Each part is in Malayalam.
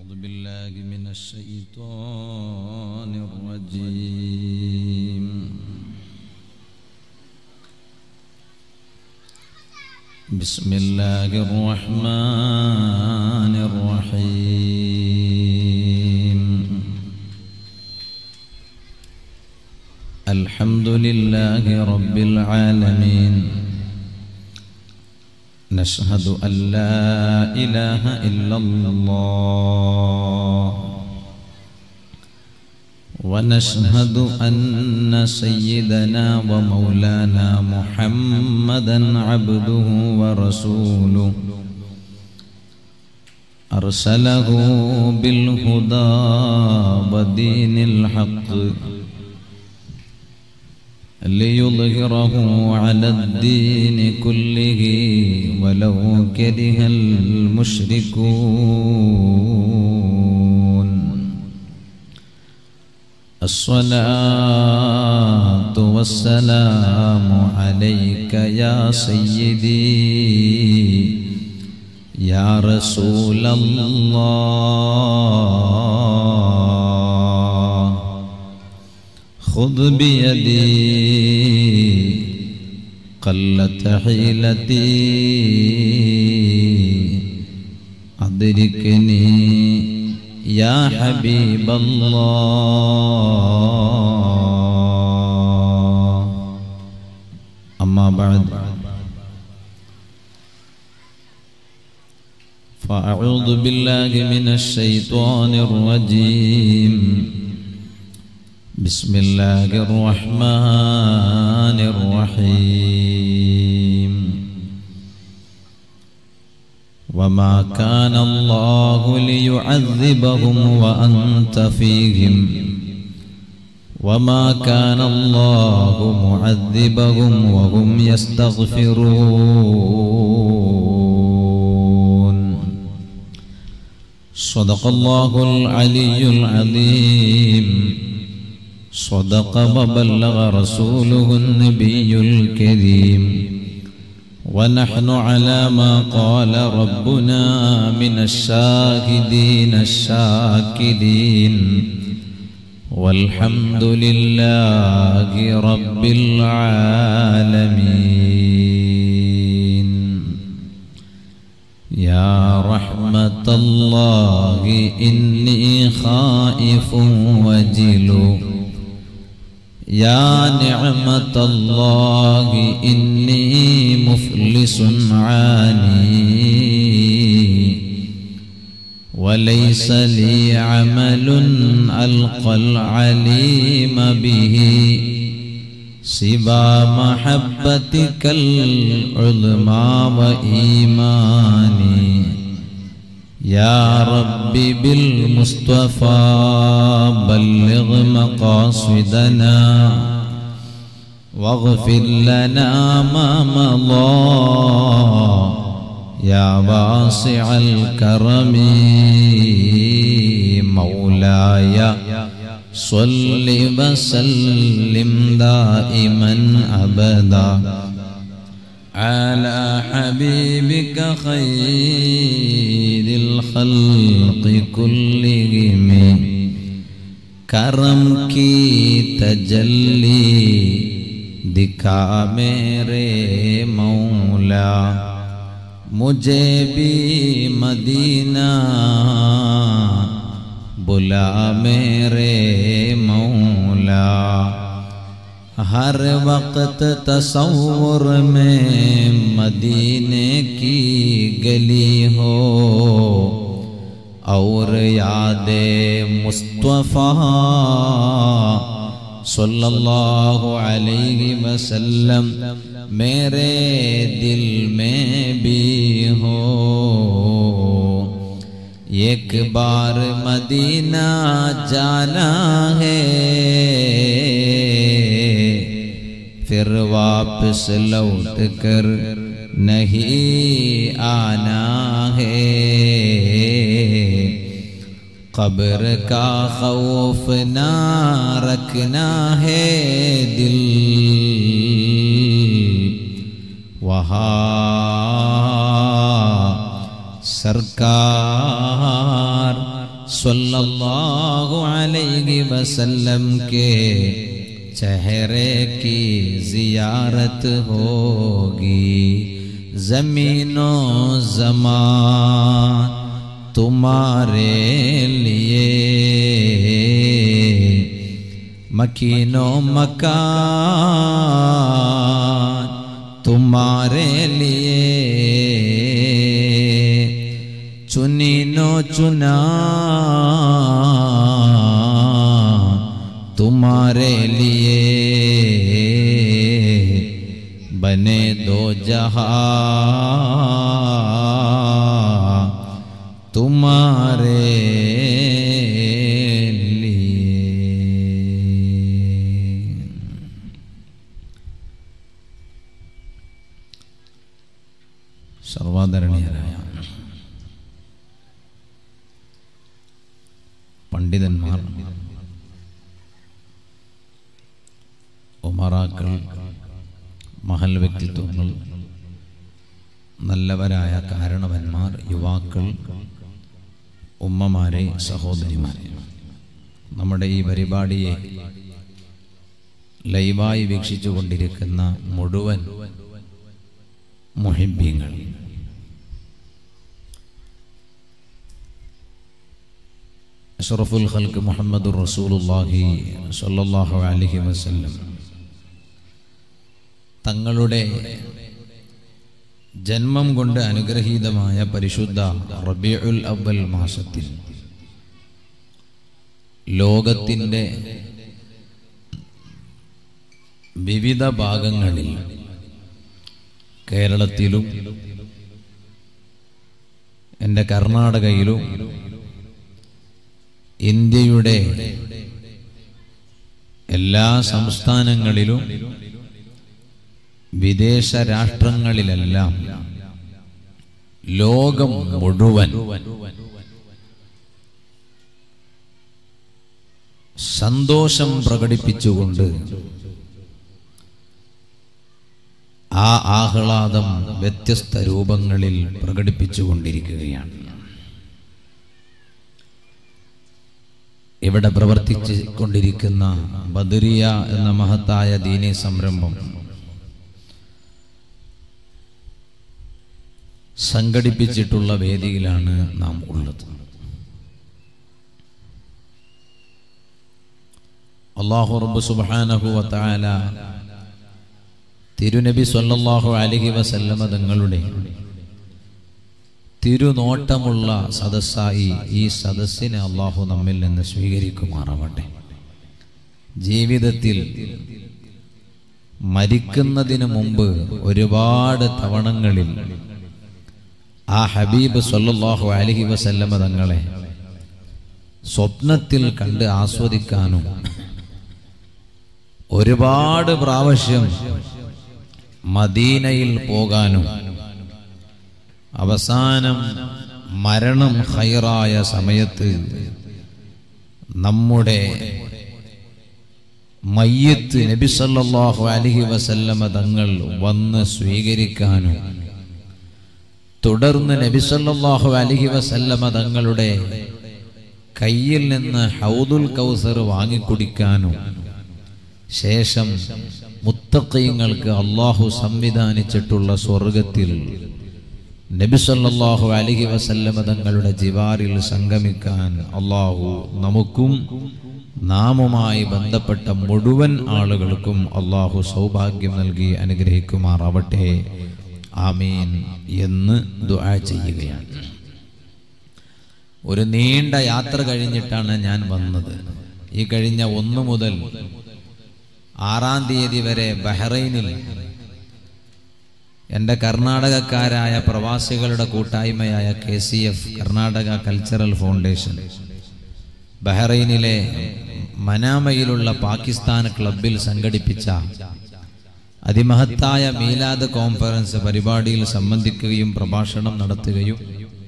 أعوذ بالله من الشيطان الرجيم بسم الله الرحمن الرحيم الحمد لله رب العالمين نشهد أن لا إله إلا الله ونشهد أن سيدنا ومولانا محمدا عبده ورسوله أرسله بالهدى ودين الحق ليظهره على الدين كله ولو كره المشركون الصلاة والسلام عليك يا سيدي يا رسول الله خذ بيدي قلت حيلتي أدركني يا حبيب الله أما بعد فأعوذ بالله من الشيطان الرجيم بسم الله الرحمن الرحيم وما كان الله ليعذبهم وأنت فيهم وما كان الله معذبهم وهم يستغفرون صدق الله العلي العظيم صدق وبلغ رسوله النبي الكريم ونحن على ما قال ربنا من الشاهدين الشاكرين والحمد لله رب العالمين يا رحمة الله إني خائف وجل يا نعمة الله إني مفلس عاني وليس لي عمل ألقى العليم به سوى محبتك العظمى وإيماني يا ربي بالمصطفى بلغ مقاصدنا واغفر لنا ما مضى يا واسع الكرم مولاي صل وسلم دائما أبدا على حبيبك خير الخلق كلهم کرم کی تجلی دکھا میرے مولا مجھے بھی مدینہ بلا میرے مولا ہر وقت تصور میں مدینے کی گلی ہو اور یاد مصطفیٰ صلی اللہ علیہ وسلم میرے دل میں بھی ہو ایک بار مدینہ جانا ہے پھر واپس لوٹ کر نہیں آنا ہے قبر کا خوف نہ رکھنا ہے دل وہاں سرکار सल्लल्लाहु अलैहि वसल्लम के चेहरे की जियारत होगी। ज़मीनो ज़मान तुम्हारे लिए, मकीनो मकान तुम्हारे लिए, चुनीनो चुना तुम्हारे लिए, बने दो जहां तुम्हारे സർവാദരണീയരായ പണ്ഡിതന്മാർ, ഉമറാക്കൾ, മഹൽ വ്യക്തിത്വങ്ങൾ, നല്ലവരായ കാരണവന്മാർ, യുവാക്കൾ, ഉമ്മമാരെ, സഹോദരിമാരെ, നമ്മുടെ ഈ പരിപാടിയെ ലൈവായി വീക്ഷിച്ചു കൊണ്ടിരിക്കുന്ന മുഴുവൻ മുഹിബ്ബീങ്ങൾ, അഷ്റഫുൽ ഖൽഖ് മുഹമ്മദുർ റസൂലുള്ളാഹി സ്വല്ലല്ലാഹു അലൈഹി വസല്ലം തങ്ങളുടെ ജന്മം കൊണ്ട് അനുഗ്രഹീതമായ പരിശുദ്ധ റബീഉൽ അവ്വൽ മാസത്തിൽ ലോകത്തിൻ്റെ വിവിധ ഭാഗങ്ങളിൽ, കേരളത്തിലും എൻ്റെ കർണാടകയിലും ഇന്ത്യയുടെ എല്ലാ സംസ്ഥാനങ്ങളിലും വിദേശ രാഷ്ട്രങ്ങളിലെല്ലാം ലോകം മുഴുവൻ സന്തോഷം പ്രകടിപ്പിച്ചുകൊണ്ട് ആ ആഹ്ലാദം വ്യത്യസ്ത രൂപങ്ങളിൽ പ്രകടിപ്പിച്ചുകൊണ്ടിരിക്കുകയാണ്. ഇവിടെ പ്രവർത്തിച്ചു കൊണ്ടിരിക്കുന്ന ബദരിയ എന്ന മഹത്തായ ദീനീ സംരംഭം സംഘടിപ്പിച്ചിട്ടുള്ള വേദിയിലാണ് നാം ഉള്ളത്. അല്ലാഹു റബ്ബ് സുബ്ഹാനഹു വ തആല തിരുനബി സ്വല്ലല്ലാഹു അലൈഹി വസല്ലമ തങ്ങളുടെ തിരുനോട്ടമുള്ള സദസ്സായി ഈ സദസ്സിനെ അല്ലാഹു നമ്മിൽ നിന്ന് സ്വീകരിക്കുമാറാവട്ടെ. ജീവിതത്തിൽ മരിക്കുന്നതിന് മുമ്പ് ഒരുപാട് തവണങ്ങളിൽ ആ ഹബീബ് സ്വല്ലല്ലാഹു അലൈഹി വസല്ലമ തങ്ങളെ സ്വപ്നത്തിൽ കണ്ട് ആസ്വദിക്കാനും ഒരുപാട് പ്രാവശ്യം മദീനയിൽ പോകാനും അവസാനം മരണം ഖൈറായ സമയത്ത് നമ്മുടെ മയ്യിത്ത് നബി സല്ലല്ലാഹു അലൈഹി വസല്ലമ തങ്ങൾ വന്ന് സ്വീകരിക്കാനും തുടർന്ന് നബി സല്ലല്ലാഹു അലൈഹി വസല്ലമ തങ്ങളുടെ കയ്യിൽ നിന്ന് ഹൗദുൽ കൗസർ വാങ്ങിക്കുടിക്കാനും ശേഷം മുത്തഖീങ്ങൾക്ക് അല്ലാഹു സംവിധാനിച്ചിട്ടുള്ള സ്വർഗത്തിൽ നബി സല്ലല്ലാഹു അലൈഹി വസല്ലമ തങ്ങളുടെ ജിവാറിൽ സംഗമിക്കാൻ അല്ലാഹു നമുക്കും നാമുമായി ബന്ധപ്പെട്ട മുഴുവൻ ആളുകൾക്കും അല്ലാഹു സൗഭാഗ്യം നൽകി അനുഗ്രഹിക്കുമാറാവട്ടെ. ആമീൻ എന്ന് ദുആ ചെയ്യുകയാണ്. ഒരു നീണ്ട യാത്ര കഴിഞ്ഞിട്ടാണ് ഞാൻ വന്നത്. ഈ കഴിഞ്ഞ 1 മുതൽ 6-ാം തീയതി വരെ ബഹ്റൈനിൽ എൻ്റെ കർണാടകക്കാരായ പ്രവാസികളുടെ കൂട്ടായ്മയായ KCF കർണാടക കൾച്ചറൽ ഫൗണ്ടേഷൻ ബഹ്റൈനിലെ മനാമയിലുള്ള പാകിസ്ഥാൻ ക്ലബിൽ സംഘടിപ്പിച്ച അതിമഹത്തായ മീലാദ് കോൺഫറൻസ് പരിപാടിയിൽ സംബന്ധിക്കുകയും പ്രഭാഷണം നടത്തുകയും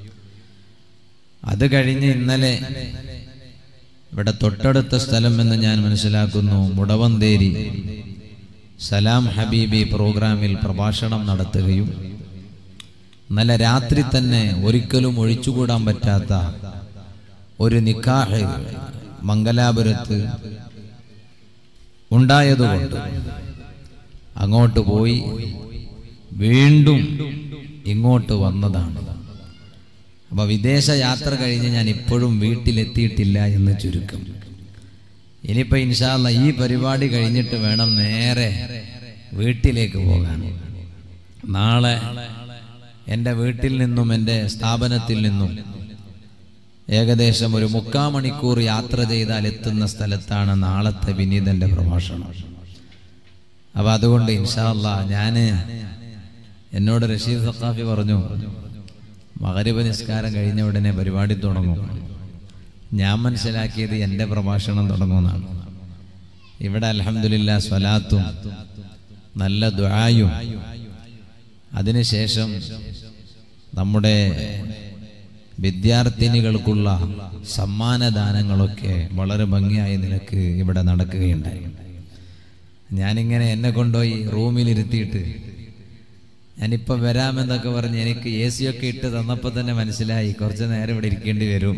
അത് കഴിഞ്ഞ് ഇന്നലെ ഇവിടെ തൊട്ടടുത്ത സ്ഥലം എന്ന് ഞാൻ മനസ്സിലാക്കുന്നു മുടവന്തേരി സലാം ഹബീബി പ്രോഗ്രാമിൽ പ്രഭാഷണം നടത്തുകയും ഇന്നലെ രാത്രി തന്നെ ഒരിക്കലും ഒഴിച്ചുകൂടാൻ പറ്റാത്ത ഒരു നിക്കാഹ് മംഗലാപുരത്ത് ഉണ്ടായതുകൊണ്ട് അങ്ങോട്ട് പോയി വീണ്ടും ഇങ്ങോട്ട് വന്നതാണ്. അപ്പൊ വിദേശ യാത്ര കഴിഞ്ഞ് ഞാൻ ഇപ്പോഴും വീട്ടിലെത്തിയിട്ടില്ല എന്ന് ചുരുക്കം. ഇനിയിപ്പോ ഇൻഷാ അല്ലാഹ് ഈ പരിപാടി കഴിഞ്ഞിട്ട് വേണം നേരെ വീട്ടിലേക്ക് പോകാൻ. നാളെ എൻ്റെ വീട്ടിൽ നിന്നും എൻ്റെ സ്ഥാപനത്തിൽ നിന്നും ഏകദേശം ഒരു 3/4 മണിക്കൂർ യാത്ര ചെയ്താൽ എത്തുന്ന സ്ഥലത്താണ് നാളത്തെ വിനീതന്റെ പ്രഭാഷണം. അപ്പൊ അതുകൊണ്ട് ഇൻഷാ അല്ലാഹ് എന്നോട് റഷീദ് സഖാഫി പറഞ്ഞു, മഗ്‌രിബ് നിസ്കാരം കഴിഞ്ഞ ഉടനെ പരിപാടി തുടങ്ങും. ഞാൻ മനസ്സിലാക്കിയത് എൻ്റെ പ്രഭാഷണം തുടങ്ങുമെന്നാണ്. ഇവിടെ അൽഹംദുലില്ലാഹ് സ്വലാത്തും നല്ല ദുആയും അതിനുശേഷം നമ്മുടെ വിദ്യാർത്ഥിനികൾക്കുള്ള സമ്മാനദാനങ്ങളൊക്കെ വളരെ ഭംഗിയായ നിലക്ക് ഇവിടെ നടക്കുകയുണ്ടായി. ഞാനിങ്ങനെ എന്നെ കൊണ്ടുപോയി റൂമിലിരുത്തിയിട്ട് ഞാനിപ്പോൾ വരാമെന്നൊക്കെ പറഞ്ഞ് എനിക്ക് AC ഒക്കെ ഇട്ട് തന്നപ്പോൾ തന്നെ മനസ്സിലായി കുറച്ച് നേരം ഇവിടെ ഇരിക്കേണ്ടി വരും.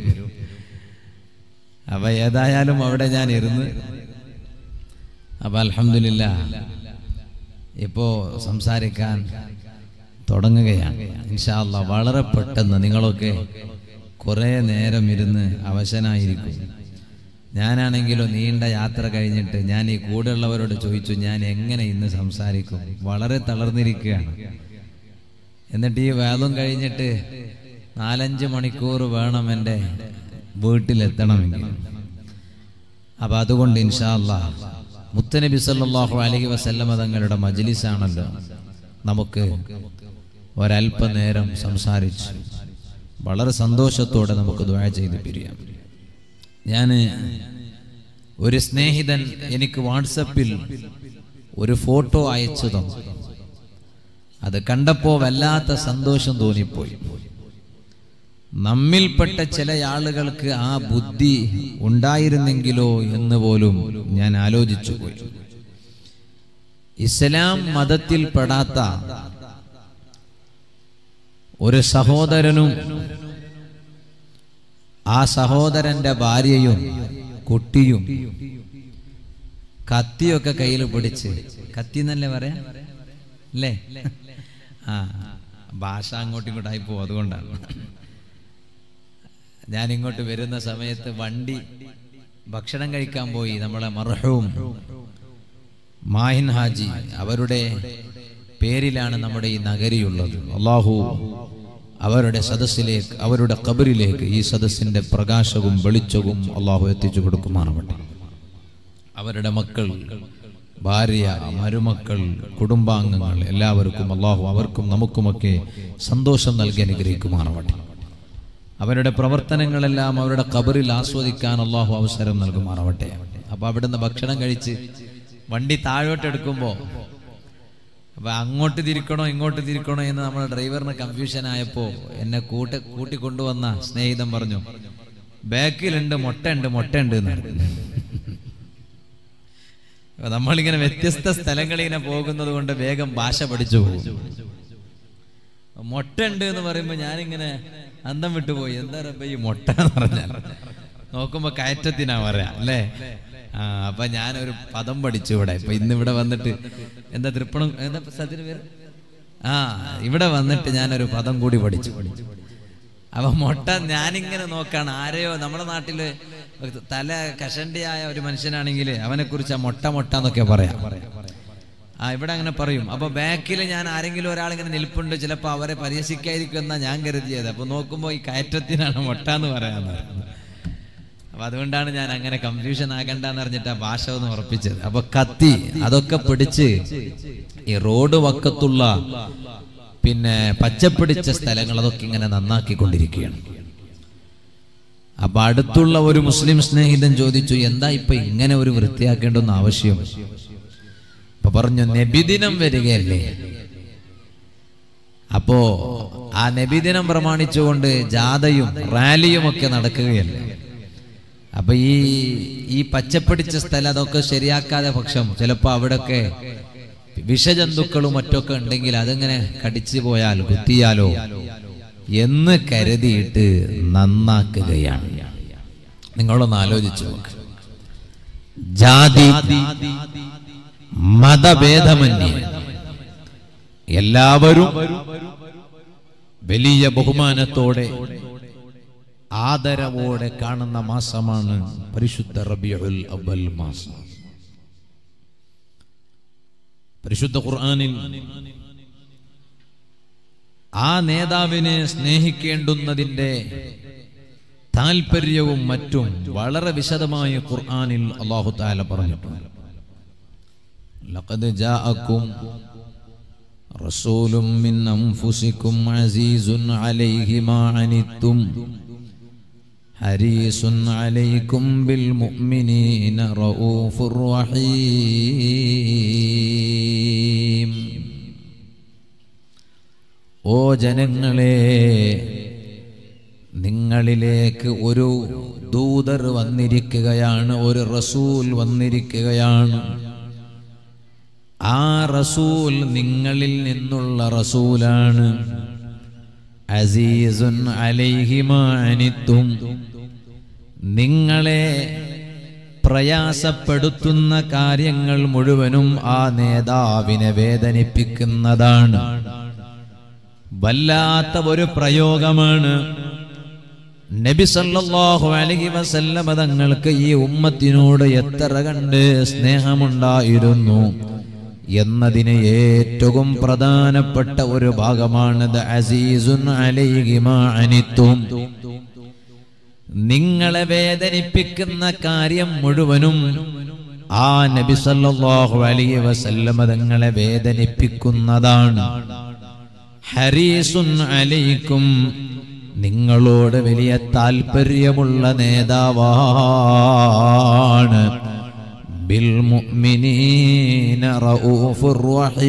അപ്പം ഏതായാലും അവിടെ ഞാൻ ഇരുന്ന് അപ്പം അൽഹംദുലില്ലാഹ് ഇപ്പോൾ സംസാരിക്കാൻ തുടങ്ങുകയാണ്. ഇൻഷാ അല്ലാഹ് വളരെ പെട്ടെന്ന് നിങ്ങളൊക്കെ കുറേ നേരം ഇരുന്ന് അവശനായിരിക്കും. ഞാനാണെങ്കിലോ നീണ്ട യാത്ര കഴിഞ്ഞിട്ട് ഞാൻ ഈ കൂടെയുള്ളവരോട് ചോദിച്ചു, ഞാൻ എങ്ങനെ ഇന്ന് സംസാരിക്കും? വളരെ തളർന്നിരിക്കുകയാണ്. എന്നിട്ട് ഈ വേദം കഴിഞ്ഞിട്ട് 4-5 മണിക്കൂർ വേണം എൻ്റെ വീട്ടിലെത്തണമെങ്കിൽ. അപ്പം അതുകൊണ്ട് ഇൻഷാ അല്ലാഹ് മുത്തനബി സല്ലല്ലാഹു അലൈഹി വസല്ലമ തങ്ങളുടെ മജ്ലിസാണല്ലോ, നമുക്ക് ഒരല്പനേരം സംസാരിച്ച് വളരെ സന്തോഷത്തോടെ നമുക്ക് ദുആ ചെയ്ത് പിരിയാം. ഒരു സ്നേഹിതൻ എനിക്ക് വാട്സപ്പിൽ ഒരു ഫോട്ടോ അയച്ചു തന്നു. അത് കണ്ടപ്പോൾ വല്ലാത്ത സന്തോഷം തോന്നിപ്പോയി. നമ്മിൽപ്പെട്ട ചില ആളുകൾക്ക് ആ ബുദ്ധി ഉണ്ടായിരുന്നെങ്കിലോ എന്ന് പോലും ഞാൻ ആലോചിച്ചു പോയി. ഇസ്ലാം മതത്തിൽ പെടാത്ത ഒരു സഹോദരനും ആ സഹോദരന്റെ ഭാര്യയും കുട്ടിയും കത്തിയൊക്കെ കയ്യിൽ പിടിച്ച്, കത്തി എന്നല്ലേ പറയാ അല്ലേ? ഭാഷ അങ്ങോട്ടും ഇങ്ങോട്ടായി പോകും. അതുകൊണ്ടാണ് ഞാൻ ഇങ്ങോട്ട് വരുന്ന സമയത്ത് വണ്ടി ഭക്ഷണം കഴിക്കാൻ പോയി. നമ്മളെ മർഹൂം മാഹിൻ ഹാജി അവരുടെ പേരിലാണ് നമ്മുടെ ഈ നഗരിയുള്ളത്. അല്ലാഹു അവരുടെ സദസ്സിലേക്ക്, അവരുടെ ഖബറിലേക്ക് ഈ സദസ്സിന്റെ പ്രകാശവും വെളിച്ചവും അല്ലാഹു എത്തിച്ചു കൊടുക്കുമാറാവട്ടെ. അവരുടെ മക്കൾ, ഭാര്യ, മരുമക്കൾ, കുടുംബാംഗങ്ങൾ എല്ലാവർക്കും അല്ലാഹു അവർക്കും നമുക്കുമൊക്കെ സന്തോഷം നൽകി അനുഗ്രഹിക്കുമാറാവട്ടെ. അവരുടെ പ്രവർത്തനങ്ങളെല്ലാം അവരുടെ ഖബറിൽ ആസ്വദിക്കാൻ അല്ലാഹു അവസരം നൽകുമാറാവട്ടെ. അപ്പൊ അവിടുന്ന് ഭക്ഷണം കഴിച്ച് വണ്ടി താഴോട്ട് എടുക്കുമ്പോൾ അപ്പൊ അങ്ങോട്ട് തിരിക്കണോ ഇങ്ങോട്ട് തിരിക്കണോ എന്ന് നമ്മുടെ ഡ്രൈവറിന് കൺഫ്യൂഷൻ ആയപ്പോ എന്നെ കൂട്ടിക്കൊണ്ടുവന്ന സ്നേഹിതൻ പറഞ്ഞു, ബാക്കിലുണ്ട് മുട്ട ഉണ്ട് എന്ന് പറഞ്ഞു. നമ്മളിങ്ങനെ വ്യത്യസ്ത സ്ഥലങ്ങളിൽ ഇങ്ങനെ പോകുന്നത് കൊണ്ട് വേഗം ഭാഷ പഠിച്ചു പോകും. മുട്ട ഉണ്ട് എന്ന് പറയുമ്പോ ഞാനിങ്ങനെ അന്തം വിട്ടുപോയി. എന്താ ഈ മുട്ട എന്ന് പറഞ്ഞാൽ നോക്കുമ്പോ കയറ്റത്തിനാ പറയാ അല്ലേ? അപ്പൊ ഞാനൊരു പദം പഠിച്ചു ഇവിടെ. ഇപ്പൊ ഇന്നിവിടെ വന്നിട്ട് എന്താ തൃപ്പണം, എന്താ സ്ഥലത്തിന് പേര്? ഇവിടെ വന്നിട്ട് ഞാനൊരു പദം കൂടി പഠിച്ചു. അപ്പൊ മുട്ട ഞാനിങ്ങനെ നോക്കാണ്. ആരെയോ നമ്മുടെ നാട്ടില് തല കഷണ്ടിയായ ഒരു മനുഷ്യനാണെങ്കിൽ അവനെ കുറിച്ച് മുട്ട എന്നൊക്കെ പറയാം. ഇവിടെ അങ്ങനെ പറയും. അപ്പൊ ബാക്കിൽ ഞാൻ ആരെങ്കിലും ഒരാളിങ്ങനെ നിൽപ്പുണ്ട്, ചിലപ്പോ അവരെ പരിഹസിക്കായിരിക്കും എന്നാ ഞാൻ കരുതിയത്. അപ്പൊ നോക്കുമ്പോ ഈ കയറ്റത്തിനാണ് മുട്ട എന്ന് പറയാന്ന്. അപ്പൊ അതുകൊണ്ടാണ് ഞാൻ അങ്ങനെ കൺഫ്യൂഷൻ ആകണ്ടെന്ന് പറഞ്ഞിട്ട് ആ ഭാഷ ഒന്ന് ഉറപ്പിച്ചത്. അപ്പൊ കത്തി അതൊക്കെ പിടിച്ച് ഈ റോഡ് വക്കത്തുള്ള പിന്നെ പച്ചപ്പിടിച്ച സ്ഥലങ്ങൾ അതൊക്കെ ഇങ്ങനെ നന്നാക്കിക്കൊണ്ടിരിക്കുകയാണ്. അപ്പൊ അടുത്തുള്ള ഒരു മുസ്ലിം സ്നേഹിതൻ ചോദിച്ചു, എന്താ ഇപ്പൊ ഇങ്ങനെ ഒരു വൃത്തിയാക്കേണ്ടെന്ന് ആവശ്യം? അപ്പൊ പറഞ്ഞു, നബിദിനം വരികയല്ലേ, അപ്പോ ആ നബിദിനം പ്രമാണിച്ചുകൊണ്ട് ജാഥയും റാലിയും ഒക്കെ നടക്കുകയല്ലേ. അപ്പൊ ഈ പച്ചപ്പിടിച്ച സ്ഥലം അതൊക്കെ ശരിയാക്കാതെ പക്ഷം ചിലപ്പോ അവിടെയൊക്കെ വിഷജന്തുക്കളും മറ്റൊക്കെ ഉണ്ടെങ്കിൽ അതിങ്ങനെ കടിച്ചു പോയാൽ കുത്തിയാലോ എന്ന് കരുതിയിട്ട് നന്നാക്കുകയാണ്. നിങ്ങളൊന്ന് ആലോചിച്ചു നോക്ക്. ജാതി മതഭേദമന്യേ എല്ലാവരും വലിയ ബഹുമാനത്തോടെ ആദരവോടെ കാണുന്ന മാസമാണ് പരിശുദ്ധ റബീഉൽ അവ്വൽ മാസം. പരിശുദ്ധ ഖുർആനിൽ ആ നേതാവിനെ സ്നേഹിക്കേണ്ടുന്നതിന്റെ താല്പര്യവും മറ്റും വളരെ വിശദമായി ഖുർആനിൽ അല്ലാഹു തആല പറഞ്ഞിട്ടുണ്ട്. ലഖദ് ജാഅക്കും റസൂലും മിൻ അൻഫുസിക്കും അസീസുൻ അലൈഹി മാ അനിത്തും ഹരീസുൻ അലൈക്കും ബിൽ മുഅ്മിനീന റഊഫുർ റഹീം. ഓ ജനങ്ങളെ, നിങ്ങളിലേക്ക് ഒരു ദൂതർ വന്നിരിക്കുകയാണ്, ഒരു റസൂൽ വന്നിരിക്കുകയാണ്. ആ റസൂൽ നിങ്ങളിൽ നിന്നുള്ള റസൂലാണ്. അസീസുൻ അലൈഹി മാ അനിത്തും, നിങ്ങളെ പ്രയാസപ്പെടുത്തുന്ന കാര്യങ്ങൾ മുഴുവനും ആ നേതാവിനെ വേദനിപ്പിക്കുന്നതാണ്. വല്ലാത്ത ഒരു പ്രയോഗമാണ്. നബി സല്ലല്ലാഹു അലൈഹി വസല്ലമ തങ്ങൾക്ക് ഈ ഉമ്മത്തിനോട് എത്ര കണ്ട് സ്നേഹമുണ്ടായിരുന്നു എന്നതിന് ഏറ്റവും പ്രധാനപ്പെട്ട ഒരു ഭാഗമാണ് അസീസുൻ അലൈഹി മാ അനിത്തും. നിങ്ങളെ വേദനിപ്പിക്കുന്ന കാര്യം മുഴുവനും ആ നബി സല്ലല്ലാഹു അലൈഹി വസല്ലമ തങ്ങളെ വേദനിപ്പിക്കുന്നതാണ്. ഹരീസുൻ അലൈക്കും, നിങ്ങളോട് വലിയ താല്പര്യമുള്ള നേതാവാണ്. ബിൽ മുഅ്മിനീന റഊഫുർ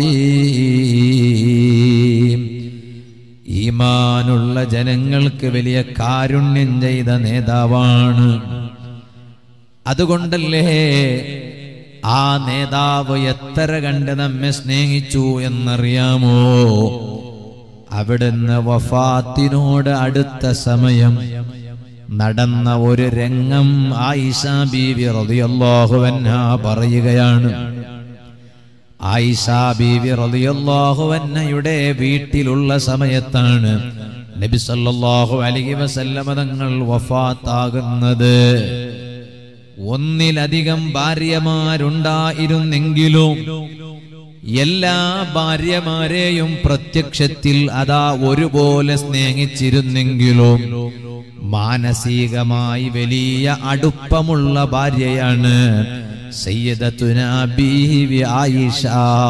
റഹീം, ഈമാനുള്ള ജനങ്ങൾക്ക് വലിയ കാരുണ്യം ചെയ്ത നേതാവാണ്. അതുകൊണ്ടല്ലേ ആ നേതാവ് എത്ര കണ്ട് നമ്മെ സ്നേഹിച്ചു എന്നറിയാമോ? അവിടുന്ന് വഫാത്തിനോട് അടുത്ത സമയം നടന്ന ഒരു രംഗം ആയിഷ ബീവി റളിയല്ലാഹു അൻഹ പറയുകയാണ്. ആയിഷ ബീവി റളിയല്ലാഹു അൻഹയുടെ വീട്ടിലുള്ള സമയത്താണ് നബി സല്ലല്ലാഹു അലൈഹി വസല്ലമ തങ്ങൾ വഫാത്താകുന്നത്. ഒന്നിലധികം ഭാര്യമാരുണ്ടായിരുന്നെങ്കിലും എല്ലാ ഭാര്യമാരെയും പ്രത്യക്ഷത്തിൽ അതാ ഒരുപോലെ സ്നേഹിച്ചിരുന്നെങ്കിലും മാനസികമായി വലിയ അടുപ്പമുള്ള ഭാര്യയാണ് സയ്യിദത്തുനാ ബീവി ആയിഷ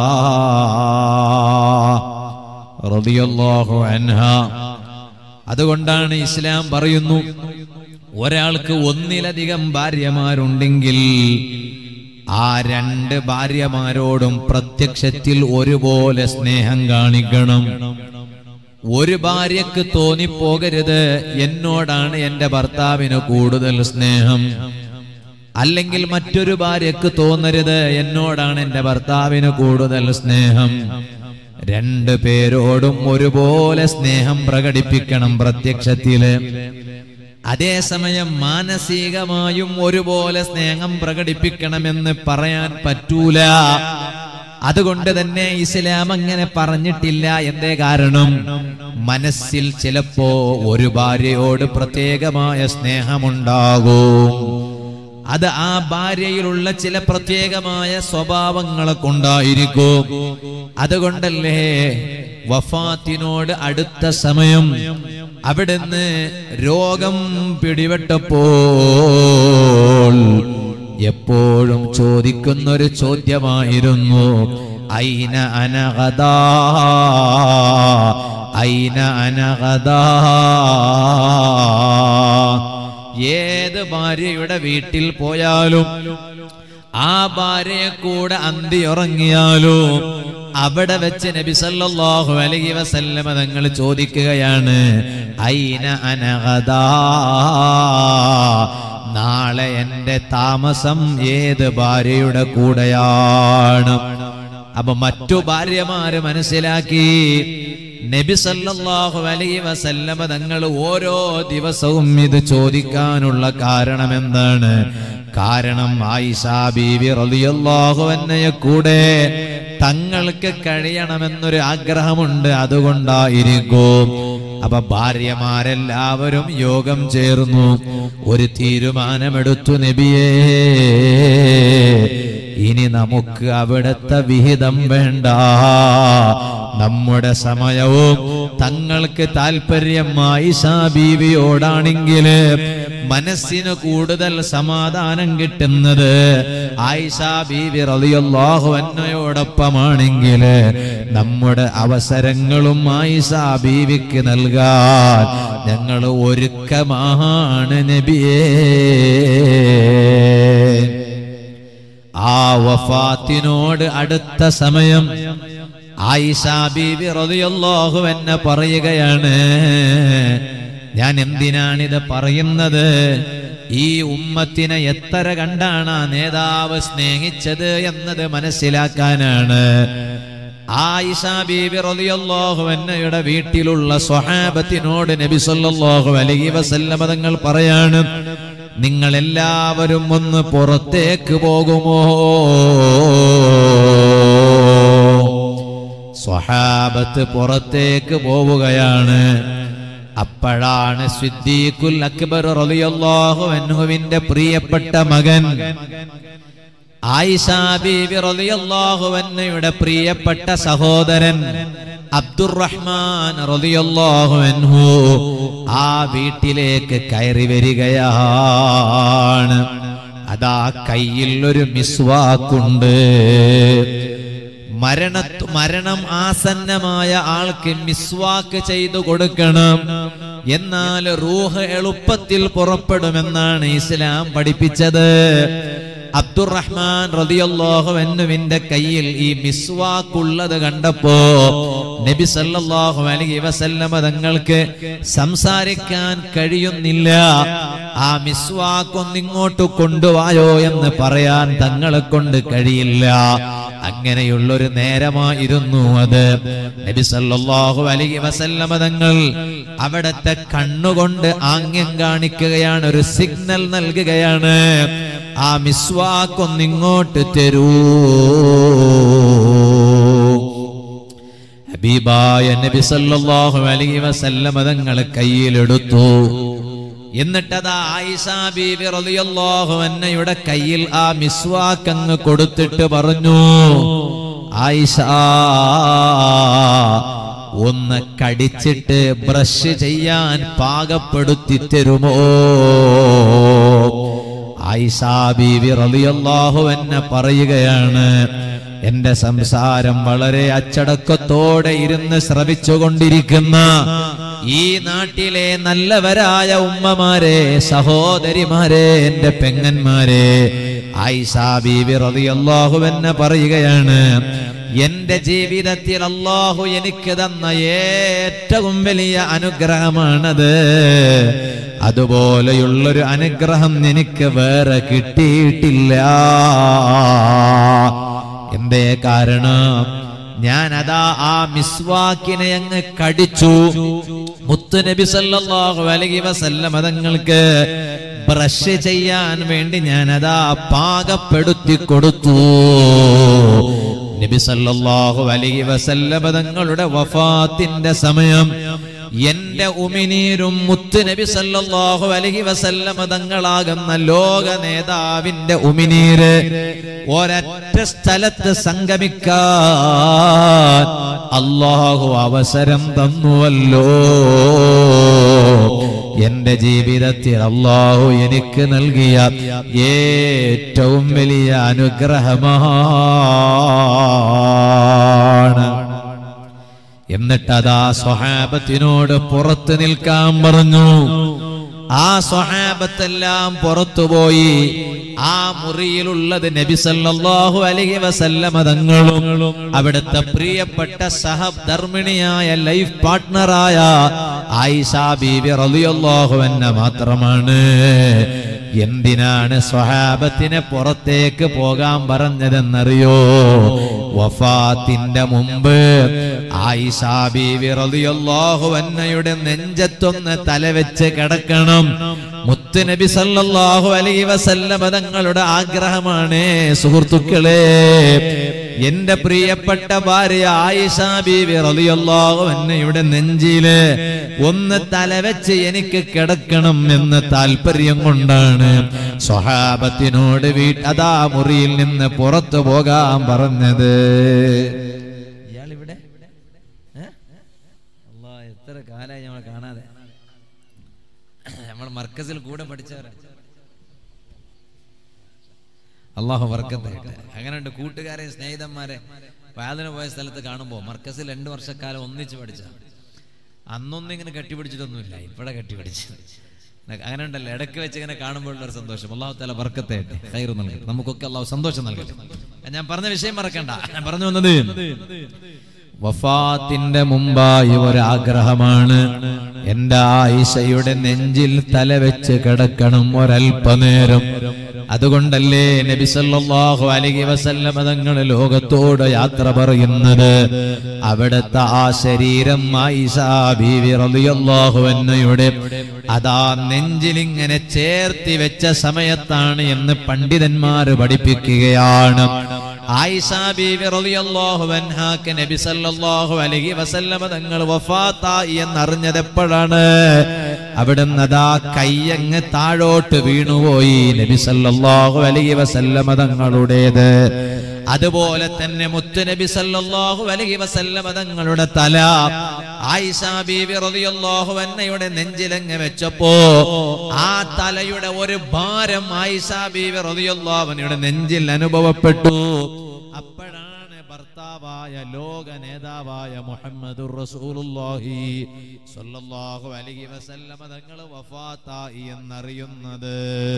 റളിയല്ലാഹു അൻഹാ. അതുകൊണ്ടാണ് ഇസ്ലാം പറയുന്നു, ഒരാൾക്ക് ഒന്നിലധികം ഭാര്യമാരുണ്ടെങ്കിൽ ആ രണ്ട് ഭാര്യമാരോടും പ്രത്യക്ഷത്തിൽ ഒരുപോലെ സ്നേഹം കാണിക്കണം. ഒരു ഭാര്യക്ക് തോന്നിപ്പോകരുത് എന്നോടാണ് എന്റെ ഭർത്താവിന് കൂടുതൽ സ്നേഹം, അല്ലെങ്കിൽ മറ്റൊരു ഭാര്യക്ക് തോന്നരുത് എന്നോടാണ് എന്റെ ഭർത്താവിന് കൂടുതൽ സ്നേഹം. രണ്ടു പേരോടും ഒരുപോലെ സ്നേഹം പ്രകടിപ്പിക്കണം പ്രത്യക്ഷത്തില്. അതേസമയം മാനസികമായും ഒരുപോലെ സ്നേഹം പ്രകടിപ്പിക്കണമെന്ന് പറയാൻ പറ്റൂല. അതുകൊണ്ട് തന്നെ ഇസ്ലാം അങ്ങനെ പറഞ്ഞിട്ടില്ല. എന്തേ കാരണം? മനസ്സിൽ ചിലപ്പോ ഒരു ഭാര്യയോട് പ്രത്യേകമായ സ്നേഹമുണ്ടാകും. അത് ആ ഭാര്യയിലുള്ള ചില പ്രത്യേകമായ സ്വഭാവങ്ങളെ കൊണ്ടായിരിക്കും. അതുകൊണ്ടല്ലേ വഫാത്തിനോട് അടുത്ത സമയം അവിടുന്ന് രോഗം പിടിപെട്ടപ്പോൾ എപ്പോഴും ചോദിക്കുന്നൊരു ചോദ്യമായിരുന്നു, ഐന അനഗദാ, ഐന അനഗദാ. ഏത് ഭാര്യയുടെ വീട്ടിൽ പോയാലും ആ ഭാര്യയെ കൂടെ അന്തിയുറങ്ങിയാലും അവിടെ വെച്ച് നബി സല്ലല്ലാഹു അലൈഹി വസല്ലമ തങ്ങൾ ചോദിക്കുകയാണ്, ഐന അനഗദാ, നാളെ എന്റെ താമസം ഏത് ഭാര്യയുടെ കൂടെയാണ്? അപ്പൊ മറ്റു ഭാര്യമാര് മനസ്സിലാക്കി നബി സല്ലല്ലാഹു അലൈഹി വസല്ലമ തങ്ങൾ ഓരോ ദിവസവും ഇത് ചോദിക്കാനുള്ള കാരണം എന്താണ്? കാരണം ആയിഷ ബീവി റളിയല്ലാഹു അൻഹയെ കൂടെ തങ്ങൾക്ക് കഴിയണമെന്നൊരു ആഗ്രഹമുണ്ട്, അതുകൊണ്ടായിരിക്കും. അപ്പൊ ഭാര്യമാരെല്ലാവരും യോഗം ചേർന്നു ഒരു തീരുമാനമെടുത്തു. നബിയേ, ഇനി നമുക്ക് അവിടുത്തെ വിഹിതം വേണ്ട, നമ്മുടെ സമയവും തങ്ങൾക്ക് താല്പര്യം ആയിഷാ ബീവിയോടാണെങ്കിൽ മനസ്സിന് കൂടുതൽ സമാധാനം കിട്ടുന്നത് ആയിഷാ ബീവി റളിയല്ലാഹു അൻഹയോടൊപ്പമാണെങ്കിൽ നമ്മുടെ അവസരങ്ങളും ആയിഷാ ബീവിക്ക് നൽകാൻ ഞങ്ങൾ ഒരുക്കമാണ് നബിയേ. ആ വഫാത്തിനോട് അടുത്ത സമയം ആയിഷാ ബീവി റളിയല്ലാഹു അൻഹ പറയുകയാണ്, ഞാൻ എന്തിനാണിത് പറയുന്നത്? ഈ ഉമ്മത്തിനെ എത്ര കണ്ടാണ് ആ നേതാവ് സ്നേഹിച്ചത് എന്നത് മനസ്സിലാക്കാനാണ്. ആയിഷാ ബീവി റളിയല്ലാഹു അൻഹയുടെ വീട്ടിലുള്ള സ്വഹാബത്തിനോട് നബി സല്ലല്ലാഹു അലൈഹി വസല്ലം തങ്ങൾ പറയാണ്, നിങ്ങൾ എല്ലാവരും ഒന്ന് പുറത്തേക്ക് പോകുമോ? സ്വഹാബത്ത് പുറത്തേക്ക് പോവുകയാണ്. അപ്പോഴാണ് സിദ്ദീഖുൽ അക്ബർ റളിയല്ലാഹു അൻഹുവിന്റെ പ്രിയപ്പെട്ട മകൻ ആയിഷാ ബീവി റളിയല്ലാഹു അൻഹയുടെ പ്രിയപ്പെട്ട സഹോദരൻ അബ്ദുറഹ്മാൻ റളിയല്ലാഹു അൻഹു ആ വീട്ടിലേക്ക് കയറി വരികയാണ്. അതാ കയ്യിൽ ഒരു മിസ്വാക്കുണ്ട്. മരണം ആസന്നമായ ആൾക്ക് മിസ്വാക്ക് ചെയ്തു കൊടുക്കണം, എന്നാൽ റൂഹ് എളുപ്പത്തിൽ പുറപ്പെടുമെന്നാണ് ഇസ്ലാം പഠിപ്പിച്ചത്. അബ്ദുറഹ്മാൻ റളിയല്ലാഹു അൻഹുവിന്റെ കയ്യിൽ ഈ മിസ്വാക്കുള്ളത് കണ്ടപ്പോ നബി സല്ലല്ലാഹു അലൈഹി വസല്ലമ തങ്ങൾക്ക് സംസാരിക്കാൻ കഴിയുന്നില്ല. ആ മിസ്വാക്കൊന്നിങ്ങോട്ട് കൊണ്ടുവായോ എന്ന് പറയാൻ തങ്ങളെ കൊണ്ട് കഴിയില്ല. അങ്ങനെയുള്ളൊരു നേരമായിരുന്നു അത്. നബി സല്ലല്ലാഹു അലൈഹി വസല്ലമ തങ്ങൾ അവിടത്തെ കണ്ണുകൊണ്ട് ആംഗ്യം കാണിക്കുകയാണ്, ഒരു സിഗ്നൽ നൽകുകയാണ്, ആ മിസ്വാക്കൊന്നിങ്ങോട്ട് തരൂ. ഹബീബായ നബി സല്ലല്ലാഹു അലൈഹി വസല്ലമ തങ്ങൾ കയ്യിലെടുത്തു. എന്നിട്ടതാ ആയിഷാ ബീവി റളിയല്ലാഹു അൻഹയുടെ കയ്യിൽ ആ മിസ്വാക്ക് അങ്ങ് കൊടുത്തിട്ട് പറഞ്ഞു, ആയിഷ ഒന്ന് കടിച്ചിട്ട് ബ്രഷ് ചെയ്യാൻ പാകപ്പെടുത്തി തരുമോ? ആയിഷാ ബീവി റളിയല്ലാഹു അൻഹ പറയുകയാണ്, എന്റെ സംസാരം വളരെ അച്ചടക്കത്തോടെ ഇരുന്ന് ശ്രവിച്ചുകൊണ്ടിരിക്കുന്ന ഈ നാട്ടിലെ നല്ലവരായ ഉമ്മമാരെ, സഹോദരിമാരെ, എന്റെ പെങ്ങന്മാരെ, ആയിഷാ ബീവി റളിയല്ലാഹു അൻഹ പറയുകയാണ്, എന്റെ ജീവിതത്തിൽ അല്ലാഹു എനിക്ക് തന്ന ഏറ്റവും വലിയ അനുഗ്രഹമാണത്. അതുപോലെയുള്ളൊരു അനുഗ്രഹം എനിക്ക് വേറെ കിട്ടിയിട്ടില്ല. എന്തേ കാരണം? ഞാൻ അതാ ആ മിസ്വാക്കിനെ അങ്ങ് കടിച്ചു. മുത്ത് നബി സല്ലല്ലാഹു അലൈഹി വസല്ലം തങ്ങൾക്ക് ബ്രഷ് ചെയ്യാൻ വേണ്ടി ഞാൻ അതാ പാകപ്പെടുത്തി കൊടുത്തു. നബി സല്ലല്ലാഹു അലൈഹി വസല്ലം തങ്ങളുടെ വഫാത്തിന്റെ സമയം എന്റെ ഉമിനീരും മുത്ത് നബി സല്ലല്ലാഹു അലൈഹി വസല്ലം തങ്ങളാകുന്ന ലോക നേതാവിന്റെ ഉമിനീര് ഒരൊറ്റ സ്ഥലത്ത് സംഗമിക്കാൻ അല്ലാഹു അവസരം തന്നുവല്ലോ. എന്റെ ജീവിതത്തിൽ അല്ലാഹു എനിക്ക് നൽകിയ ഏറ്റവും വലിയ അനുഗ്രഹമാണ്. എന്നിട്ടതാ സ്വഹാബത്തിനോട് പുറത്ത് നിൽക്കാൻ പറഞ്ഞു. ആ സ്വഹാബത്തെല്ലാം പുറത്തുപോയി. ആ മുറിയിലുള്ളത് നബി സല്ലല്ലാഹു അലൈഹി വസല്ലമ തങ്ങളും അവിടുത്തെ പ്രിയപ്പെട്ട സഹധർമ്മിണിയായ ലൈഫ് പാർട്ട്ണറായ ആയിഷാ ബീവി റളിയല്ലാഹു അൻഹ മാത്രമാണ്. എന്തിനാണ് സ്വഹാബത്തിനെ പുറത്തേക്ക് പോകാൻ പറഞ്ഞതെന്നറിയോ? വഫാത്തിന്റെ മുമ്പ് ആയിഷ ബീവി റളിയല്ലാഹു അൻഹയുടെ നെഞ്ചത്തൊന്ന് തലവെച്ച് കിടക്കണം. മുത്തുനബി സല്ലല്ലാഹു അലൈഹി വസല്ലം തങ്ങളുടെ ആഗ്രഹമാണ്. സുഹൃത്തുക്കളെ, എന്റെ പ്രിയപ്പെട്ട ഭാര്യ ആയിഷ ബീവി റളിയല്ലാഹു അൻഹയുടെ നെഞ്ചില് ഒന്ന് തലവെച്ച് എനിക്ക് കിടക്കണം എന്ന താല്പര്യം കൊണ്ടാണ് സ്വഹാബത്തിനോട് അതാ മുറിയിൽ നിന്ന് പുറത്തു പോകാൻ പറഞ്ഞത്. ഇയാളിവിടെ എത്ര കാലമായി നമ്മൾ കാണാതെ. നമ്മൾ മർക്കസിൽ കൂടെ പഠിച്ചവരാ. അള്ളാഹു ബർക്കത്ത്. അങ്ങനെയുണ്ട് കൂട്ടുകാരെ, സ്നേഹിതന്മാരെ വാതിന് പോയ സ്ഥലത്ത് കാണുമ്പോൾ മർക്കസിൽ 2 വർഷക്കാലം ഒന്നിച്ച് പഠിച്ച അന്നൊന്നും ഇങ്ങനെ കെട്ടിപ്പിടിച്ചിട്ടൊന്നുമില്ല, ഇപ്പോഴെ കെട്ടിപ്പിടിച്ച്. അങ്ങനെ ഉണ്ടല്ലോ, ഇടയ്ക്ക് വെച്ച് ഇങ്ങനെ കാണുമ്പോഴുള്ളൊരു സന്തോഷം. അള്ളാഹു തആല ബർക്കത്ത് ചെയ്യട്ടെ, ഖൈർ നൽകട്ടെ, നമുക്കൊക്കെ അള്ളാഹു സന്തോഷം നൽകട്ടെ. ഞാൻ പറഞ്ഞ വിഷയം മറക്കണ്ട. ഞാൻ പറഞ്ഞു വന്നത് വഫാത്തിന്റെ മുമ്പായി ഒരാഗ്രഹമാണ്. എന്റെ ആയിഷയുടെ നെഞ്ചിൽ തലവെച്ച് കിടക്കണം ഒരൽപ്പനേരം. അതുകൊണ്ടല്ലേ നബി സല്ലല്ലാഹു അലൈഹി വസല്ലം തങ്ങൾ ലോകത്തോട് യാത്ര പറയുന്നത്. അവിടുത്തെ ആ ശരീരം ആയിഷ ബീവി റളിയല്ലാഹു അൻഹയുടെ അതാ നെഞ്ചിലിങ്ങനെ ചേർത്തി വെച്ച സമയത്താണ് എന്ന് പണ്ഡിതന്മാര് പഠിപ്പിക്കുകയാണ്. ആയിഷ ബീവി റളിയല്ലാഹു അൻഹാക്ക് നബി സല്ലല്ലാഹു അലൈഹി വസല്ലം തങ്ങൾ വഫാത്തായി എന്നറിഞ്ഞത് എപ്പോഴാണ്? അവിടുന്ന് അതാ കയ്യങ്ങ് താഴോട്ട് വീണുപോയി നബി സല്ലല്ലാഹു അലൈഹി വസല്ലം തങ്ങളുടേത്. അതുപോലെ തന്നെ മുത്തുനബി സല്ലല്ലാഹു അലൈഹി വസല്ലം തങ്ങളുടെ തല ആയിഷ ബീവി റളിയല്ലാഹു അൻഹയുടെ നെഞ്ചിലങ്ങ് വെച്ചപ്പോ ആ തലയുടെ ഒരു ഭാരം ആയിഷ ബീവി റളിയല്ലാഹു അൻഹയുടെ നെഞ്ചിൽ അനുഭവപ്പെട്ടു. അപ്പോഴാണ് ഭർത്താവായ ലോക നേതാവായ മുഹമ്മദുർ റസൂലുള്ളാഹി സ്വല്ലല്ലാഹു അലൈഹി വസല്ലം തങ്ങൾ വഫാത്തായി എന്നറിയുന്നത്.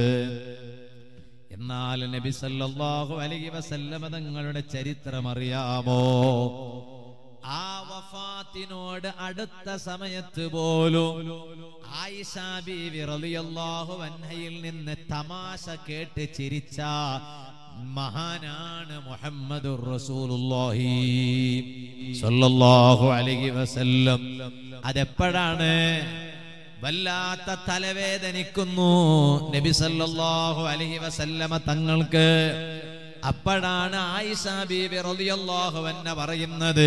എന്നാൽ നബി സല്ലല്ലാഹു അലൈഹി വസല്ലം തങ്ങളുടെ ചരിത്രം അറിയാമോ? ആ വഫാത്തിനോട് അടുത്ത സമയത്ത് പോലും ആയിഷ ബീവി റളിയല്ലാഹു അൻഹയിൽ നിന്ന് തമാശ കേട്ട് ചിരിച്ച മഹാനാണ് മുഹമ്മദുർ റസൂലുള്ളാഹി സ്വല്ലല്ലാഹു അലൈഹി വസല്ലം. അതെപ്പോഴാണ്? വല്ലാത്ത തലവേദനിക്കുന്നു നബി സല്ലല്ലാഹു അലൈഹി വസല്ലമ തങ്ങൾക്ക്. അപ്പോഴാണ് ആയിഷ ബീവി റളിയല്ലാഹു അൻഹ പറയുന്നത്,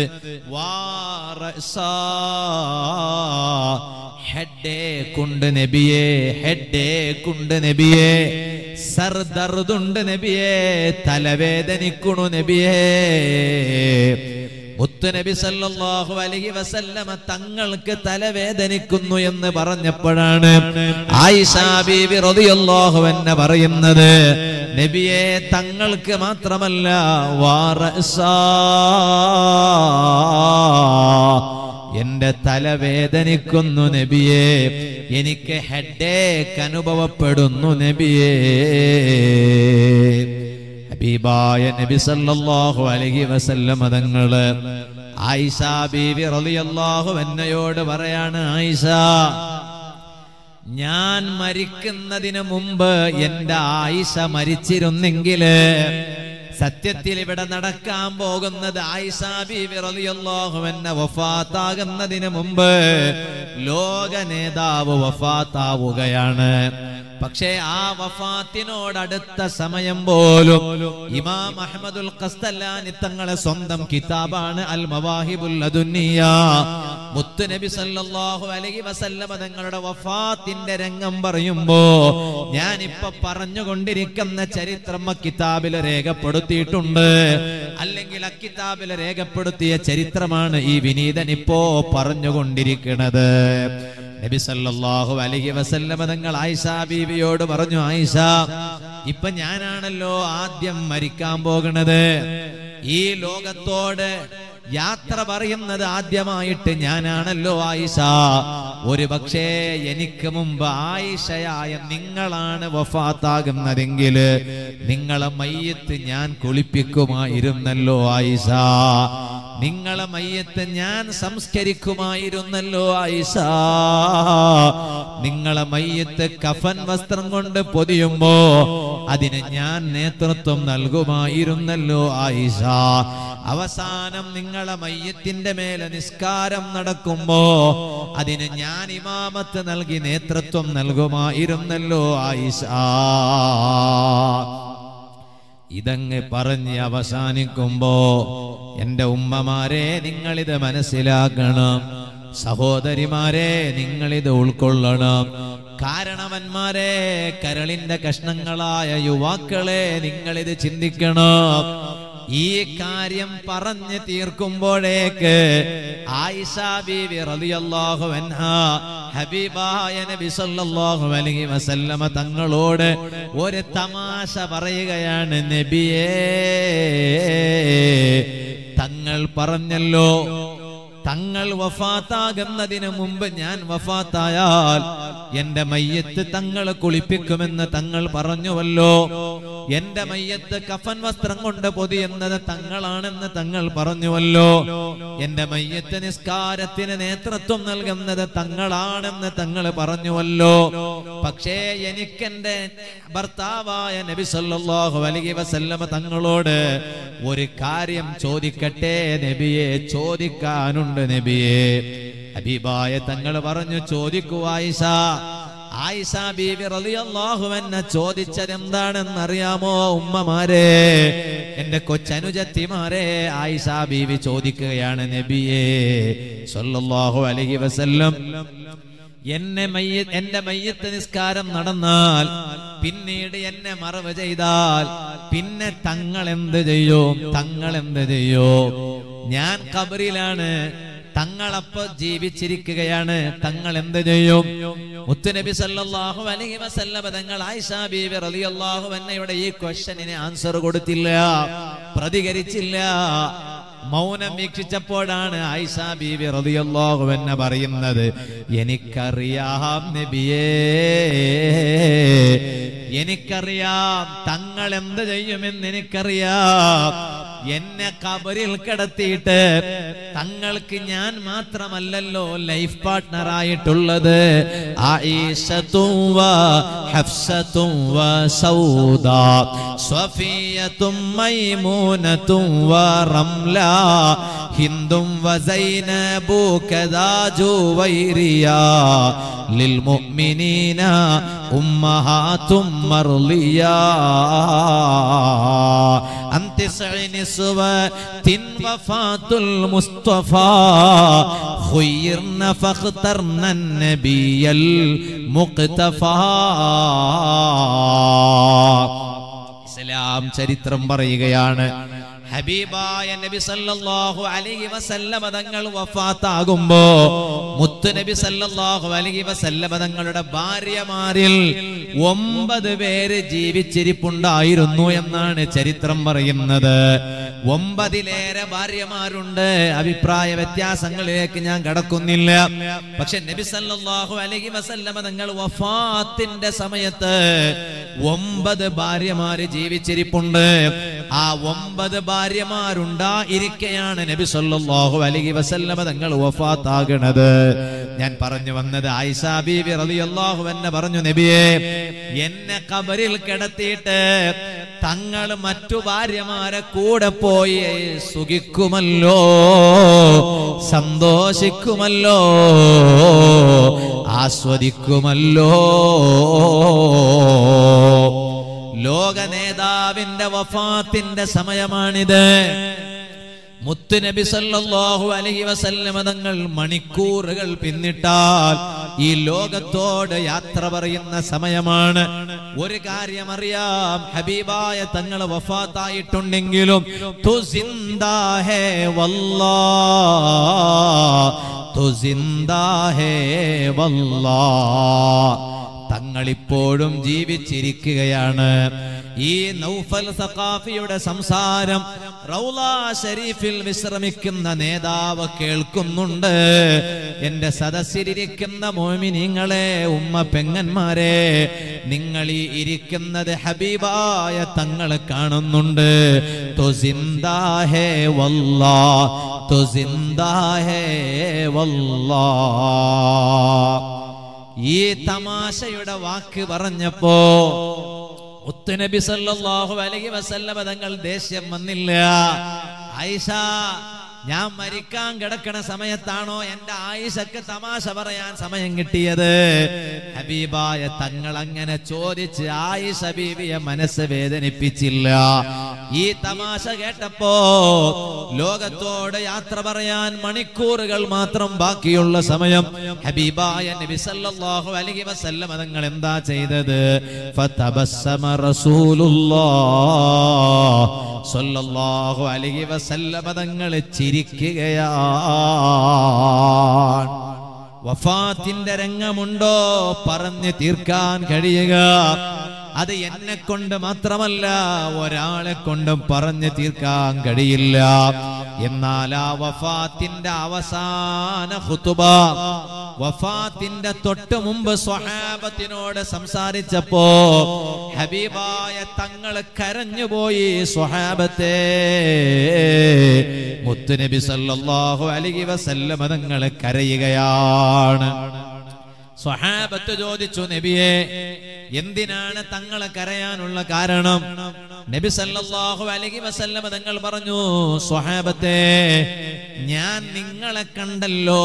ഹെഡേക്കുണ്ട് നബിയേ, ഹെഡേക്കുണ്ട് നബിയേ, സർദർദുണ്ട് നബിയേ, തലവേദനിക്കണു നബിയേ. മുത്തുനബി സല്ലല്ലാഹു അലൈഹി വസല്ലമ തങ്ങൾക്ക് തലവേദനിക്കുന്നു എന്ന് പറഞ്ഞപ്പോഴാണ് ആയിഷ ബീവി റളിയല്ലാഹു അൻഹ പറയുന്നത്, നബിയെ തങ്ങൾക്ക് മാത്രമല്ല എന്റെ തലവേദനിക്കുന്നു നബിയെ, എനിക്ക് ഹെഡേക്ക് അനുഭവപ്പെടുന്നു നബിയെ. ഹബീബായ നബി സല്ലല്ലാഹു അലൈഹി വസല്ലം തങ്ങള് ആയിഷ ബീവി റളിയല്ലാഹു അൻഹയോട് പറയാണ്, ആയിഷ, ഞാൻ മരിക്കുന്നതിന് മുമ്പ് എന്റെ ആയിഷ മരിച്ചിരുന്നെങ്കില് സത്യത്തിൽ ഇവിടെ നടക്കാൻ പോകുന്നത് ആയിഷ ബീവി റളിയല്ലാഹു അൻഹ വഫാത്താകുന്നതിന് മുമ്പ് ലോക നേതാവ് വഫാത്താവുകയാണ്. പക്ഷേ ആ വഫാത്തിനോടടുത്ത സമയം പോലും ഇമാം അഹ്മദുൽ ഖസ്തലാനി തങ്ങളെ സ്വന്തം കിതാബാണ് അൽ മവാഹിബുൽ ലദുന്നിയ. മുത്തുനബി സല്ലല്ലാഹു അലൈഹി വസല്ലം തങ്ങളുടെ വഫാത്തിന്റെ രംഗം പറയുമ്പോ ഞാനിപ്പോ പറഞ്ഞുകൊണ്ടിരിക്കുന്ന ചരിത്രം കിതാബിൽ രേഖപ്പെടുത്തിയിട്ടുണ്ട്. അല്ലെങ്കിൽ അക്കിതാബിൽ രേഖപ്പെടുത്തിയ ചരിത്രമാണ് ഈ വിനീതൻ ഇപ്പോ പറഞ്ഞുകൊണ്ടിരിക്കുന്നത്. നബി സല്ലല്ലാഹു അലൈഹി വസല്ലം തങ്ങൾ ആയിഷ ബീവിയോട് പറഞ്ഞു, ആയിഷ, ഇപ്പൊ ഞാനാണല്ലോ ആദ്യം മരിക്കാൻ പോകുന്നത്. ഈ ലോകത്തോട് യാത്ര പറയുന്നത് ആദ്യമായിട്ട് ഞാനാണല്ലോ ആയിഷ. ഒരു പക്ഷേ എനിക്ക് മുമ്പ് ആയിഷയായ നിങ്ങളാണ് വഫാത്താകുന്നതെങ്കിൽ നിങ്ങളെ മയ്യത്ത് ഞാൻ കുളിപ്പിക്കുമായിരുന്നല്ലോ ആയിഷ. നിങ്ങളെ മയ്യത്ത് ഞാൻ സംസ്കരിക്കുമായിരുന്നല്ലോ ആയിഷ. നിങ്ങളെ മയ്യത്ത് കഫൻ വസ്ത്രം കൊണ്ട് പൊതിയുമ്പോ അതിന് ഞാൻ നേതൃത്വം നൽകുമായിരുന്നല്ലോ ആയിഷ. അവസാനം നിങ്ങളെ മയ്യത്തിന്റെ മേലെ നിസ്കാരം നടക്കുമ്പോ അതിന് ഞാൻ ഇമാമത്ത് നൽകി നേതൃത്വം നൽകുമായിരുന്നല്ലോ ആയിഷ. ഇതങ്ങ് പറഞ്ഞ് അവസാനിക്കുമ്പോ എന്റെ ഉമ്മമാരെ നിങ്ങളിത് മനസ്സിലാക്കണം, സഹോദരിമാരെ നിങ്ങളിത് ഉൾക്കൊള്ളണം, കാരണവന്മാരെ കരളിന്റെ കഷ്ണങ്ങളായ യുവാക്കളെ നിങ്ങളിത് ചിന്തിക്കണം. ഈ കാര്യം പറഞ്ഞു തീർക്കുമ്പോഴേക്ക് ആയിഷ ബീവി റളിയല്ലാഹു അൻഹാ ഹബീബായ നബി സല്ലല്ലാഹു അലൈഹി വസല്ലമ തങ്ങളോട് ഒരു തമാശ പറയുകയാണ്. നബിയേ, തങ്ങൾ പറഞ്ഞല്ലോ തങ്ങൾ വഫാത്താകുന്നതിന് മുമ്പ് ഞാൻ വഫാത്തായാൽ എന്റെ മയ്യത്ത് തങ്ങൾ കുളിപ്പിക്കുമെന്ന് തങ്ങൾ പറഞ്ഞുവല്ലോ. എന്റെ മയ്യത്ത് കഫൻ വസ്ത്രം കൊണ്ട് പൊതിയുന്നത് തങ്ങളാണെന്ന് തങ്ങൾ പറഞ്ഞുവല്ലോ. എന്റെ മയ്യത്ത് നിസ്കാരത്തിന് നേതൃത്വം നൽകുന്നത് തങ്ങളാണെന്ന് തങ്ങൾ പറഞ്ഞുവല്ലോ. പക്ഷേ എനിക്കെന്റെ ഭർത്താവായ നബി സല്ലല്ലാഹു അലൈഹി വസല്ലമ തങ്ങളോട് ഒരു കാര്യം ചോദിക്കട്ടെ നബിയെ? ചോദിക്കാനുണ്ട് നബിയെ. ഹബീബായ തങ്ങൾ പറഞ്ഞു, ചോദിക്കൂ ആയിഷ. ആയിഷ ബീവി റളിയല്ലാഹു അൻഹ ചോദിച്ചത് എന്താണെന്ന് അറിയാമോ ഉമ്മമാരെ, എന്റെ കൊച്ചനുജത്തിമാരെ? ആയിഷ ബീവി ചോദിക്കുകയാണ്, നബിയേ സല്ലല്ലാഹു അലൈഹി വസല്ലം, എന്റെ മയ്യത്ത് നിസ്കാരം നടന്നാൽ പിന്നീട് എന്നെ മറവ് ചെയ്താൽ പിന്നെ തങ്ങൾ എന്ത് ചെയ്യും? തങ്ങൾ എന്ത് ചെയ്യും? ഞാൻ ഖബറിലാണ്, തങ്ങളപ്പോ ജീവിച്ചിരിക്കുകയാണ്, തങ്ങൾ എന്ത് ചെയ്യും? മുത്തുനബി സല്ലല്ലാഹു അലൈഹി വസല്ലം തങ്ങൾ ആയിഷ ബീവി റളിയല്ലാഹു അൻഹയുടെ ഈ ക്വസ്റ്റ്യനിന് ആൻസർ കൊടുത്തില്ല, പ്രതികരിച്ചില്ല. മൗനം വീക്ഷിച്ചപ്പോഴാണ് ആയിഷ ബീവി റളിയല്ലാഹു അൻഹ പറയുന്നത്, എനിക്കറിയാം നബിയേ, എനിക്കറിയാം തങ്ങൾ എന്ത് ചെയ്യുമെന്ന് എനിക്കറിയാം. എന്നെ ഖബറിൽ കിടത്തിയിട്ട് തങ്ങൾക്ക് ഞാൻ മാത്രമല്ലല്ലോ ലൈഫ് പാർട്ട്ണർ ആയിട്ടുള്ളത്. ആയിഷത്തും വ ഹഫ്സത്തും വ സൗദാ സഫിയത്തും മൈമൂനത്തും വ റംല ഹിന്ദും വ സൈനബു കദാ ജുവൈരിയ ലിൽ മുഅ്മിനീന ഉമ്മഹാത്തും മർളിയാ അന്തിസഇനി സുവതിൻ വഫാത്തുൽ മുസ്തഫ ഖുയ്ർന ഫഖ്തർന നബിയൽ മുഖ്തഫാ. ഇസ്ലാം ചരിത്രം പറയുകയാണ്, ഹബീബായ നബി സല്ലല്ലാഹു അലൈഹി വസല്ലമ തങ്ങൾ വഫാത്താകുമ്പോ മുത്തു നബി സല്ലല്ലാഹു അലൈഹി വസല്ലമ തങ്ങളുടെ ഭാര്യമാരിൽ 9 പേര് ജീവിച്ചിരിപ്പുണ്ടായിരുന്നു എന്നാണ് ചരിത്രം പറയുന്നത്. 9-ലേറെ ഭാര്യമാരുണ്ട്. അഭിപ്രായ വ്യത്യാസങ്ങളിലേക്ക് ഞാൻ കടക്കുന്നില്ല. പക്ഷെ നബി സല്ലല്ലാഹു അലൈഹി വസല്ലമ തങ്ങൾ വഫാത്തിന്റെ സമയത്ത് 9 ഭാര്യമാര് ജീവിച്ചിരിപ്പുണ്ട്. ആ 9 ഭാര്യമാരുണ്ടായിരിക്കെയാണ് നബി സല്ലല്ലാഹു അലൈഹി വസല്ലമ തങ്ങൾ വഫാത്താകുന്നത്. ഞാൻ പറഞ്ഞു വന്നത്, ആയിഷ ബീവി റളിയല്ലാഹു അൻഹ പറഞ്ഞു, നബിയേ, എന്നെ ഖബറിൽ കിടത്തിയിട്ട് തങ്ങൾ മറ്റു ഭാര്യമാരെ കൂടെ പോയി സുഖിക്കുമല്ലോ, സന്തോഷിക്കുമല്ലോ, ആസ്വദിക്കുമല്ലോ. ലോക നേതാവിന്റെ വഫാത്തിന്റെ സമയമാണിത്. മുത്തുനബി സല്ലല്ലാഹു അലൈഹി വസല്ലം തങ്ങൾ മണിക്കൂറുകൾ പിന്നിട്ടാൽ ഈ ലോകത്തോട് യാത്ര പറയുന്ന സമയമാണ്. ഒരു കാര്യം അറിയാം, ഹബീബായ തങ്ങൾ വഫാത്തായിട്ടുണ്ടെങ്കിലും തു സിന്ദാ ഹേ വല്ലാഹ്, തു സിന്ദാ ഹേ വല്ലാഹ്. തങ്ങളിപ്പോഴും ജീവിച്ചിരിക്കുകയാണ്. ഈ നൗഫൽ സഖാഫിയുടെ സംസാരം റൗള ശരീഫിൽ വിശ്രമിക്കുന്ന നേതാവ് കേൾക്കുന്നുണ്ട്. എന്റെ സദസ്സിലിരിക്കുന്ന മോമിനീങ്ങളെ, ഉമ്മ പെങ്ങന്മാരെ, നിങ്ങൾ ഈ ഇരിക്കുന്നത് ഹബീബായ തങ്ങൾ കാണുന്നുണ്ട്. തോ സിന്ദാ ഹേ വല്ലാഹ്, तो जिंदा है वल्लाह. ഈ തമാശയുടെ വാക്ക് പറഞ്ഞപ്പോ മുത്തുനബി സല്ലല്ലാഹു അലൈഹി വസല്ലം തങ്ങൾ ദേഷ്യം വന്നില്ല. ആയിഷ, ഞാൻ മരിക്കാൻ കിടക്കണ സമയത്താണോ എന്റെ ആയിഷക്ക് തമാശ പറയാൻ സമയം കിട്ടിയത്? ഹബീബായ തങ്ങൾ അങ്ങനെ ചോദിച്ച് ആയിഷ ബീവിയെ മനസ്സ് വേദനിപ്പിച്ചില്ല. ഈ തമാശ കേട്ടപ്പോ ലോകത്തോട് യാത്ര പറയാൻ മണിക്കൂറുകൾ മാത്രം ബാക്കിയുള്ള സമയം ഹബീബായ നബി സല്ലല്ലാഹു അലൈഹി വസല്ലം തങ്ങൾ എന്താ ചെയ്തത്? ഫതബസ്സമ റസൂലുള്ളാഹ് സല്ലല്ലാഹു അലൈഹി വസല്ലം തങ്ങൾ ചിരിക്കുകയാണ്. വഫാത്തിന്റെ രംഗമുണ്ടോ പറഞ്ഞു തീർക്കാൻ കഴിയുക? അത് എന്നെ കൊണ്ട് മാത്രമല്ല, ഒരാളെ കൊണ്ടും പറഞ്ഞു തീർക്കാൻ കഴിയില്ല. എന്നാൽ ആ വഫാത്തിന്റെ അവസാന ഖുതുബ, വഫാത്തിന്റെ തൊട്ട് മുമ്പ് സ്വഹാബത്തിനോട് സംസാരിച്ചപ്പോ ഹബീബായ തങ്ങൾ കരഞ്ഞുപോയി. സ്വഹാബത്തെ, മുത്തുനബി സല്ലല്ലാഹു അലൈഹി വസല്ലം തങ്ങൾ കരയുകയാണ്. സ്വഹാബത്ത് ചോദിച്ചു, നബിയെ, എന്തിനാണ് തങ്ങളെ കരയാനുള്ള കാരണം? നബി സല്ലല്ലാഹു അലൈഹി വസല്ലം തങ്ങൾ പറഞ്ഞു, സ്വഹാബത്തെ, ഞാൻ നിങ്ങളെ കണ്ടല്ലോ,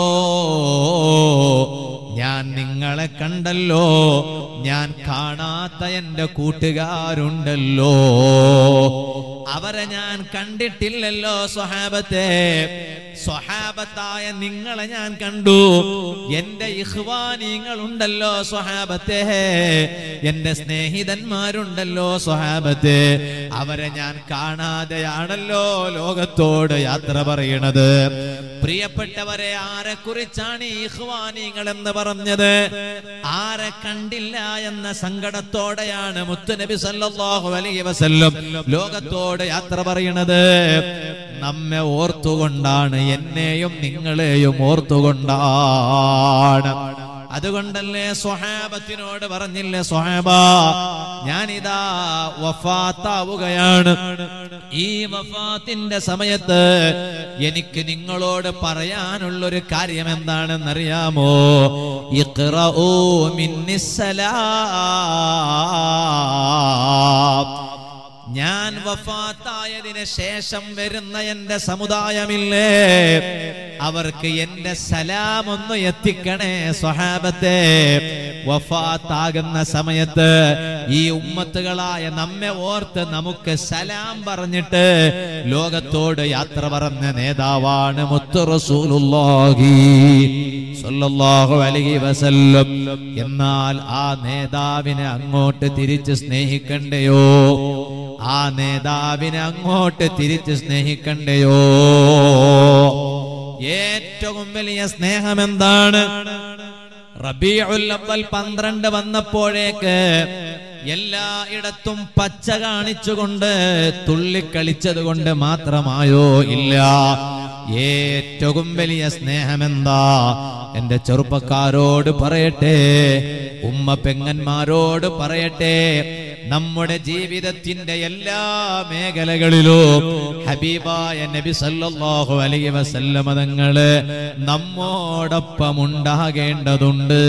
ഞാൻ കാണാത്ത എന്റെ കൂട്ടുകാരുണ്ടല്ലോ, അവരെ ഞാൻ കണ്ടിട്ടില്ലല്ലോ. സ്വഹാബത്തെ, സ്വഹാബത്തായ നിങ്ങളെ ഞാൻ കണ്ടു. എന്റെ ഇഖ്വാനീങ്ങളുണ്ടല്ലോ സ്വഹാബത്തെ, എന്റെ സ്നേഹിതന്മാരുണ്ടല്ലോ സ്വഹാബത്തെ, അവരെ ഞാൻ കാണാതെയാണല്ലോ ലോകത്തോട് യാത്ര പറയണത്. പ്രിയപ്പെട്ടവരെ, ആരെ കുറിച്ചാണ് ഈ ഇഖ്വാനീങ്ങൾ എന്ന് പറഞ്ഞത്? ആരെ കണ്ടില്ല എന്ന സങ്കടത്തോടെയാണ് മുത്തുനബി സല്ലല്ലാഹു അലൈഹി വസല്ലം ലോകത്തോട് യാത്ര പറയണത്. നമ്മെ ഓർത്തുകൊണ്ടാണ്, എന്നെയും നിങ്ങളെയും ഓർത്തുകൊണ്ടാണ്. അതുകൊണ്ടല്ലേ സ്വഹാബത്തിനോട് പറഞ്ഞില്ലേ, സ്വഹാബ, ഞാനിതാ വഫാത്താവുകയാണ്. ഈ വഫാത്തിന്റെ സമയത്ത് എനിക്ക് നിങ്ങളോട് പറയാനുള്ളൊരു കാര്യം എന്താണെന്നറിയാമോ? ഇഖ്റഊ മിന്നിസ്സലാം. ഞാൻ വഫാത്തായതിന് ശേഷം വരുന്ന എന്റെ സമുദായമില്ലേ, അവർക്ക് എന്റെ സലാം ഒന്ന് എത്തിക്കണേ സ്വഹാബത്തെ. വഫാത്താകുന്ന സമയത്ത് ഈ ഉമ്മത്തുകളായ നമ്മെ ഓർത്ത് നമുക്ക് സലാം പറഞ്ഞിട്ട് ലോകത്തോട് യാത്ര പറഞ്ഞ നേതാവാണ് മുത്തു റസൂലുള്ളാഹി സ്വല്ലല്ലാഹു അലൈഹി വസല്ലം. എന്നാൽ ആ നേതാവിനെ അങ്ങോട്ട് തിരിച്ച് സ്നേഹിക്കണ്ടയോ? ആ നേതാവിനെ അങ്ങോട്ട് തിരിച്ച് സ്നേഹിക്കണ്ടയോ? ഏറ്റവും വലിയ സ്നേഹം എന്താണ്? റബീഉൽ അവ്വൽ 12 വന്നപ്പോഴേക്ക് എല്ലായിടത്തും പച്ച കാണിച്ചുകൊണ്ട് തുള്ളിക്കളിച്ചത് കൊണ്ട് മാത്രമായോ? ഇല്ല. ഏറ്റവും വലിയ സ്നേഹമെന്താ? എന്റെ ചെറുപ്പക്കാരോട് പറയട്ടെ, ഉമ്മ പെങ്ങന്മാരോട് പറയട്ടെ, നമ്മുടെ ജീവിതത്തിന്റെ എല്ലാ മേഖലകളിലും ഹബീബായ നബി സല്ലല്ലാഹു അലൈഹി വസല്ലം തങ്ങള് നമ്മോടൊപ്പം ഉണ്ടാകേണ്ടതുണ്ട്.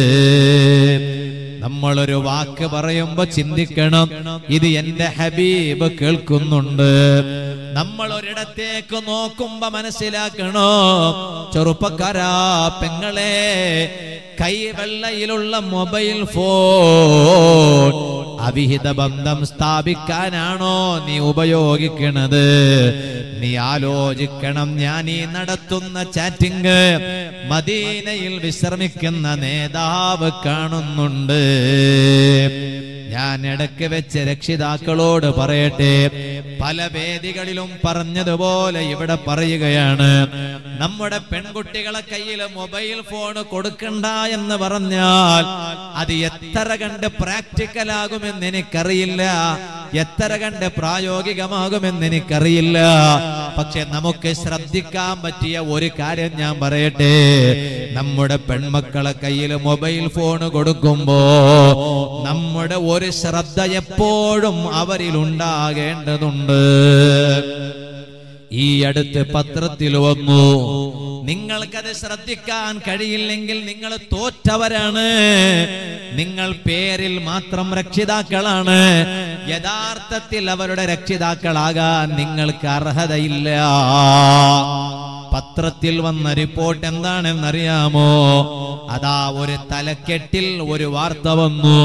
നമ്മളൊരു വാക്ക് പറയുമ്പോ ചിന്തിക്കണം, ഇത് എന്റെ ഹബീബ് കേൾക്കുന്നുണ്ട്. നമ്മൾ ഒരിടത്തേക്ക് നോക്കുമ്പോ മനസ്സിലാക്കണോ, ചെറുപ്പക്കാരാ, പെങ്ങളെ, കൈവെള്ളയിലുള്ള മൊബൈൽ ഫോൺ അവിഹിത ബന്ധം സ്ഥാപിക്കാനാണോ നീ ഉപയോഗിക്കണത്? നീ ആലോചിക്കണം. ഞാൻ ഈ നടത്തുന്ന ചാറ്റിംഗ് മദീനയിൽ വിശ്രമിക്കുന്ന നേതാവ് കാണുന്നുണ്ട്. ഞാൻ ഇടയ്ക്ക് വെച്ച് രക്ഷിതാക്കളോട് പറയട്ടെ, പല വേദികളിലും പറഞ്ഞതുപോലെ ഇവിടെ പറയുകയാണ്, നമ്മുടെ പെൺകുട്ടികളെ കയ്യിൽ മൊബൈൽ ഫോൺ കൊടുക്കണ്ട എന്ന് പറഞ്ഞാൽ അത് എത്ര കണ്ട് പ്രാക്ടിക്കൽ ആകുമെന്ന് എനിക്കറിയില്ല, എത്ര കണ്ട് പ്രായോഗികമാകുമെന്ന് എനിക്കറിയില്ല. പക്ഷെ നമുക്ക് ശ്രദ്ധിക്കാൻ പറ്റിയ ഒരു കാര്യം ഞാൻ പറയട്ടെ, നമ്മുടെ പെൺമക്കളെ കയ്യിൽ മൊബൈൽ ഫോൺ കൊടുക്കുമ്പോ നമ്മുടെ ഒരു ശ്രദ്ധ എപ്പോഴും അവരിൽ ഉണ്ടാകേണ്ടതുണ്ട്. ഈ അടുത്ത് പത്രത്തിൽ വന്നു. നിങ്ങൾക്കത് ശ്രദ്ധിക്കാൻ കഴിയില്ലെങ്കിൽ നിങ്ങൾ തോറ്റവരാണ്. നിങ്ങൾ പേരിൽ മാത്രം രക്ഷിതാക്കളാണ്, യഥാർത്ഥത്തിൽ അവരുടെ രക്ഷിതാക്കളാകാൻ നിങ്ങൾക്ക് അർഹതയില്ല. പത്രത്തിൽ വന്ന റിപ്പോർട്ട് എന്താണെന്നറിയാമോ? അതാ ഒരു തലക്കെട്ടിൽ ഒരു വാർത്ത വന്നു,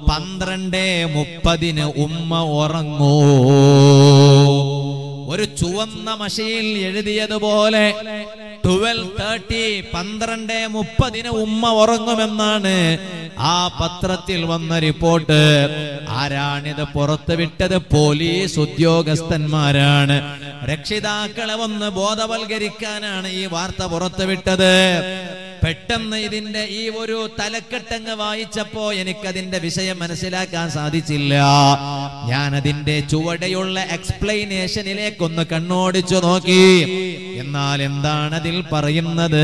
12:30 ഉമ്മ ഉറങ്ങൂ. ഒരു ചുവന്ന മഷിയിൽ എഴുതിയതുപോലെ 12:30 12:30 ഉമ്മ ഉറങ്ങുമെന്നാണ് ആ പത്രത്തിൽ വന്ന റിപ്പോർട്ട്. ആരാണിത് പുറത്തുവിട്ടത്? പോലീസ് ഉദ്യോഗസ്ഥന്മാരാണ്. രക്ഷിതാക്കളെ ഒന്ന് ബോധവൽക്കരിക്കാനാണ് ഈ വാർത്ത പുറത്തുവിട്ടത്. പെട്ടെന്ന് ഇതിന്റെ ഈ ഒരു തലക്കെട്ടങ്ങ് വായിച്ചപ്പോ എനിക്കതിന്റെ വിഷയം മനസ്സിലാക്കാൻ സാധിച്ചില്ല. ഞാനതിന്റെ ചുവടെയുള്ള എക്സ്പ്ലനേഷനിലേക്കൊന്ന് കണ്ണോടിച്ചു നോക്കി. എന്നാൽ എന്താണ് അതിൽ പറയുന്നത്?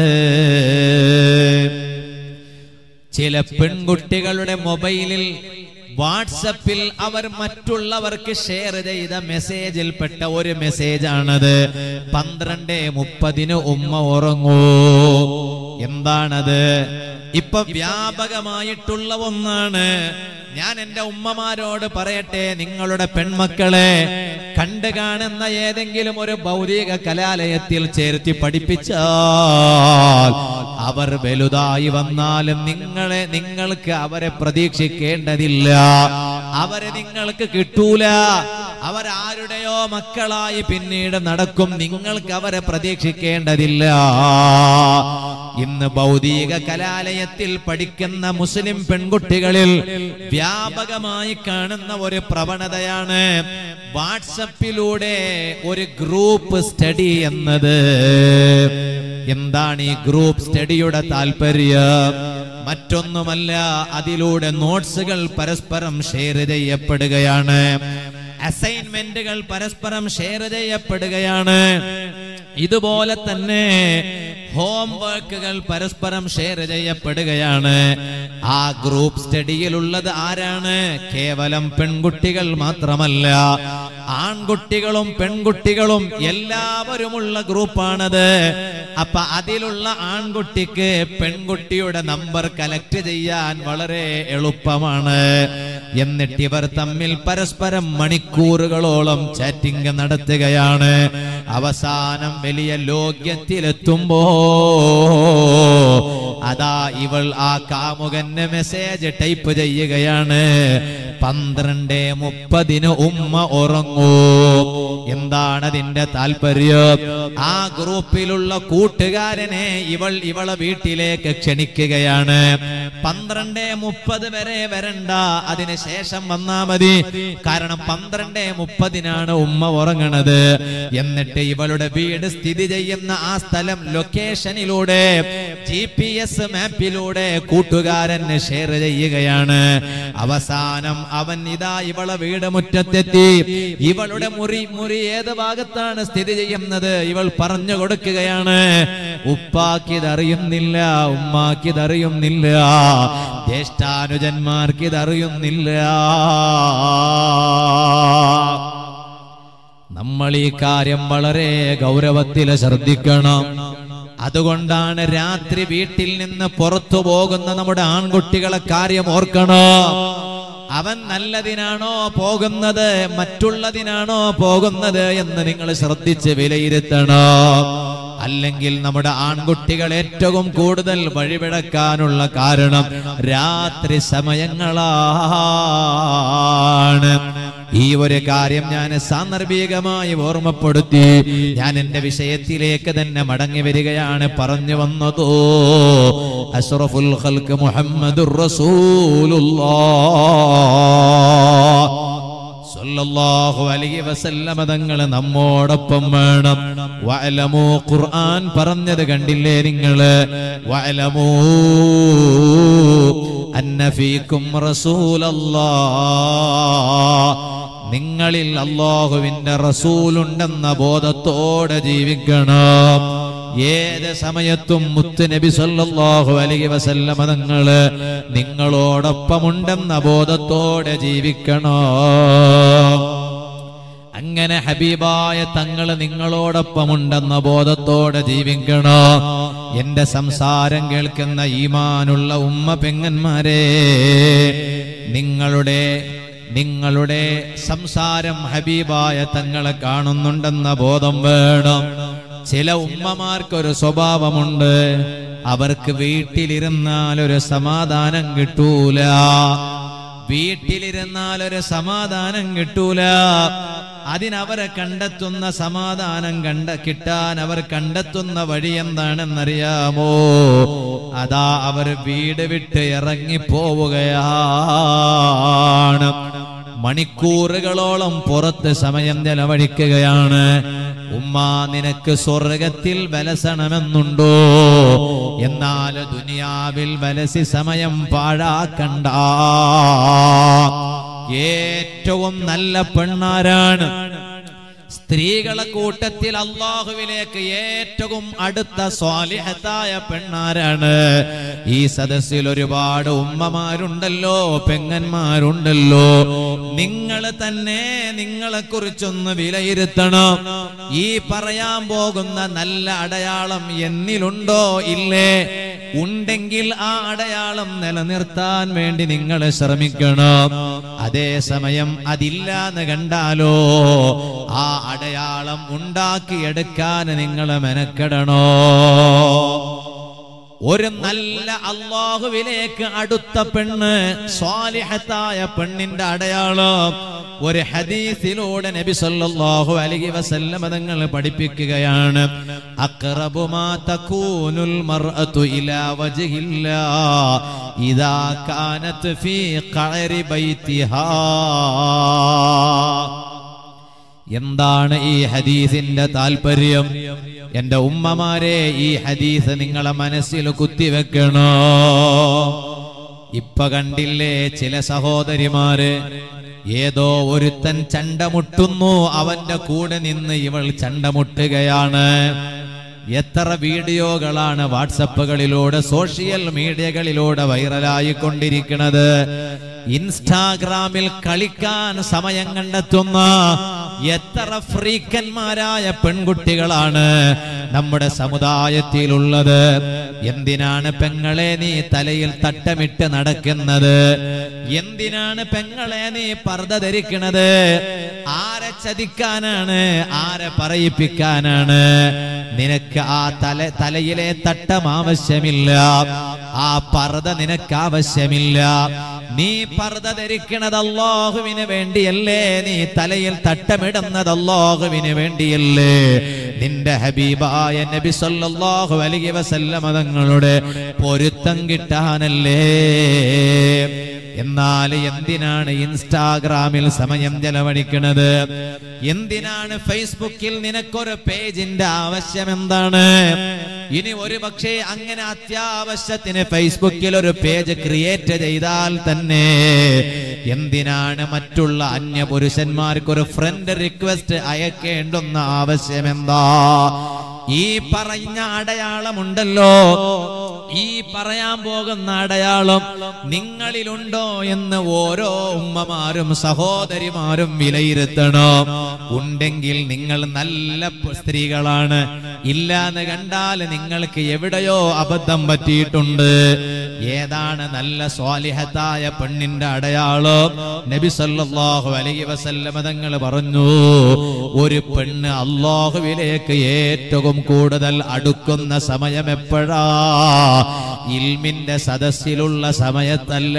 ചില പെൺകുട്ടികളുടെ മൊബൈലിൽ വാട്സപ്പിൽ അവർ മറ്റുള്ളവർക്ക് ഷെയർ ചെയ്ത മെസ്സേജിൽ പെട്ട ഒരു മെസ്സേജാണത്. 12:30 ഉമ്മ ഉറങ്ങൂ. എന്താണത്? ഇപ്പൊ വ്യാപകമായിട്ടുള്ള ഒന്നാണ്. ഞാൻ എന്റെ ഉമ്മമാരോട് പറയട്ടെ, നിങ്ങളുടെ പെൺമക്കളെ കണ്ടു കാണുന്ന ഏതെങ്കിലും ഒരു ഭൗതിക കലാലയത്തിൽ ചേർത്തി പഠിപ്പിച്ചാൽ അവർ വലുതായി വന്നാലും നിങ്ങൾക്ക് അവരെ പ്രതീക്ഷിക്കേണ്ടതില്ല. അവരെ നിങ്ങൾക്ക് കിട്ടൂല. അവരാരുടെയോ മക്കളായി പിന്നീട് നടക്കും. നിങ്ങൾക്ക് അവരെ പ്രതീക്ഷിക്കേണ്ടതില്ല. ഇന്ന് ഭൗതിക കലാലയത്തിൽ പഠിക്കുന്ന മുസ്ലിം പെൺകുട്ടികളിൽ വ്യാപകമായി കാണുന്ന ഒരു പ്രവണതയാണ് വാട്സപ്പിലൂടെ ഒരു ഗ്രൂപ്പ് സ്റ്റഡി എന്നത്. എന്താണ് ഈ ഗ്രൂപ്പ് സ്റ്റഡിയുടെ താല്പര്യം? മറ്റൊന്നുമല്ല, അതിലൂടെ നോട്ട്സുകൾ പരസ്പരം ഷെയർ ചെയ്യപ്പെടുകയാണ്, അസൈൻമെന്റുകൾ പരസ്പരം ഷെയർ ചെയ്യപ്പെടുകയാണ്. ഇതുപോലെ തന്നെ ഹോംവർക്കുകൾ പരസ്പരം ഷെയർ ചെയ്യപ്പെടുകയാണ്. ആ ഗ്രൂപ്പ് സ്റ്റഡിയിലുള്ളത് ആരാണ്? കേവലം പെൺകുട്ടികൾ മാത്രമല്ല, ആൺകുട്ടികളും പെൺകുട്ടികളും എല്ലാവരുമുള്ള ഗ്രൂപ്പാണത്. അപ്പൊ അതിലുള്ള ആൺകുട്ടിക്ക് പെൺകുട്ടിയുടെ നമ്പർ കളക്ട് ചെയ്യാൻ വളരെ എളുപ്പമാണ്. എന്നിട്ട് ഇവർ തമ്മിൽ പരസ്പരം മണിക്കൂറുകളോളം ചാറ്റിംഗ് നടത്തുകയാണ്. അവസാനം വലിയ ലോക്യത്തിലെത്തുമ്പോ അതാ ഇവൾ ആ കാമുകന്റെ മെസ്സേജ് ടൈപ്പ് ചെയ്യുകയാണ്, 12:30 ഉമ്മ ഉറങ്ങൂ. എന്താണ് അതിന്റെ താല്പര്യം? ആ ഗ്രൂപ്പിലുള്ള കൂട്ടുകാരനെ ഇവളെ വീട്ടിലേക്ക് ക്ഷണിക്കുകയാണ്. 12:30 വരെ വരണ്ട, അതിനുശേഷം വന്നാ മതി. കാരണം 12:30 ഉമ്മ ഉറങ്ങണത്. എന്നിട്ട് ഇവളുടെ വീട് സ്ഥിതി ചെയ്യുന്ന ആ സ്ഥലം ലൊക്കേഷനിലൂടെ GPS മാപ്പിലൂടെ കൂട്ടുകാരന് ഷെയർ ചെയ്യുകയാണ്. അവസാനം അവൻ ഇതാ ഇവളെ വീട് മുറ്റത്തെത്തി. ഇവളുടെ മുറി ഏത് ഭാഗത്താണ് സ്ഥിതി ചെയ്യുന്നത് ഇവൾ പറഞ്ഞു കൊടുക്കുകയാണ്. ഉപ്പാക്കിതറിയുന്നില്ല, ഉമ്മാക്കിതറിയുന്നില്ല, ജ്യേഷ്ഠാനുജന്മാർക്കിതറിയുന്നില്ല. നമ്മൾ ഈ കാര്യം വളരെ ഗൗരവത്തിൽ ശ്രദ്ധിക്കണം. അതുകൊണ്ടാണ് രാത്രി വീട്ടിൽ നിന്ന് പുറത്തു പോകുന്ന നമ്മുടെ ആൺകുട്ടികളെ കാര്യം ഓർക്കണം. അവൻ നല്ലതിനാണോ പോകുന്നത്, മറ്റുള്ളതിനാണോ പോകുന്നത് എന്ന് നിങ്ങൾ ശ്രദ്ധിച്ച് വിലയിരുത്തണം. അല്ലെങ്കിൽ നമ്മുടെ ആൺകുട്ടികൾ ഏറ്റവും കൂടുതൽ വഴിപിഴക്കാനുള്ള കാരണം രാത്രി സമയങ്ങളാണ്. ഈ ഒരു കാര്യം ഞാൻ സാന്ദർഭികമായി ഓർമ്മപ്പെടുത്തി. ഞാൻ എന്റെ വിഷയത്തിലേക്ക് തന്നെ മടങ്ങി വരികയാണ്. പറഞ്ഞു വന്നതോ അഷ്റഫുൽ ഖൽഖ് മുഹമ്മദുർ റസൂലുള്ളാഹ് സല്ലല്ലാഹു അലൈഹി വസല്ലമ തങ്ങൾ നമ്മോടൊപ്പം വേണം. വഅലമൂ, ഖുർആൻ പറഞ്ഞത് കണ്ടില്ലേ നിങ്ങള്? വഅലമൂ അന്ന ഫീകും റസൂലല്ലാഹ്, നിങ്ങളിൽ അല്ലാഹുവിന്റെ റസൂലുണ്ടെന്ന ബോധത്തോടെ ജീവിക്കണം. ഏത് സമയത്തും മുത്ത് നബി സല്ലല്ലാഹു അലൈഹി വസല്ലമ തങ്ങള് നിങ്ങളോടൊപ്പമുണ്ടെന്ന ബോധത്തോടെ ജീവിക്കണം. അങ്ങനെ ഹബീബായ തങ്ങൾ നിങ്ങളോടൊപ്പമുണ്ടെന്ന ബോധത്തോടെ ജീവിക്കണോ. എന്റെ സംസാരം കേൾക്കുന്ന ഈമാനുള്ള ഉമ്മ പെങ്ങന്മാരെ, നിങ്ങളുടെ സംസാരം ഹബീബായ തങ്ങളെ കാണുന്നുണ്ടെന്ന ബോധം വേണം. ചില ഉമ്മമാർക്കൊരു സ്വഭാവമുണ്ട്, അവർക്ക് വീട്ടിലിരുന്നാൽ ഒരു സമാധാനം കിട്ടൂല. വീട്ടിലിരുന്നാൽ ഒരു സമാധാനം കിട്ടൂല. അതിനവരെ കണ്ടെത്തുന്ന സമാധാനം കിട്ടാൻ അവർ കണ്ടെത്തുന്ന വഴി എന്താണെന്നറിയാമോ? അതാ അവർ വീട് വിട്ട് ഇറങ്ങിപ്പോവുകയാണ്. മണിക്കൂറുകളോളം പുറത്ത് സമയം ചെലവഴിക്കുകയാണ്. ഉമ്മ, നിനക്ക് സ്വർഗത്തിൽ വലസണമെന്നുണ്ടോ? എന്നാൽ ദുനിയാവിൽ വലസി സമയം പാഴാക്കണ്ട. ഏറ്റവും നല്ല പെണ്ണാരാണ്? സ്ത്രീകളെ കൂട്ടത്തിൽ അല്ലാഹുവിലേക്ക് ഏറ്റവും അടുത്ത സ്വാലിഹത്തായ പെണ്ണാരാണ്? ഈ സദസ്സിൽ ഒരുപാട് ഉമ്മമാരുണ്ടല്ലോ, പെങ്ങന്മാരുണ്ടല്ലോ. നിങ്ങൾ തന്നെ നിങ്ങളെ കുറിച്ചൊന്ന് വിലയിരുത്തണം. ഈ പറയാൻ പോകുന്ന നല്ല അടയാളം എന്നിലുണ്ടോ ഇല്ലേ? ഉണ്ടെങ്കിൽ ആ അടയാളം നിലനിർത്താൻ വേണ്ടി നിങ്ങൾ ശ്രമിക്കണം. അതേസമയം അതില്ലാന്ന് കണ്ടാലോ, ആ അടയാളം ഉണ്ടാക്കിയെടുക്കാൻ നിങ്ങൾ മെനക്കെടണോ. ഒരു നല്ല അല്ലാഹുവിലേക്ക് അടുത്ത പെണ്ണ്, സ്വാലിഹത്തായ പെണ്ണിന്റെ അടയാളം ഒരു ഹദീസിലൂടെ നബി സല്ലല്ലാഹു അലൈഹി വസല്ലം തങ്ങൾ പഠിപ്പിക്കുകയാണ്. അഖറബു മാ തകൂനുൽ മർഅതു ഇലാ വജ്ഹില്ലാ ഇദാ കാനത് ഫീ ഖഅരി ബൈതിഹാ. എന്താണ് ഈ ഹദീസിന്റെ താല്പര്യം? എന്റെ ഉമ്മമാരെ, ഈ ഹദീസ് നിങ്ങളെ മനസ്സിൽ കുത്തിവെക്കണോ. ഇപ്പൊ കണ്ടില്ലേ ചില സഹോദരിമാര്, ഏതോ ഒരുത്തൻ ചണ്ടമുട്ടുന്നു, അവന്റെ കൂടെ നിന്ന് ഇവൾ ചണ്ടമുട്ടുകയാണ്. എത്ര വീഡിയോകളാണ് വാട്സപ്പുകളിലൂടെ, സോഷ്യൽ മീഡിയകളിലൂടെ വൈറലായിക്കൊണ്ടിരിക്കുന്നത്. ഇൻസ്റ്റാഗ്രാമിൽ കളിക്കാൻ സമയം കണ്ടെത്തുന്ന എത്ര ഫ്രീക്കന്മാരായ പെൺകുട്ടികളാണ് നമ്മുടെ സമുദായത്തിലുള്ളത്. എന്തിനാണ് പെങ്ങളെ നീ തലയിൽ തട്ടമിട്ട് നടക്കുന്നത്? എന്തിനാണ് പെങ്ങളെ നീ പർദ്ദ ധരിക്കുന്നത്? ആരെ ചതിക്കാനാണ്? ആരെ പറയിപ്പിക്കാനാണ്? നിനക്ക് ആ തലയിലെ തട്ടം ആവശ്യമില്ല, ആ പർദ്ദ നിനക്ക് ആവശ്യമില്ല. നീ പർദ്ദ ധരിക്കുന്നത് അല്ലാഹുവിന് വേണ്ടിയല്ലേ? നീ തലയിൽ തട്ടമിടുന്നത് അല്ലാഹുവിന് വേണ്ടിയല്ലേ? നിന്റെ ഹബീബായ നബി സല്ലല്ലാഹു അലൈഹി വസല്ലം തങ്ങളുടെ പൊരുത്തം കിട്ടാനല്ലേ? എന്നാൽ എന്തിനാണ് ഇൻസ്റ്റാഗ്രാമിൽ സമയം ചെലവഴിക്കുന്നത്? എന്തിനാണ് ഫേസ്ബുക്കിൽ നിനക്കൊരു പേജിന്റെ ആവശ്യം എന്താണ്? ഇനി ഒരു പക്ഷേ അങ്ങനെ അത്യാവശ്യത്തിന് ഫേസ്ബുക്കിൽ ഒരു പേജ് ക്രിയേറ്റ് ചെയ്താൽ തന്നെ എന്തിനാണ് മറ്റുള്ള അന്യ പുരുഷന്മാർക്ക് ഒരു ഫ്രണ്ട് റിക്വസ്റ്റ് അയക്കേണ്ടുന്ന ആവശ്യം എന്താ? ഈ പറഞ്ഞ അടയാളമുണ്ടല്ലോ, ഈ പറയാൻ പോകുന്ന അടയാളം നിങ്ങളിലുണ്ടോ എന്ന് ഓരോ ഉമ്മമാരും സഹോദരിമാരും വിലയിരുത്തണം. ഉണ്ടെങ്കിൽ നിങ്ങൾ നല്ല സ്ത്രീകളാണ്. ഇല്ലാന്ന് കണ്ടാൽ നിങ്ങൾക്ക് എവിടെയോ അബദ്ധം പറ്റിയിട്ടുണ്ട്. ഏതാണ് നല്ല സ്വാലിഹത്തായ പെണ്ണിന്റെ അടയാളം? നബി സല്ലല്ലാഹു അലൈഹി വസല്ലം തങ്ങൾ പറഞ്ഞു, ഒരു പെണ്ണ് അല്ലാഹുവിലേക്ക് ഏറ്റവും കൂടുതൽ അടുക്കുന്ന സമയം എപ്പോഴാ? ഇൽമിന്റെ സദസ്സിലുള്ള സമയത്തല്ല,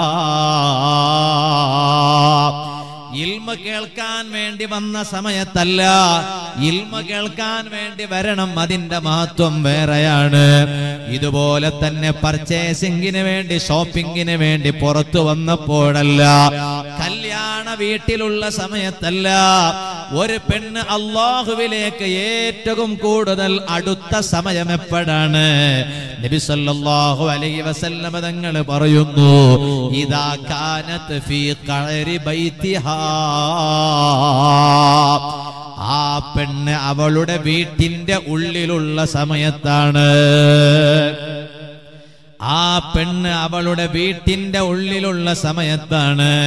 ഇൽമ കേൾക്കാൻ വേണ്ടി വന്ന സമയത്തല്ല. ഇൽമ കേൾക്കാൻ വേണ്ടി വരണം, അതിന്റെ മഹത്വം വേറെയാണ്. ഇതുപോലെ തന്നെ പർച്ചേസിംഗിന് വേണ്ടി, ഷോപ്പിംഗിന് വേണ്ടി പുറത്തു വന്നപ്പോഴല്ല, കല്യാണ വീട്ടിലുള്ള സമയത്തല്ല. ഒരു പെണ്ണ് അല്ലാഹുവിലേക്ക് ഏറ്റവും കൂടുതൽ അടുത്ത സമയം എപ്പോഴാണ്? നബി സല്ലല്ലാഹു അലൈഹി വസല്ലം തങ്ങൾ പറയുന്നു, ഇദാ കാനത് ഫീ ഖഅരി ബൈതിഹാ. ആ പെണ്ണ് അവളുടെ വീട്ടിന്റെ ഉള്ളിലുള്ള സമയത്താണ്. ആ പെണ്ണ് അവളുടെ വീട്ടിന്റെ ഉള്ളിലുള്ള സമയത്താണ്.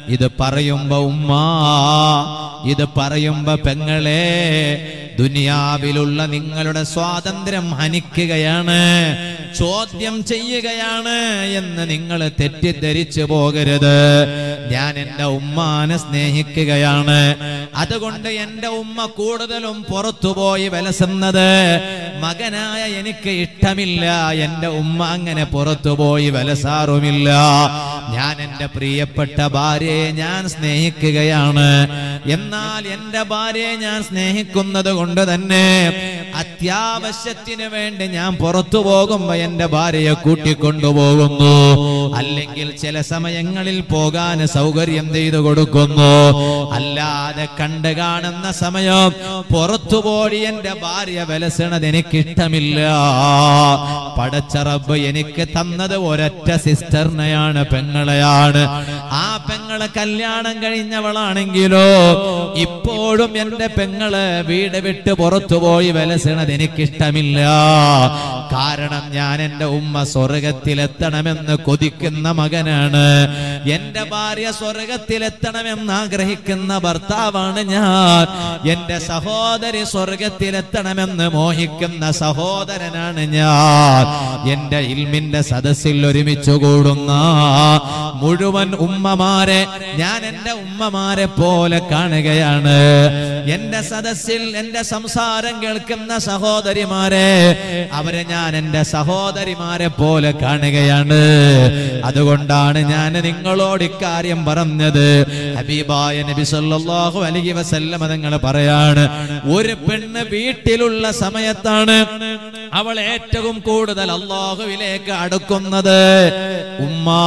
ഇത് പറയുമ്പോ ഉമ്മ, ഇത് പറയുമ്പോ പെങ്ങളെ, ദുനിയാവിലുള്ള നിങ്ങളുടെ സ്വാതന്ത്ര്യം ഹനിക്കുകയാണ്, ചോദ്യം ചെയ്യുകയാണ് എന്ന് നിങ്ങൾ തെറ്റിദ്ധരിച്ചു പോകരുത്. ഞാൻ എൻ്റെ ഉമ്മാനെ സ്നേഹിക്കുകയാണ്, അതുകൊണ്ട് എൻ്റെ ഉമ്മ കൂടുതലും പുറത്തുപോയി വിലസുന്നത് മകനായ എനിക്ക് ഇഷ്ടമില്ല. എൻ്റെ ഉമ്മ അങ്ങനെ പുറത്തുപോയി വിലസാറുമില്ല. ഞാൻ എൻ്റെ പ്രിയപ്പെട്ട ഭാര്യയെ ഞാൻ സ്നേഹിക്കുകയാണ്. എന്നാൽ എൻ്റെ ഭാര്യയെ ഞാൻ സ്നേഹിക്കുന്നത് കൊണ്ട് തന്നെ അത്യാവശ്യത്തിന് വേണ്ടി ഞാൻ പുറത്തു പോകുമ്പോ എൻ്റെ ഭാര്യയെ കൂട്ടിക്കൊണ്ടുപോകുന്നു. അല്ലെങ്കിൽ ചില സമയങ്ങളിൽ പോകാൻ സൗകര്യം ചെയ്തു കൊടുക്കുന്നു. അല്ലാതെ കണ്ടു കാണുന്ന സമയം പുറത്തുപോയി എൻ്റെ ഭാര്യ വിലസണത് എനിക്കിഷ്ടമില്ല. പടച്ച റബ്ബ് എനിക്ക് തന്നത് ഒരൊറ്റ സിസ്റ്ററിനെയാണ്, പെങ്ങളെയാണ്. ആ പെങ്ങളെ കല്യാണം കഴിഞ്ഞവളാണെങ്കിലോ ഇപ്പോഴും എൻ്റെ പെങ്ങള് വീട് വിട്ട് പുറത്തുപോയി വിലസണത് എനിക്കിഷ്ടമില്ല. കാരണം ഞാൻ എൻ്റെ ഉമ്മ സ്വർഗത്തിലെത്തണമെന്ന് കൊതിക്കുന്ന മകനാണ്. എൻ്റെ ഭാര്യ സ്വർഗത്തിലെത്തണമെന്ന് ആഗ്രഹിക്കുന്ന ഭർത്താവാണ് ഞാൻ. എൻ്റെ സഹോദരി സ്വർഗത്തിലെത്തണമെന്ന് മോഹിക്കുന്ന സഹോദരനാണ് ഞാൻ. എൻ്റെ ഇൽമിന്റെ സദസ്സിൽ ഒരുമിച്ചു കൂടുന്ന മുഴുവൻ ഉമ്മമാരെ ഞാൻ എൻ്റെ ഉമ്മമാരെ പോലെ കാണുകയാണ്. എൻ്റെ സദസ്സിൽ എൻ്റെ സംസാരം കേൾക്കുന്ന സഹോദരിമാരെ, അവരെ ഞാൻ എൻ്റെ സഹോദരിമാരെ പോലെ കാണുകയാണ്. അതുകൊണ്ടാണ് ഞാൻ നിങ്ങളോട് ഇക്കാര്യം പറഞ്ഞത്. ഹബീബായ നബി സല്ലല്ലാഹു അലൈഹി വസല്ലം തങ്ങൾ പറയാണ്, ഒരു പെണ്ണ് വീട്ടിലുള്ള സമയത്താണ് അവൾ ഏറ്റവും കൂടുതൽ അല്ലാഹുവിലേക്ക് അടുക്കുന്നത്. ഉമ്മാ,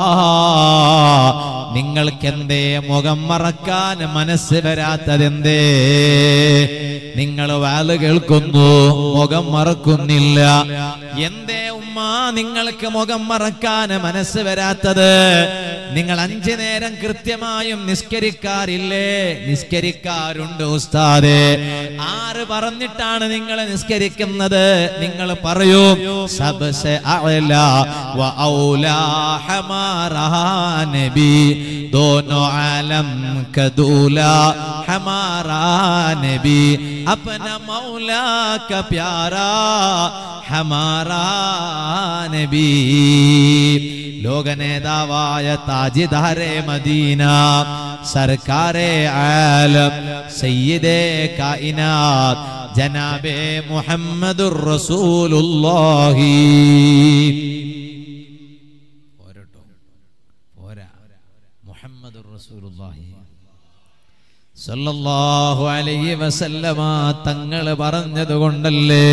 നിങ്ങൾക്കെന്തേ മുഖം മറക്കാൻ മനസ്സ് വരാത്തതെന്തേ? നിങ്ങൾ വാല് കേൾക്കുന്നു, മുഖം മറക്കുന്നില്ല. എന്തേ ഉമ്മ നിങ്ങൾക്ക് മുഖം മറക്കാൻ മനസ്സ് വരാത്തത്? നിങ്ങൾ 5 നേരം കൃത്യമായും നിസ്കരിക്കാറില്ലേ? നിസ്കരിക്കാറുണ്ട് ഉസ്താദേ. ആര് പറഞ്ഞിട്ടാണ് നിങ്ങൾ നിസ്കരിക്കുന്നത്? നിങ്ങൾ പറയൂ. സബ്സെ അഅ്ലാ വ ഔലാ ഹമാറാ നബി, दोनों आलम का दूल्हा हमारा नबी, अपना मौला का प्यारा हमारा नबी. लोग नेदावाय ताजदारे मदीना, सरकारे आलम, सय्यदे काइनात, जनाबे मुहम्मदुर रसूलुल्लाही. സല്ലല്ലാഹു അലൈഹി വസല്ലമ തങ്ങൾ പറഞ്ഞതുകൊണ്ടല്ലേ,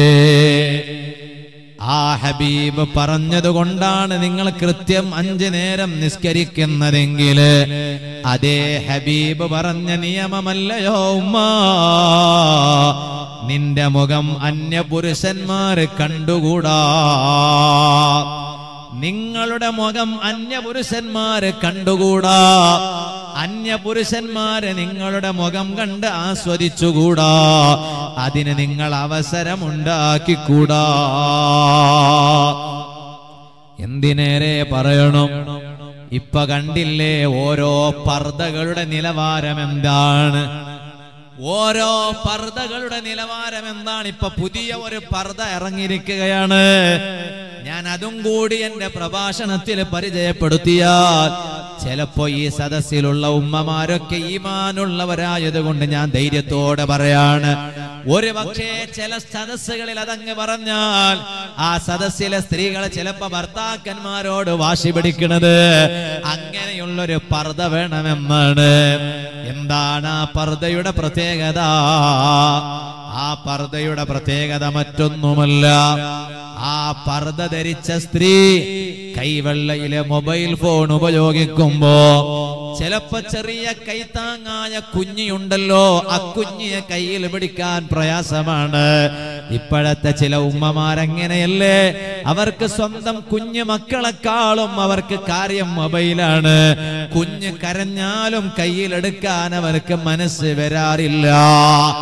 ആ ഹബീബ് പറഞ്ഞതുകൊണ്ടാണ് നിങ്ങൾ കൃത്യം 5 നേരം നിസ്കരിക്കുന്നതെങ്കിൽ അതേ ഹബീബ് പറഞ്ഞ നിയമമല്ലയോ ഉമ്മ? നിന്റെ മുഖം അന്യപുരുഷന്മാർ കണ്ടുകൂടാ. നിങ്ങളുടെ മുഖം അന്യപുരുഷന്മാര് കണ്ടുകൂടാ. അന്യപുരുഷന്മാര് നിങ്ങളുടെ മുഖം കണ്ട് ആസ്വദിച്ചുകൂടാ. അതിന് നിങ്ങൾ അവസരമുണ്ടാക്കിക്കൂടാ. എന്തിനേറെ പറയണം? ഇപ്പൊ കണ്ടില്ലേ ഓരോ പർദ്ദകളുടെ നിലവാരം എന്താണ്? ഓരോ പർദ്ദകളുടെ നിലവാരം എന്താണ്? ഇപ്പൊ പുതിയ ഒരു പർദ്ദ ഇറങ്ങിയിരിക്കുകയാണ്. ഞാൻ അതും കൂടി എന്റെ പ്രഭാഷണത്തിൽ പരിചയപ്പെടുത്തിയാൽ ചിലപ്പോ ഈ സദസ്സിലുള്ള ഉമ്മമാരൊക്കെ ഈമാനുള്ളവരായതുകൊണ്ട് ഞാൻ ധൈര്യത്തോടെ പറയാണ്, ഒരു പക്ഷേ ചില സദസ്സുകളിൽ അതങ്ങ് പറഞ്ഞാൽ ആ സദസ്സിലെ സ്ത്രീകൾ ചിലപ്പോ ഭർത്താക്കന്മാരോട് വാശി പിടിക്കുന്നത് അങ്ങനെയുള്ളൊരു പർദ്ദ വേണമെന്നാണ്. എന്താണ് ആ പർദ്ദയുടെ പ്രത്യേകത? ആ പർദ്ദയുടെ പ്രത്യേകത മറ്റൊന്നുമല്ല, ആ പർദ്ദ ധരിച്ച സ്ത്രീ കൈവെള്ളയിലെ മൊബൈൽ ഫോൺ ഉപയോഗിക്കുമ്പോ ചിലപ്പോ ചെറിയ കൈത്താങ്ങായ കുഞ്ഞിയുണ്ടല്ലോ, ആ കുഞ്ഞിയെ കയ്യിൽ പിടിക്കാൻ പ്രയാസമാണ്. ഇപ്പോഴത്തെ ചില ഉമ്മമാരങ്ങനെയല്ലേ, അവർക്ക് സ്വന്തം കുഞ്ഞു മക്കളെക്കാളും അവർക്ക് കാര്യം മൊബൈലാണ്. കുഞ്ഞ് കരഞ്ഞാലും കയ്യിലെടുക്കാൻ അവർക്ക് മനസ്സ് വരാറില്ല.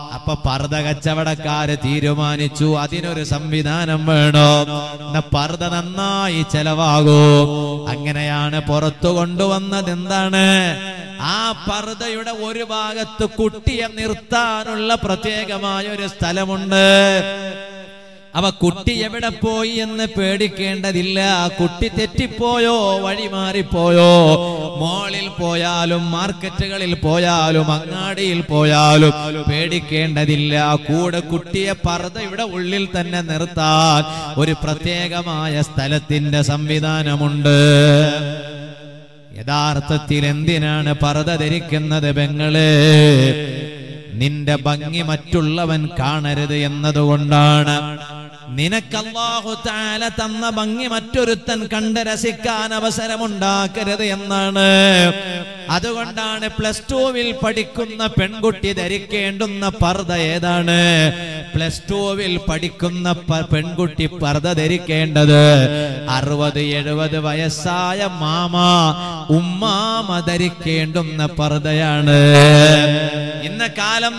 അപ്പൊ പർദ്ദ കച്ചവടക്കാര് തീരുമാനിച്ചു അതിനൊരു സംവിധാനം വേണോ, പർദ്ദ നന്നായി ചെലവാകൂ. അങ്ങനെയാണ് പുറത്തു കൊണ്ടുവന്നത്. എന്താണ്? ആ പർദ്ദയുടെ ഒരു ഭാഗത്ത് കുട്ടിയെ നിർത്താനുള്ള പ്രത്യേകമായ ഒരു സ്ഥലമുണ്ട്. അവ കുട്ടി എവിടെ പോയി എന്ന് പേടിക്കേണ്ടതില്ല. കുട്ടി തെറ്റിപ്പോയോ, വഴി മാറിപ്പോയോ, മോളിൽ പോയാലും മാർക്കറ്റുകളിൽ പോയാലും അങ്ങാടിയിൽ പോയാലും പേടിക്കേണ്ടതില്ല. കൂടെ കുട്ടിയെ പർദ്ദയുടെ ഉള്ളിൽ തന്നെ നിർത്താൻ ഒരു പ്രത്യേകമായ സ്ഥലത്തിന്റെ സംവിധാനമുണ്ട്. യഥാർത്ഥത്തിൽ എന്തിനാണ് പർദ്ദ ധരിക്കുന്നത് പെങ്ങളെ? നിന്റെ ഭംഗി മറ്റുള്ളവൻ കാണരുത് എന്നതുകൊണ്ടാണ്. നിനക്ക് അല്ലാഹു തആല തന്ന ഭംഗി മറ്റൊരുത്തൻ കണ്ട് രസിക്കാൻ അവസരമുണ്ടാക്കരുത് എന്നാണ്. അതുകൊണ്ടാണ് +2 പഠിക്കുന്ന പെൺകുട്ടി ധരിക്കേണ്ടുന്ന പർദ്ദ ഏതാണ്? +2 പഠിക്കുന്ന പെൺകുട്ടി പർദ്ദ ധരിക്കേണ്ടത് 60-70 വയസ്സായ ഉമ്മാമ ധരിക്കേണ്ടുന്ന പർദ്ദയാണ്. ഇന്ന കാലം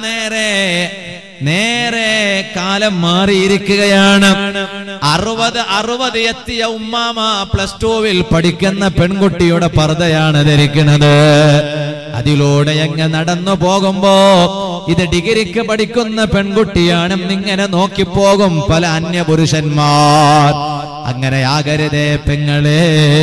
നേരെ കാലം മാറിയിരിക്കുകയാണ്. 60 എത്തിയ ഉമ്മാമ +2 പഠിക്കുന്ന പെൺകുട്ടിയുടെ പർദ്ദയാണ് ധരിക്കുന്നത്. അതിലൂടെ എങ്ങ നടന്നു പോകുമ്പോ ഇത് ഡിഗ്രിക്ക് പഠിക്കുന്ന പെൺകുട്ടിയാണെന്നിങ്ങനെ നോക്കിപ്പോകും പല അന്യപുരുഷന്മാർ. അങ്ങനെയാകരുതേ പെങ്ങളെ.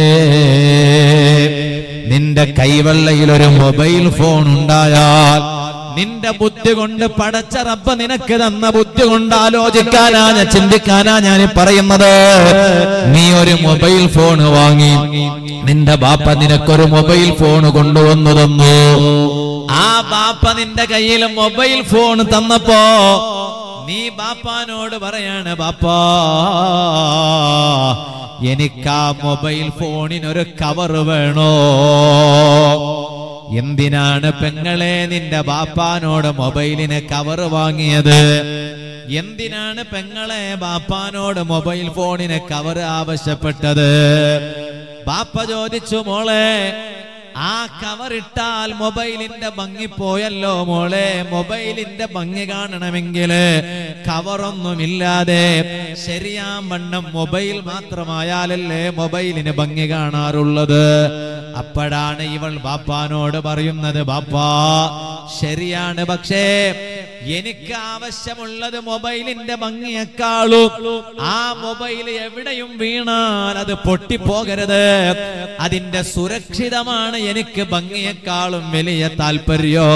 നിന്റെ കൈവെള്ളയിൽ ഒരു മൊബൈൽ ഫോൺ ഉണ്ടായാൽ നിന്റെ ബുദ്ധി കൊണ്ട് പടച്ച റബ്ബ് നിനക്ക് തന്ന ബുദ്ധി കൊണ്ട് ആലോചിക്കാനാ, ചിന്തിക്കാനാ ഞാൻ പറയുന്നത്. നീ ഒരു മൊബൈൽ ഫോൺ വാങ്ങി, നിന്റെ ബാപ്പ നിനക്കൊരു മൊബൈൽ ഫോൺ കൊണ്ടുവന്നു തന്നു. ആ ബാപ്പ നിന്റെ കയ്യിൽ മൊബൈൽ ഫോൺ തന്നപ്പോ നീ ബാപ്പാനോട് പറയാണ്, ബാപ്പാ എനിക്കാ മൊബൈൽ ഫോണിനൊരു കവർ വേണോ? എന്തിനാണ് പെങ്ങളെ നിന്റെ ബാപ്പാനോട് മൊബൈലിന് കവർ വാങ്ങിയത്? എന്തിനാണ് പെങ്ങളെ ബാപ്പാനോട് മൊബൈൽ ഫോണിന് കവർ ആവശ്യപ്പെട്ടത്? ബാപ്പ ചോദിച്ചു, മോളെ ആ കവർ ഇട്ടാൽ മൊബൈലിന്റെ ഭംഗി പോയല്ലോ മോളെ. മൊബൈലിന്റെ ഭംഗി കാണണമെങ്കിൽ കവറൊന്നുമില്ലാതെ ശരിയാവണ്ണം മൊബൈൽ മാത്രമായാലല്ലേ മൊബൈലിന് ഭംഗി കാണാറുള്ളത്. അപ്പോഴാണ് ഇവൾ ബാപ്പാനോട് പറയുന്നത്, ബാപ്പാ ശരിയാണ്, പക്ഷേ എനിക്ക് ആവശ്യമുള്ളത് മൊബൈലിന്റെ ഭംഗിയെക്കാളും ആ മൊബൈൽ എവിടെയും വീണാൽ അത് പൊട്ടിപ്പോകരുത്. അതിന്റെ സുരക്ഷിതമാണ് എനിക്ക് ഭംഗിയെക്കാളും വലിയ താല്പര്യം.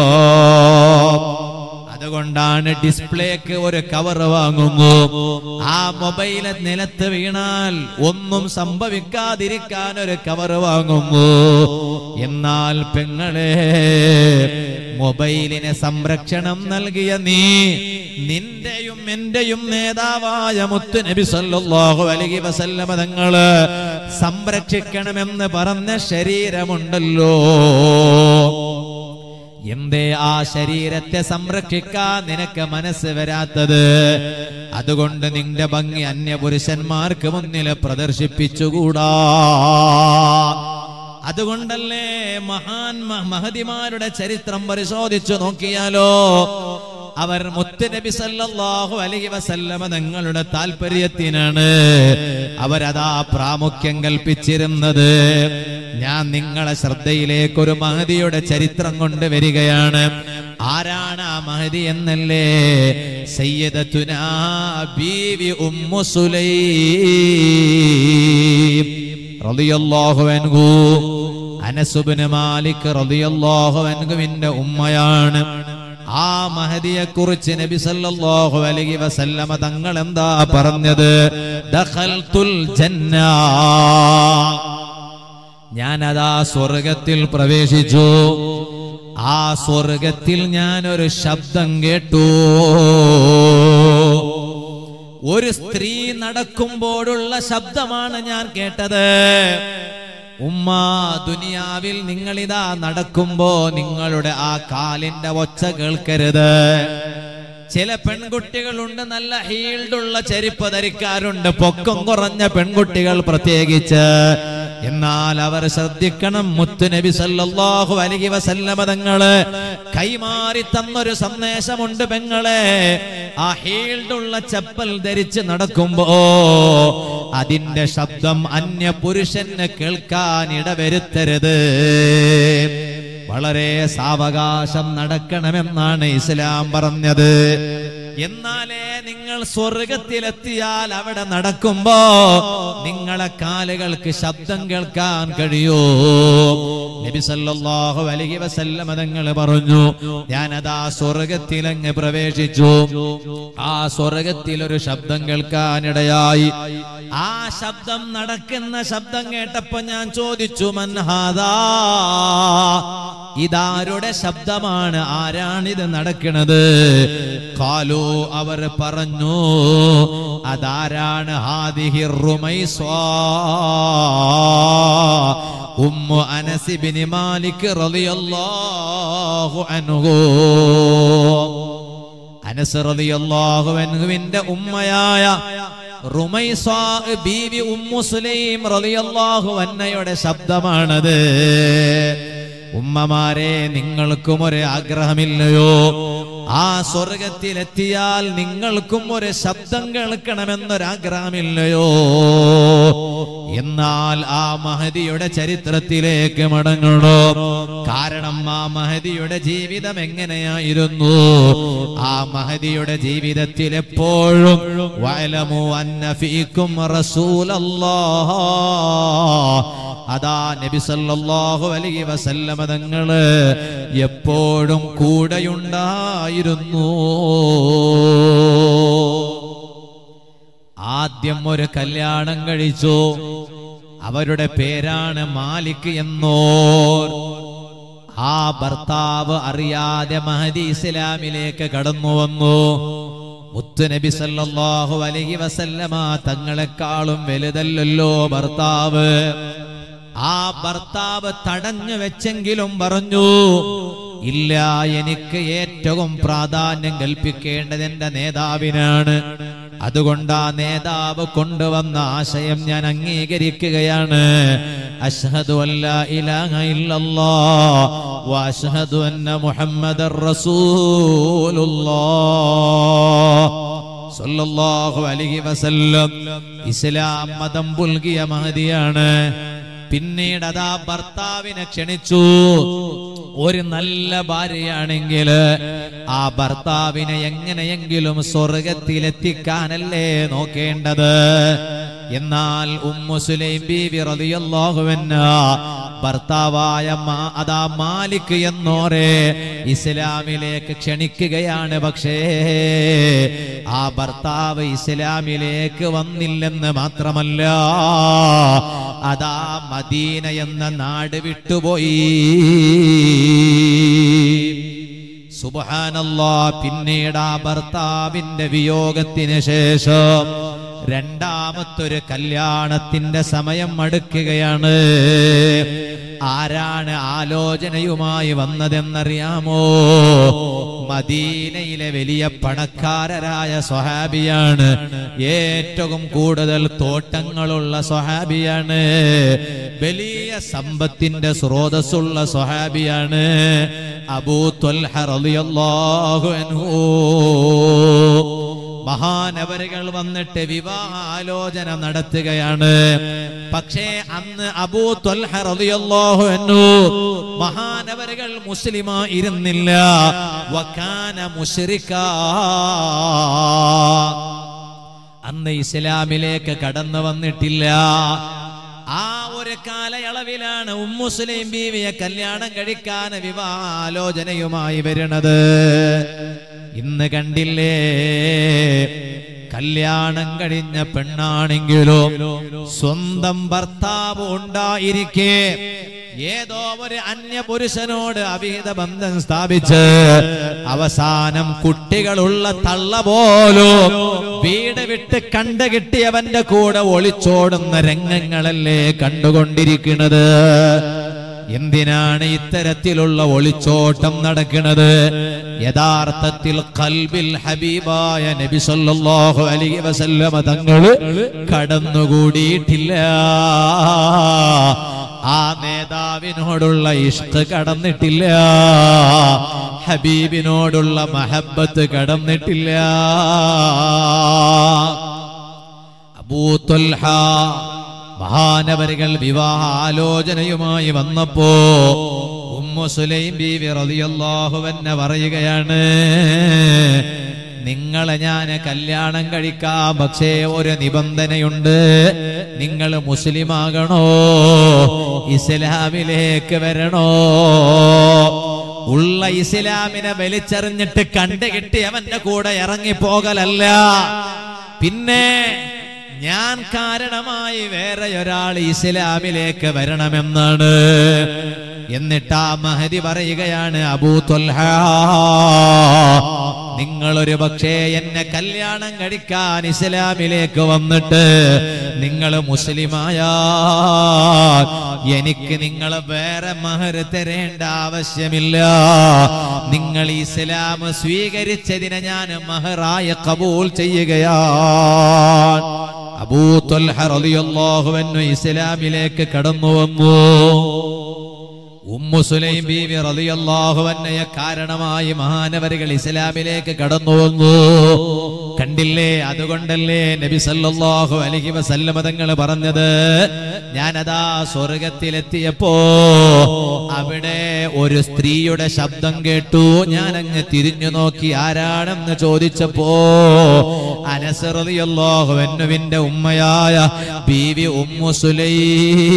അതുകൊണ്ടാണ് ഡിസ്പ്ലേക്ക് ഒരു കവർ വാങ്ങുന്നു. ആ മൊബൈല് നിലത്ത് വീണാൽ ഒന്നും സംഭവിക്കാതിരിക്കാൻ ഒരു കവർ വാങ്ങുന്നു. എന്നാൽ പെങ്ങളെ, മൊബൈലിന് സംരക്ഷണം നൽകിയ നീ നിന്റെയും എന്റെയും നേതാവായ മുത്ത് നബി സല്ലല്ലാഹു അലൈഹി വസല്ലമ തങ്ങള് സംരക്ഷിക്കണമെന്ന് പറഞ്ഞ ശരീരമുണ്ടല്ലോ. എന്തേ ആ ശരീരത്തെ സംരക്ഷിക്കാൻ നിനക്ക് മനസ്സ് വരാത്തത്? അതുകൊണ്ട് നിന്റെ ഭംഗി അന്യപുരുഷന്മാർക്ക് മുന്നിൽ പ്രദർശിപ്പിച്ചുകൂടാ. അതുകൊണ്ടല്ലേ മഹദിമാരുടെ ചരിത്രം പരിശോധിച്ചു നോക്കിയാലോ അവർ മുത്ത് നബി സല്ലല്ലാഹു അലൈഹി വസല്ലമ തങ്ങളുടെ താല്പര്യത്തിനാണ് അവരതാ പ്രാമുഖ്യം കൽപ്പിച്ചിരുന്നത്. ഞാൻ നിങ്ങളെ ശ്രദ്ധയിലേക്ക് ഒരു മഹദിയുടെ ചരിത്രം കൊണ്ടുവരികയാണ്. ആരാണ് ആ മഹദി എന്നല്ലേ? സയ്യിദത്തുനാ ബീവി ഉമ്മു സുലൈം റളിയല്ലാഹു അൻഹു. അനസ് ഇബ്നു മാലിക് റളിയല്ലാഹു അൻഹുവിന്റെ ഉമ്മയാണ്. ആ മഹദിയെ കുറിച്ച് നബി സല്ലല്ലാഹു അലൈഹി വസല്ലമ തങ്ങൾ എന്താ പറഞ്ഞത്? ദഖൽതുൽ ജന്ന, ഞാനതാ സ്വർഗത്തിൽ പ്രവേശിച്ചു. ആ സ്വർഗത്തിൽ ഞാനൊരു ശബ്ദം കേട്ടു. ഒരു സ്ത്രീ നടക്കുമ്പോഴുള്ള ശബ്ദമാണ് ഞാൻ കേട്ടത്. ഉമ്മ, ദുനിയാവിൽ നിങ്ങളിതാ നടക്കുമ്പോ നിങ്ങളുടെ ആ കാലിന്റെ ഒച്ച കേൾക്കരുത്. ചില പെൺകുട്ടികളുണ്ട് നല്ല ഹീൽഡുള്ള ചെരുപ്പ് ധരിക്കാറുണ്ട്, പൊക്കം കുറഞ്ഞ പെൺകുട്ടികൾ പ്രത്യേകിച്ച്. എന്നാൽ അവർ ശ്രദ്ധിക്കണം, മുത്തുനബി സല്ലല്ലാഹു അലൈഹി വസല്ലമ തങ്ങള് കൈമാറി തന്നൊരു സന്ദേശമുണ്ട് പെങ്ങളെ. ആ ഹീൽഡുള്ള ചപ്പൽ ധരിച്ച് നടക്കുമ്പോ അതിന്റെ ശബ്ദം അന്യ പുരുഷന് കേൾക്കാൻ ഇടവരുത്തരുത്. വളരെ സാവകാശം നടക്കണമെന്നാണ് ഇസ്ലാം പറഞ്ഞത്. എന്നാലേ നിങ്ങൾ സ്വർഗത്തിലെത്തിയാൽ അവിടെ നടക്കുമ്പോ നിങ്ങളെ കാലുകൾക്ക് ശബ്ദം കേൾക്കാൻ കഴിയൂ. നബി സല്ലല്ലാഹു അലൈഹി വസല്ലമ തങ്ങൾ പറഞ്ഞു, ഞാനതാ സ്വർഗത്തിലങ്ങ് പ്രവേശിച്ചു. ആ സ്വർഗത്തിൽ ഒരു ശബ്ദം കേൾക്കാനിടയായി. ആ ശബ്ദം, നടക്കുന്ന ശബ്ദം കേട്ടപ്പോ ഞാൻ ചോദിച്ചു, മൻ ഹാദാ, ഇതാരുടെ ശബ്ദമാണ്, ആരാണിത് നടക്കുന്നത്? ഖാലു, അവർ പറഞ്ഞു, അതാരാണ്? ഹാദിഹി റുമൈസ്വാ ഉമ്മു അനസ് ഇബ്നു മാലിക് റളിയല്ലാഹു അൻഹു. അനസ് റളിയല്ലാഹു അൻഹുവിന്റെ ഉമ്മയായ റുമൈസ്വാ ബീവി ഉമ്മു സുലൈം റളിയല്ലാഹു അൻഹയുടെ ശബ്ദമാണത്. ഉമ്മമാരെ, നിങ്ങൾക്കും ഒരു ആഗ്രഹമില്ലയോ? ആ സ്വർഗത്തിലെത്തിയാൽ നിങ്ങൾക്കും ഒരു ശബ്ദം കേൾക്കണമെന്നൊരാഗ്രഹമില്ലയോ? എന്നാൽ ആ മഹദിയുടെ ചരിത്രത്തിലേക്ക് മടങ്ങണോ? കാരണം ആ മഹദിയുടെ ജീവിതം എങ്ങനെയായിരുന്നു? ആ മഹദിയുടെ ജീവിതത്തിൽ എപ്പോഴും വഅലമു അന്ന ഫീകും റസൂലല്ലാഹ്, അതാ നബി സല്ലല്ലാഹു അലൈഹി വസല്ലമ തങ്ങള് എപ്പോഴും കൂടെയുണ്ടായിരുന്നു. ആദ്യം ഒരു കല്യാണം കഴിച്ചു. അവരുടെ പേരാണ് മാലിക് എന്നോർ. ആ ഭർത്താവ് അറിയാതെ മഹദി ഇസ്ലാമിലേക്ക് കടന്നു വന്നു. മുത്തുനബി സല്ലല്ലാഹു അലൈഹി വസല്ലമ തങ്ങളെക്കാളും വലുതല്ലല്ലോ ഭർത്താവ്. ആ ഭർത്താവ് തടഞ്ഞു വെച്ചെങ്കിലും പറഞ്ഞു, ഇല്ല, എനിക്ക് ഏറ്റവും പ്രാധാന്യം കൽപ്പിക്കേണ്ടത് എന്റെ നേതാവിനാണ്. അതുകൊണ്ട് ആ നേതാവ് കൊണ്ടുവന്ന ആശയം ഞാൻ അംഗീകരിക്കുകയാണ്. അശ്ഹദു അല്ലാ ഇലാഹ ഇല്ലല്ലാഹ് വ അശ്ഹദു അന്ന മുഹമ്മദർ റസൂലുള്ളാഹ് സല്ലല്ലാഹു അലൈഹി വസല്ലം. ഇസ്ലാം മതം പുൽകിയ മഹദിയാണ്. പിന്നീട് അതാ ഭർത്താവിനെ ക്ഷണിച്ചു. ഒരു നല്ല ഭാര്യയാണെങ്കിൽ ആ ഭർത്താവിനെ എങ്ങനെയെങ്കിലും സ്വർഗത്തിലെത്തിക്കാനല്ലേ നോക്കേണ്ടത്. എന്നാൽ ഉമ്മു സുലൈം ബീവി റളിയല്ലാഹു അൻഹാ ഭർത്താവായ അതാ മാലിക് എന്നോരെ ഇസ്ലാമിലേക്ക് ക്ഷണിക്കുകയാണ്. പക്ഷേ ആ ഭർത്താവ് ഇസ്ലാമിലേക്ക് വന്നില്ലെന്ന് മാത്രമല്ല, അതാ മദീന എന്ന നാട് വിട്ടുപോയി. സുബ്ഹാനല്ലാഹ്. പിന്നീട് ആ ഭർത്താവിന്റെ വിയോഗത്തിന് ശേഷം രണ്ടാമത്തൊരു കല്യാണത്തിന്റെ സമയം അടുക്കുകയാണ്. ആരാണ് ആലോചനയുമായി വന്നതെന്നറിയാമോ? മദീനയിലെ വലിയ പണക്കാരരായ സ്വഹാബിയാണ്. ഏറ്റവും കൂടുതൽ തോട്ടങ്ങളുള്ള സ്വഹാബിയാണ്. വലിയ സമ്പത്തിന്റെ സ്രോതസ്സുള്ള സ്വഹാബിയാണ്. അബൂ ത്വൽഹ റളിയല്ലാഹു അൻഹു. മഹാനവരുകൾ വന്നിട്ട് വിവാഹാലോചന നടത്തുകയാണ്. പക്ഷേ അന്ന് അബൂ ത്വൽഹ റളിയല്ലാഹു അൻഹു മഹാനവരുകൾ മുസ്ലിമായിരുന്നില്ല. വകാന മുശ്രിക്കാ. അന്ന് ഇസ്ലാമിലേക്ക് കടന്നു വന്നിട്ടില്ല. ആ ഒരു കാലയളവിലാണ് ഉമ്മു സുലൈം ബീവിയെ കല്യാണം കഴിക്കാൻ വിവാഹാലോചനയുമായി വരുന്നത്. ഇന്ന് കണ്ടില്ലേ, കല്യാണം കഴിഞ്ഞ പെണ്ണാണെങ്കിലും സ്വന്തം ഭർത്താവ് ഉണ്ടായിരിക്കെ ഏതോ ഒരു അന്യപുരുഷനോട് അവിഹിത ബന്ധം സ്ഥാപിച്ച് അവസാനം കുട്ടികളുള്ള തള്ള പോലും വീട് വിട്ട് കണ്ടുകിട്ടിയവന്റെ കൂടെ ഒളിച്ചോടുന്ന രംഗങ്ങളല്ലേ കണ്ടുകൊണ്ടിരിക്കുന്നത്. എന്തിനാണ് ഇത്തരത്തിലുള്ള ഒളിച്ചോട്ടം നടക്കുന്നത്? യഥാർത്ഥത്തിൽ ഖൽബിൽ ഹബീബായ നബി സല്ലല്ലാഹു അലൈഹി വസല്ലമ തങ്ങൾ കടന്നുകൂടിയിട്ടില്ല. ആ നേതാവിനോടുള്ള ഇഷ്ക് കടന്നിട്ടില്ല, ഹബീബിനോടുള്ള മഹബ്ബത്ത് കടന്നിട്ടില്ല. അബൂ ത്വൽഹ മഹാനവരുകൾ വിവാഹ ആലോചനയുമായി വന്നപ്പോ ഉമ്മു സുലൈം ബീവി റളിയല്ലാഹു അൻഹ പറയുകയാണ്, നിങ്ങളെ ഞാൻ കല്യാണം കഴിക്കാം, പക്ഷേ ഒരു നിബന്ധനയുണ്ട്, നിങ്ങൾ മുസ്ലിമാകണോ, ഇസ്ലാമിലേക്ക് വരണോ. ഉള്ള ഇസ്ലാമിനെ വലിച്ചെറിഞ്ഞിട്ട് കണ്ടുകിട്ടി അവന്റെ കൂടെ ഇറങ്ങിപ്പോകലല്ല, പിന്നെ ഞാൻ കാരണമായി വേറെ ഒരാൾ ഇസ്ലാമിലേക്ക് വരണമെന്നാണ്. എന്നിട്ട് ആ മഹദി പറയുകയാണ്, അബൂ ത്വൽഹ, നിങ്ങളൊരു പക്ഷേ എന്നെ കല്യാണം കഴിക്കാൻ ഇസ്ലാമിലേക്ക് വന്നിട്ട് നിങ്ങൾ മുസ്ലിമായാൽ എനിക്ക് നിങ്ങൾ വേറെ മഹർ തരേണ്ട ആവശ്യമില്ല. നിങ്ങൾ ഇസ്ലാം സ്വീകരിച്ചതിനെ ഞാൻ മഹറായി ഖബൂൽ ചെയ്യുകയാണ്. അബൂ ത്വൽഹ റളിയല്ലാഹു അൻഹു ഇസ്ലാമിലേക്ക് കടന്നു വന്നു. ഉമ്മു സുലൈം ബീവി റളിയല്ലാഹു അൻഹയെ കാരണമായി മഹാനവരുകൾ ഇസ്ലാമിലേക്ക് കടന്നു വന്നു. കണ്ടില്ലേ, അതുകൊണ്ടല്ലേ നബി സല്ലല്ലാഹു അലൈഹി വസല്ലമ തങ്ങൾ പറഞ്ഞത്, ഞാനതാ സ്വർഗത്തിലെത്തിയപ്പോ അവിടെ ഒരു സ്ത്രീയുടെ ശബ്ദം കേട്ടു. ഞാൻ അങ്ങ് തിരിഞ്ഞു നോക്കി, ആരാണെന്ന് ചോദിച്ചപ്പോ അനസ് റളിയല്ലാഹു അൻഹുവിന്റെ ഉമ്മയായ ബീവി ഉമ്മു സുലൈം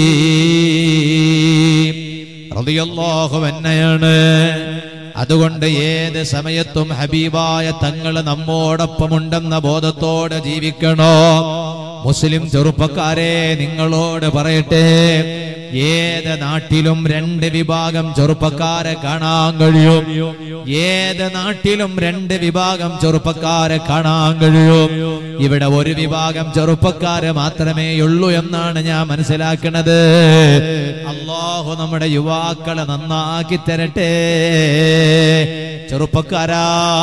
റളിയല്ലാഹു അൻഹയാണ്. അതുകൊണ്ട് ഏത് സമയത്തും ഹബീബായ തങ്ങൾ നമ്മോടൊപ്പമുണ്ടെന്ന ബോധത്തോടെ ജീവിക്കണോ. മുസ്ലിം ചെറുപ്പക്കാരെ, നിങ്ങളോട് പറയട്ടെ, ഏത് നാട്ടിലും രണ്ട് വിഭാഗം ചെറുപ്പക്കാരെ കാണാൻ കഴിയും. ഏത് നാട്ടിലും രണ്ട് വിഭാഗം ചെറുപ്പക്കാരെ കാണാൻ കഴിയും. ഇവിടെ ഒരു വിഭാഗം ചെറുപ്പക്കാര് മാത്രമേ ഉള്ളൂ എന്നാണ് ഞാൻ മനസ്സിലാക്കുന്നത്. അല്ലാഹു നമ്മുടെ യുവാക്കളെ നന്നാക്കി തരട്ടെ. ചെറുപ്പക്കാരാ,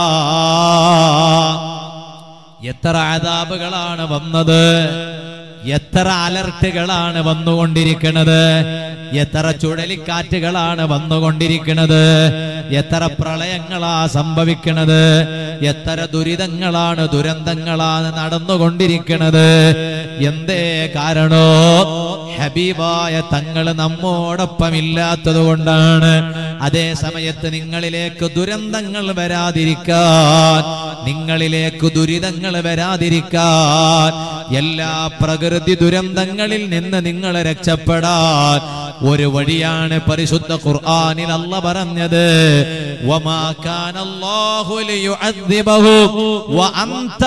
എത്ര അദാബുകളാണ് വന്നത്, എത്ര അലർട്ടുകളാണ് വന്നുകൊണ്ടിരിക്കുന്നത്, എത്ര ചുഴലിക്കാറ്റുകളാണ് വന്നുകൊണ്ടിരിക്കുന്നത്, എത്ര പ്രളയങ്ങളാ സംഭവിക്കുന്നത്, എത്ര ദുരിതങ്ങളാണ് ദുരന്തങ്ങളാണ് നടന്നുകൊണ്ടിരിക്കുന്നത്. എന്തേ കാരണോ? ഹബീബായ തങ്ങൾ നമ്മോടൊപ്പം ഇല്ലാത്തത് കൊണ്ടാണ്. അതേ സമയത്ത് നിങ്ങളിലേക്ക് ദുരന്തങ്ങൾ വരാതിരിക്കാൻ, നിങ്ങളിലേക്ക് ദുരിതങ്ങൾ വരാതിരിക്കാൻ, എല്ലാ പ്രകൃതി ദുരന്തങ്ങളിൽ നിന്ന് നിങ്ങൾ രക്ഷപ്പെടാൻ ഒരു വഴിയാണ് പരിശുദ്ധ ഖുർആനിൽ അല്ലാഹ് പറഞ്ഞത്, വമാ കാനല്ലാഹു ലിയുഅദ്ദിബഹും വഅൻത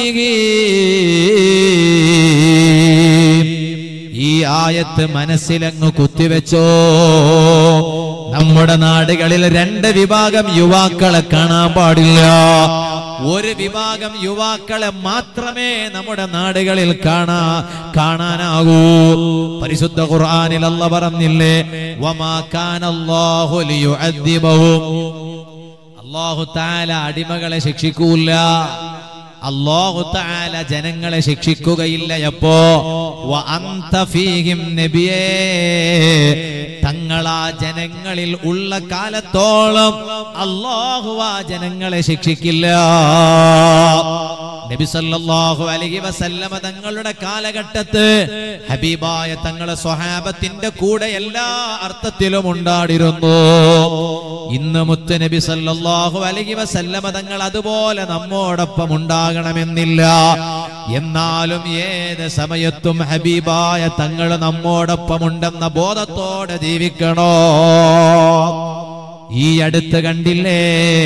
ഫീഹിം. ഈ ആയത്ത് മനസ്സിലങ്ങ് കുത്തിവെച്ചോ. നമ്മുടെ നാടുകളിൽ രണ്ട് വിഭാഗം യുവാക്കളെ കാണാൻ പാടില്ല. ഒരു വിഭാഗം യുവാക്കളെ മാത്രമേ നമ്മുടെ നാടുകളിൽ കാണാനാകൂ. പരിശുദ്ധ ഖുർആനിൽ അല്ലാഹ് പറഞ്ഞില്ലേ, വമാ കാനല്ലാഹു ലിയുഅദ്ദിബഹും. അല്ലാഹു തആല അടിമകളെ ശിക്ഷിക്കൂല, അല്ലാഹു തആല ജനങ്ങളെ ശിക്ഷിക്കുകയില്ല. എപ്പോ? വഅൻത ഫീഹിം നബിയേ, തങ്ങളാ ജനങ്ങളിൽ ഉള്ള കാലത്തോളം അല്ലാഹു ആ ജനങ്ങളെ ശിക്ഷിക്കില്ല. നബി സല്ലല്ലാഹു അലൈഹി വസല്ലമ തങ്ങളുടെ കാലഘട്ടത്ത് ഹബീബായ തങ്ങളെ സ്വഹാബത്തിന്റെ കൂടെ എല്ലാ അർത്ഥത്തിലും ഉണ്ടായിരുന്നു. ഇന്ന് മുത്ത് നബി സല്ലല്ലാഹു അലൈഹി വസല്ലമ തങ്ങൾ അതുപോലെ നമ്മോടൊപ്പം ഉണ്ടാകണമെന്നില്ല. എന്നാലും ഏത് സമയത്തും ഹബീബായ തങ്ങൾ നമ്മോടൊപ്പം ഉണ്ടെന്ന ബോധത്തോടെ ജീവിക്കണോ. ഈ അടുത്ത് കണ്ടില്ലേ,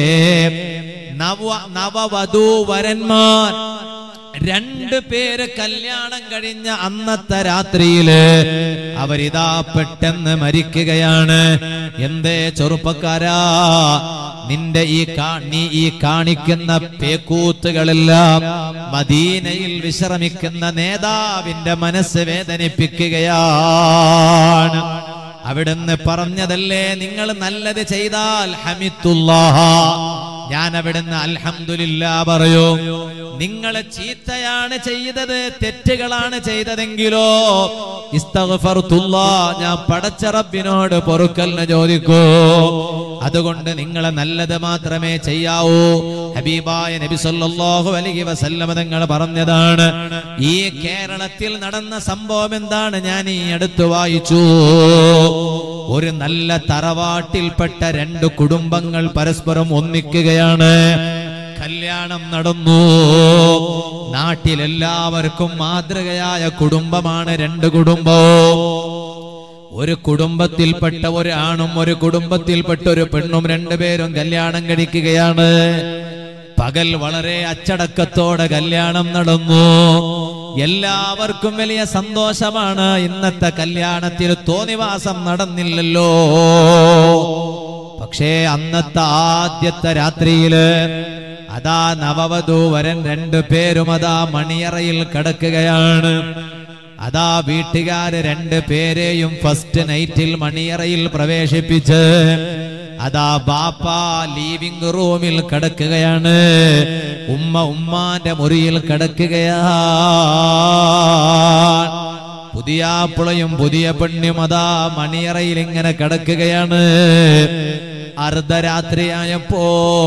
നവവധൂവരന്മാർ രണ്ടു പേര് കല്യാണം കഴിഞ്ഞ അന്നത്തെ രാത്രിയില് അവരിതാ പെട്ടെന്ന് മരിക്കുകയാണ്. എന്തേ ചെറുപ്പക്കാരാ, നിന്റെ നീ ഈ കാണിക്കുന്ന പേക്കൂത്തുകളെല്ലാം മദീനയിൽ വിശ്രമിക്കുന്ന നേതാവിന്റെ മനസ്സ് വേദനിപ്പിക്കുകയാണ്. അവിടുന്ന് പറഞ്ഞതല്ലേ, നിങ്ങൾ നല്ലത് ചെയ്താൽ ഹമിദുല്ലാഹ, ഞാൻ അവിടുന്ന് അൽഹംദുലില്ലാ പറയും. നിങ്ങൾ ചീത്തയാണ് ചെയ്തത്, തെറ്റുകളാണ് ചെയ്തതെങ്കിലോ ഇസ്തഗ്ഫർതുല്ലാ, ഞാൻ പടച്ച റബ്ബിനോട് പൊറുക്കലിന് ചോദിക്കൂ. അതുകൊണ്ട് നിങ്ങൾ നല്ലത് മാത്രമേ ചെയ്യാവൂ. ഹബീബായ നബി സല്ലല്ലാഹു അലൈഹി വസല്ലം തങ്ങൾ പറഞ്ഞതാണ്. ഈ കേരളത്തിൽ നടന്ന സംഭവം എന്താണ്? ഞാൻ ഈ അടുത്ത് വായിച്ചു. ഒരു നല്ല തറവാട്ടിൽപ്പെട്ട 2 കുടുംബങ്ങൾ പരസ്പരം ഒന്നിക്കുകയാണ്. കല്യാണം നടന്നു. നാട്ടിലെല്ലാവർക്കും മാതൃകയായ കുടുംബമാണ് 2 കുടുംബവും. ഒരു കുടുംബത്തിൽപ്പെട്ട ഒരു ആണും ഒരു കുടുംബത്തിൽപ്പെട്ട ഒരു പെണ്ണും 2 പേരും കല്യാണം കഴിക്കുകയാണ്. പകൽ വളരെ അച്ചടക്കത്തോടെ കല്യാണം നടന്നു. എല്ലാവർക്കും വലിയ സന്തോഷമാണ്. ഇന്നത്തെ കല്യാണത്തിൽ തോന്നിവാസം നടന്നില്ലല്ലോ. പക്ഷേ അന്നത്തെ ആദ്യത്തെ രാത്രിയില് അതാ നവവധൂവരൻ 2 പേരും അതാ മണിയറയിൽ കിടക്കുകയാണ്. അതാ വീട്ടുകാര് 2 പേരെയും ഫസ്റ്റ് നൈറ്റിൽ മണിയറയിൽ പ്രവേശിപ്പിച്ച് അതാ ബാപ്പ ലീവിംഗ് റൂമിൽ കിടക്കുകയാണ്. ഉമ്മാന്റെ മുറിയിൽ കിടക്കുകയാണ്. പുതിയാപ്പിളയും പുതിയ പെണ്ണും അതാ മണിയറയിൽ ഇങ്ങനെ കിടക്കുകയാണ്. അർദ്ധരാത്രിയായപ്പോ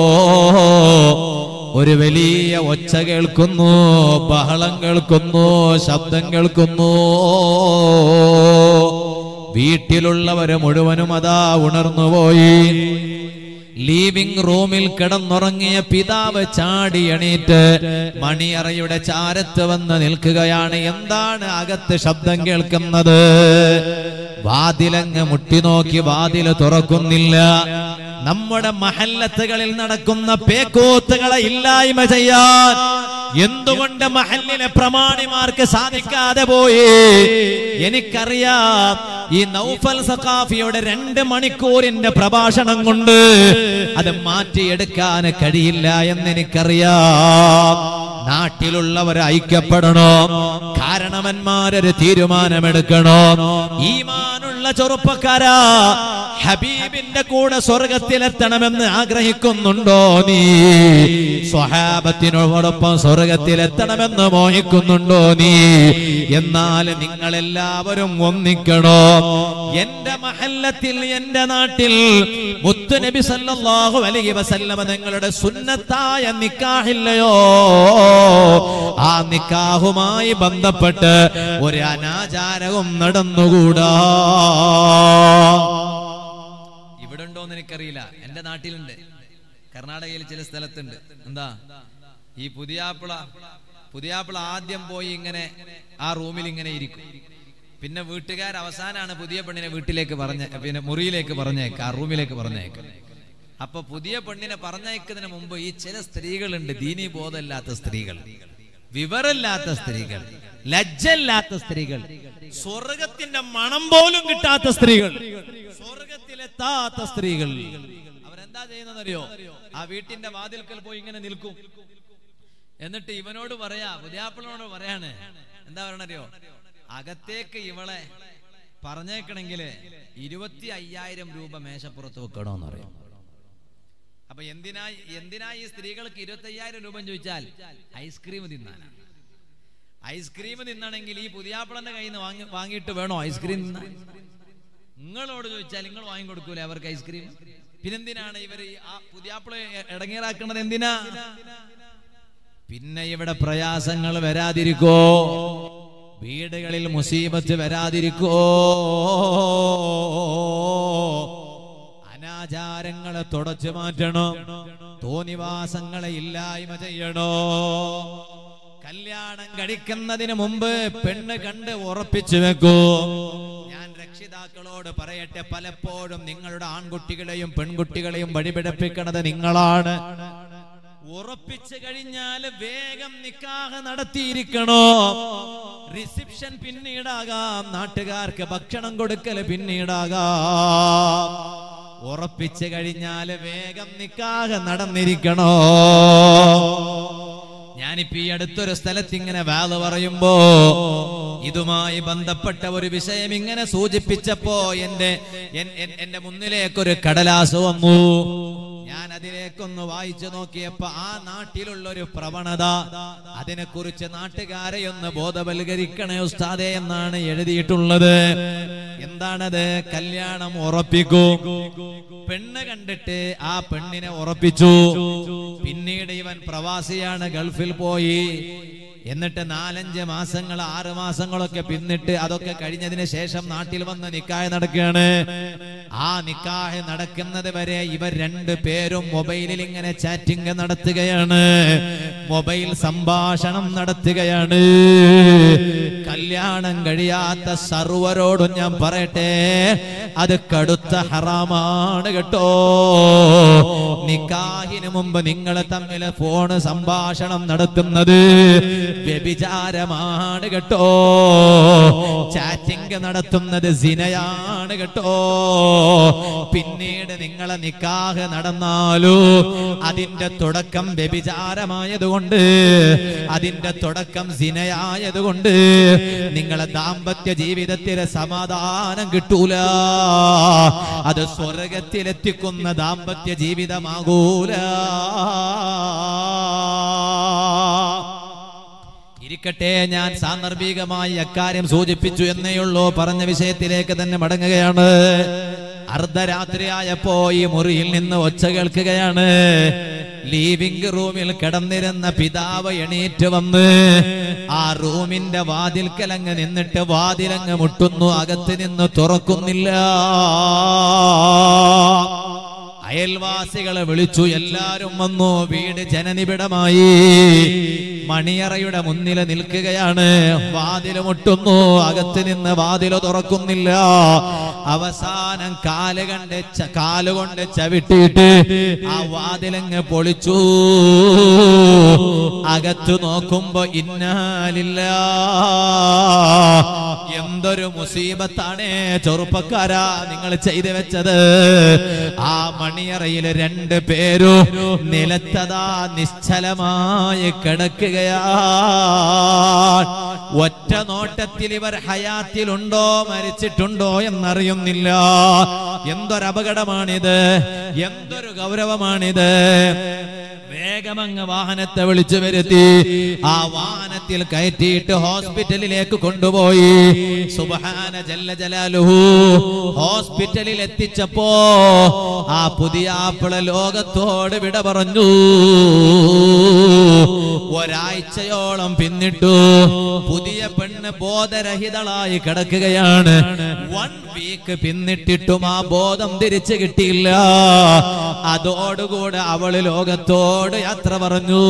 ഒരു വലിയ ഒച്ച കേൾക്കുന്നു, ബഹളം കേൾക്കുന്നു, ശബ്ദം കേൾക്കുന്നു. വീട്ടിലുള്ളവര് മുഴുവനും അതാ ഉണർന്നുപോയി. ലീവിംഗ് റൂമിൽ കിടന്നുറങ്ങിയ പിതാവ് ചാടി എണീറ്റ് മണിയറയുടെ ചാരത്ത് വന്ന് നിൽക്കുകയാണ്. എന്താണ് അകത്ത് ശബ്ദം കേൾക്കുന്നത്? വാതിലങ്ങ് മുട്ടി നോക്കി, വാതില് തുറക്കുന്നില്ല. നമ്മുടെ മഹല്ലത്തുകളിൽ നടക്കുന്ന പേക്കൂത്തുകളെ ഇല്ലായ്മ ചെയ്യാൻ എന്തുകൊണ്ട് മഹല്ലിലെ പ്രമാണിമാർക്ക് സാധിക്കാതെ പോയി? എനിക്കറിയാം, ഈ നൗഫൽ സഖാഫിയുടെ 2 മണിക്കൂറിന്റെ പ്രഭാഷണം കൊണ്ട് അത് മാറ്റിയെടുക്കാൻ കഴിയില്ല എന്നെനിക്കറിയാം. നാട്ടിലുള്ളവർ ഐക്യപ്പെടണോ, കാരണവന്മാരൊരു തീരുമാനമെടുക്കണോ. ഈമാനുള്ള ചെറുപ്പക്കാരാ, ഹബീബിന്റെ കൂടെ സ്വർഗത്തിലെത്തണമെന്ന് ആഗ്രഹിക്കുന്നുണ്ടോ നീ? സ്വഹാബത്തിനോടൊപ്പം സ്വർഗത്തിലെത്തണമെന്ന് മോഹിക്കുന്നുണ്ടോ നീ? എന്നാൽ നിങ്ങളെല്ലാവരും ഒന്നിക്കണോ. എന്റെ മഹല്ലത്തിൽ, എന്റെ നാട്ടിൽ മുത്തുനബി സല്ലല്ലാഹു അലൈഹി വസല്ലം തങ്ങളുടെ സുന്നത്തായ നിക്കാഹില്ലയോ? ആ നിക്കാഹുമായി ബന്ധപ്പെട്ട് ഒരു അനാചാരവും നടന്നുകൂടാ. ഇവിടെ ഉണ്ടോന്ന് എനിക്കറിയില്ല, എന്റെ നാട്ടിലുണ്ട്, കർണാടകയിൽ ചില സ്ഥലത്തുണ്ട്. എന്താ, ഈ പുതിയാപ്പിള ആദ്യം പോയി ഇങ്ങനെ ആ റൂമിൽ ഇങ്ങനെ ഇരിക്കും. പിന്നെ വീട്ടുകാർ അവസാനാണ് പുതിയ പെണ്ണിനെ വീട്ടിലേക്ക് പിന്നെ മുറിയിലേക്ക് പറഞ്ഞേക്ക, ആ റൂമിലേക്ക് പറഞ്ഞേക്ക. അപ്പൊ പുതിയ പെണ്ണിനെ പറഞ്ഞയക്കുന്നതിന് മുമ്പ് ഈ ചില സ്ത്രീകളുണ്ട്, ദീനീ ബോധമില്ലാത്ത സ്ത്രീകൾ, വിവരമില്ലാത്ത സ്ത്രീകൾ, ലജ്ജയില്ലാത്ത സ്ത്രീകൾ, സ്വർഗത്തിന്റെ മണം പോലും കിട്ടാത്ത സ്ത്രീകൾ, സ്വർഗത്തിലെത്താത്ത സ്ത്രീകൾ. അവരെന്താ ചെയ്യുന്നറിയോ? ആ വീട്ടിന്റെ വാതിൽക്കൽ പോയി ഇങ്ങനെ നിൽക്കും. എന്നിട്ട് ഇവനോട് പറയാ, പുതിയാപ്പിളനോട് പറയാണ്, എന്താ പറയണറിയോ? അകത്തേക്ക് ഇവളെ പറഞ്ഞേക്കണമെങ്കിൽ 25,000 രൂപ മേശപ്പുറത്ത് വെക്കണോന്ന് പറയും. അപ്പൊ എന്തിനാ ഈ സ്ത്രീകൾക്ക് 25,000 രൂപ ചോദിച്ചാൽ ഐസ്ക്രീം തിന്നാനാണ്. ഐസ്ക്രീം തിന്നണമെങ്കിൽ ഈ പുതിയാപ്പിളന്റെ കയ്യിൽ നിന്ന് വാങ്ങിയിട്ട് വേണോ ഐസ്ക്രീം തിന്നാൻ? നിങ്ങളോട് ചോദിച്ചാൽ നിങ്ങൾ വാങ്ങിക്കൊടുക്കൂലേ അവർക്ക് ഐസ്ക്രീം? പിന്നെന്തിനാണ് ഇവര് ആ പുതിയാപ്പിളെ ഇടങ്ങേറാക്കുന്നത്? എന്തിനാ? പിന്നെ ഇവിടെ പ്രയാസങ്ങൾ വരാതിരിക്കോ? വീടുകളിൽ മുസീബത്ത് വരാതിരിക്കോ? അനാചാരങ്ങളെ തുടച്ചു മാറ്റണോ? തോന്നിവാസങ്ങളെ ഇല്ലായ്മ ചെയ്യണോ? കല്യാണം കഴിക്കുന്നതിന് മുമ്പ് പെണ്ണ് കണ്ട് ഉറപ്പിച്ചു വെക്കൂ. ഞാൻ രക്ഷിതാക്കളോട് പറയട്ടെ, പലപ്പോഴും നിങ്ങളുടെ ആൺകുട്ടികളെയും പെൺകുട്ടികളെയും വഴിപിഴപ്പിക്കുന്നത് നിങ്ങളാണ്. ഉറപ്പിച്ചു കഴിഞ്ഞാൽ വേഗം നിക്കാഹ് നടത്തിയിരിക്കണോ. റിസപ്ഷൻ പിന്നീടാകാം, നാട്ടുകാർക്ക് ഭക്ഷണം കൊടുക്കല് പിന്നീടാകാം. ഉറപ്പിച്ചു കഴിഞ്ഞാൽ വേഗം നിക്കാഹ് നടന്നിരിക്കണോ. ഞാനിപ്പോ ഈ അടുത്തൊരു സ്ഥലത്ത് ഇങ്ങനെ വാള് പറയുമ്പോ ഇതുമായി ബന്ധപ്പെട്ട ഒരു വിഷയം ഇങ്ങനെ സൂചിപ്പിച്ചപ്പോ എന്റെ മുന്നിലേക്കൊരു കടലാസ് വന്നു. ഞാൻ അതിലേക്കൊന്ന് വായിച്ചു നോക്കിയപ്പോ ആ നാട്ടിലുള്ള ഒരു പ്രവണത, അതിനെക്കുറിച്ച് നാട്ടുകാരെ ഒന്ന് ബോധവൽക്കരിക്കണേ ഉസ്താദേ എന്നാണ് എഴുതിയിട്ടുള്ളത്. എന്താണത്? കല്യാണം ഉറപ്പിക്കും, പെണ്ണ് കണ്ടിട്ട് ആ പെണ്ണിനെ ഉറപ്പിച്ചു. പിന്നീട് ഇവൻ പ്രവാസിയാണ്, ഗൾഫിൽ പോയി. എന്നിട്ട് 4-5 മാസങ്ങൾ 6 മാസങ്ങളൊക്കെ പിന്നിട്ട് അതൊക്കെ കഴിഞ്ഞതിന് ശേഷം നാട്ടിൽ വന്ന് നിക്കാഹ് നടക്കുകയാണ്. ആ നിക്കാഹ് നടക്കുന്നത് വരെ ഇവർ 2 പേരും മൊബൈലിൽ ഇങ്ങനെ ചാറ്റിംഗ് നടത്തുകയാണ്, മൊബൈൽ സംഭാഷണം നടത്തുകയാണ്. കല്യാണം കഴിയാത്ത സർവരോടും ഞാൻ പറയട്ടെ, അത് കടുത്ത ഹറാമാണ് കേട്ടോ. നിക്കാഹിന് മുമ്പ് നിങ്ങൾ തമ്മിൽ ഫോണ് സംഭാഷണം നടത്തുന്നത് വ്യഭിചാരമാണ് കേട്ടോ. ചാറ്റിംഗ് നടത്തുന്നത് സിനയാണ് കേട്ടോ. പിന്നീട് നിങ്ങളെ നിക്കാഹ് നടന്നാലോ അതിന്റെ തുടക്കം വ്യഭിചാരമായതുകൊണ്ട്, അതിന്റെ തുടക്കം സിനയായതുകൊണ്ട് നിങ്ങളെ ദാമ്പത്യ ജീവിതത്തിലെ സമാധാനം കിട്ടൂല. അത് സ്വർഗത്തിലെത്തിക്കുന്ന ദാമ്പത്യ ജീവിതമാകൂല. ഇരിക്കട്ടെ, ഞാൻ സാന്ദർഭികമായി അക്കാര്യം സൂചിപ്പിച്ചു എന്നേയുള്ളൂ. പറഞ്ഞ വിഷയത്തിലേക്ക് തന്നെ മടങ്ങുകയാണ്. അർദ്ധരാത്രിയായപ്പോ ഈ മുറിയിൽ നിന്ന് ഒച്ച കേൾക്കുകയാണ്. ലീവിംഗ് റൂമിൽ കിടന്നിരുന്ന പിതാവ് എണീറ്റ് വന്ന് ആ റൂമിന്റെ വാതിൽക്കലങ്ങ് നിന്നിട്ട് വാതിലങ്ങ് മുട്ടുന്നു. അകത്ത് നിന്ന് തുറക്കുന്നില്ല. അയൽവാസികളെ വിളിച്ചു, എല്ലാരും വന്നു. വീട് ജനനിബിഡമായി. മണിയറയുടെ മുന്നിൽ നിൽക്കുകയാണ്. വാതില് മുട്ടുന്നു, അകത്ത് നിന്ന് വാതില് തുറക്കുന്നില്ല. അവസാനം കാലുകൊണ്ട് ചവിട്ടിയിട്ട് ആ വാതിലങ്ങ് പൊളിച്ചു. അകത്ത് നോക്കുമ്പോ ഇന്നാലില്ലാ, എന്തൊരു മുസീബത്താണ് ചെറുപ്പക്കാരാ നിങ്ങൾ ചെയ്തു വെച്ചത്. ആ മണിയറയിൽ 2 പേരും നിലത്തതാ നിശ്ചലമായി കിടക്കുകയാ. ഒറ്റ നോട്ടത്തിൽ ഇവർ ഹയാത്തിലുണ്ടോ മരിച്ചിട്ടുണ്ടോ എന്നറിയുന്നില്ല. എന്തൊരു അപകടമാണിത്, എന്തൊരു ഗൗരവമാണിത്. വേഗമങ്ങ് വാഹനത്തെ വിളിച്ചു വരുത്തി. ആ വാഹനത്തിൽ കയറ്റിയിട്ട് ഹോസ്പിറ്റലിലേക്ക് കൊണ്ടുപോയി. സുബ്ഹാന ജല്ല ജലാലുഹു. ഹോസ്പിറ്റലിൽ എത്തിച്ചപ്പോ ആ പുതിയ ആപ്പിള ലോകത്തോട് വിട പറഞ്ഞു. ഒരാഴ്ചയോളം പിന്നിട്ടു. പുതിയ പെണ്ണ് ബോധരഹിതളായി കിടക്കുകയാണ്. 1 വീക്ക് പിന്നിട്ടിട്ടും ആ ബോധം തിരിച്ചു കിട്ടിയില്ല. അതോടുകൂടെ അവള് ലോകത്തോട് യാത്ര പറഞ്ഞു.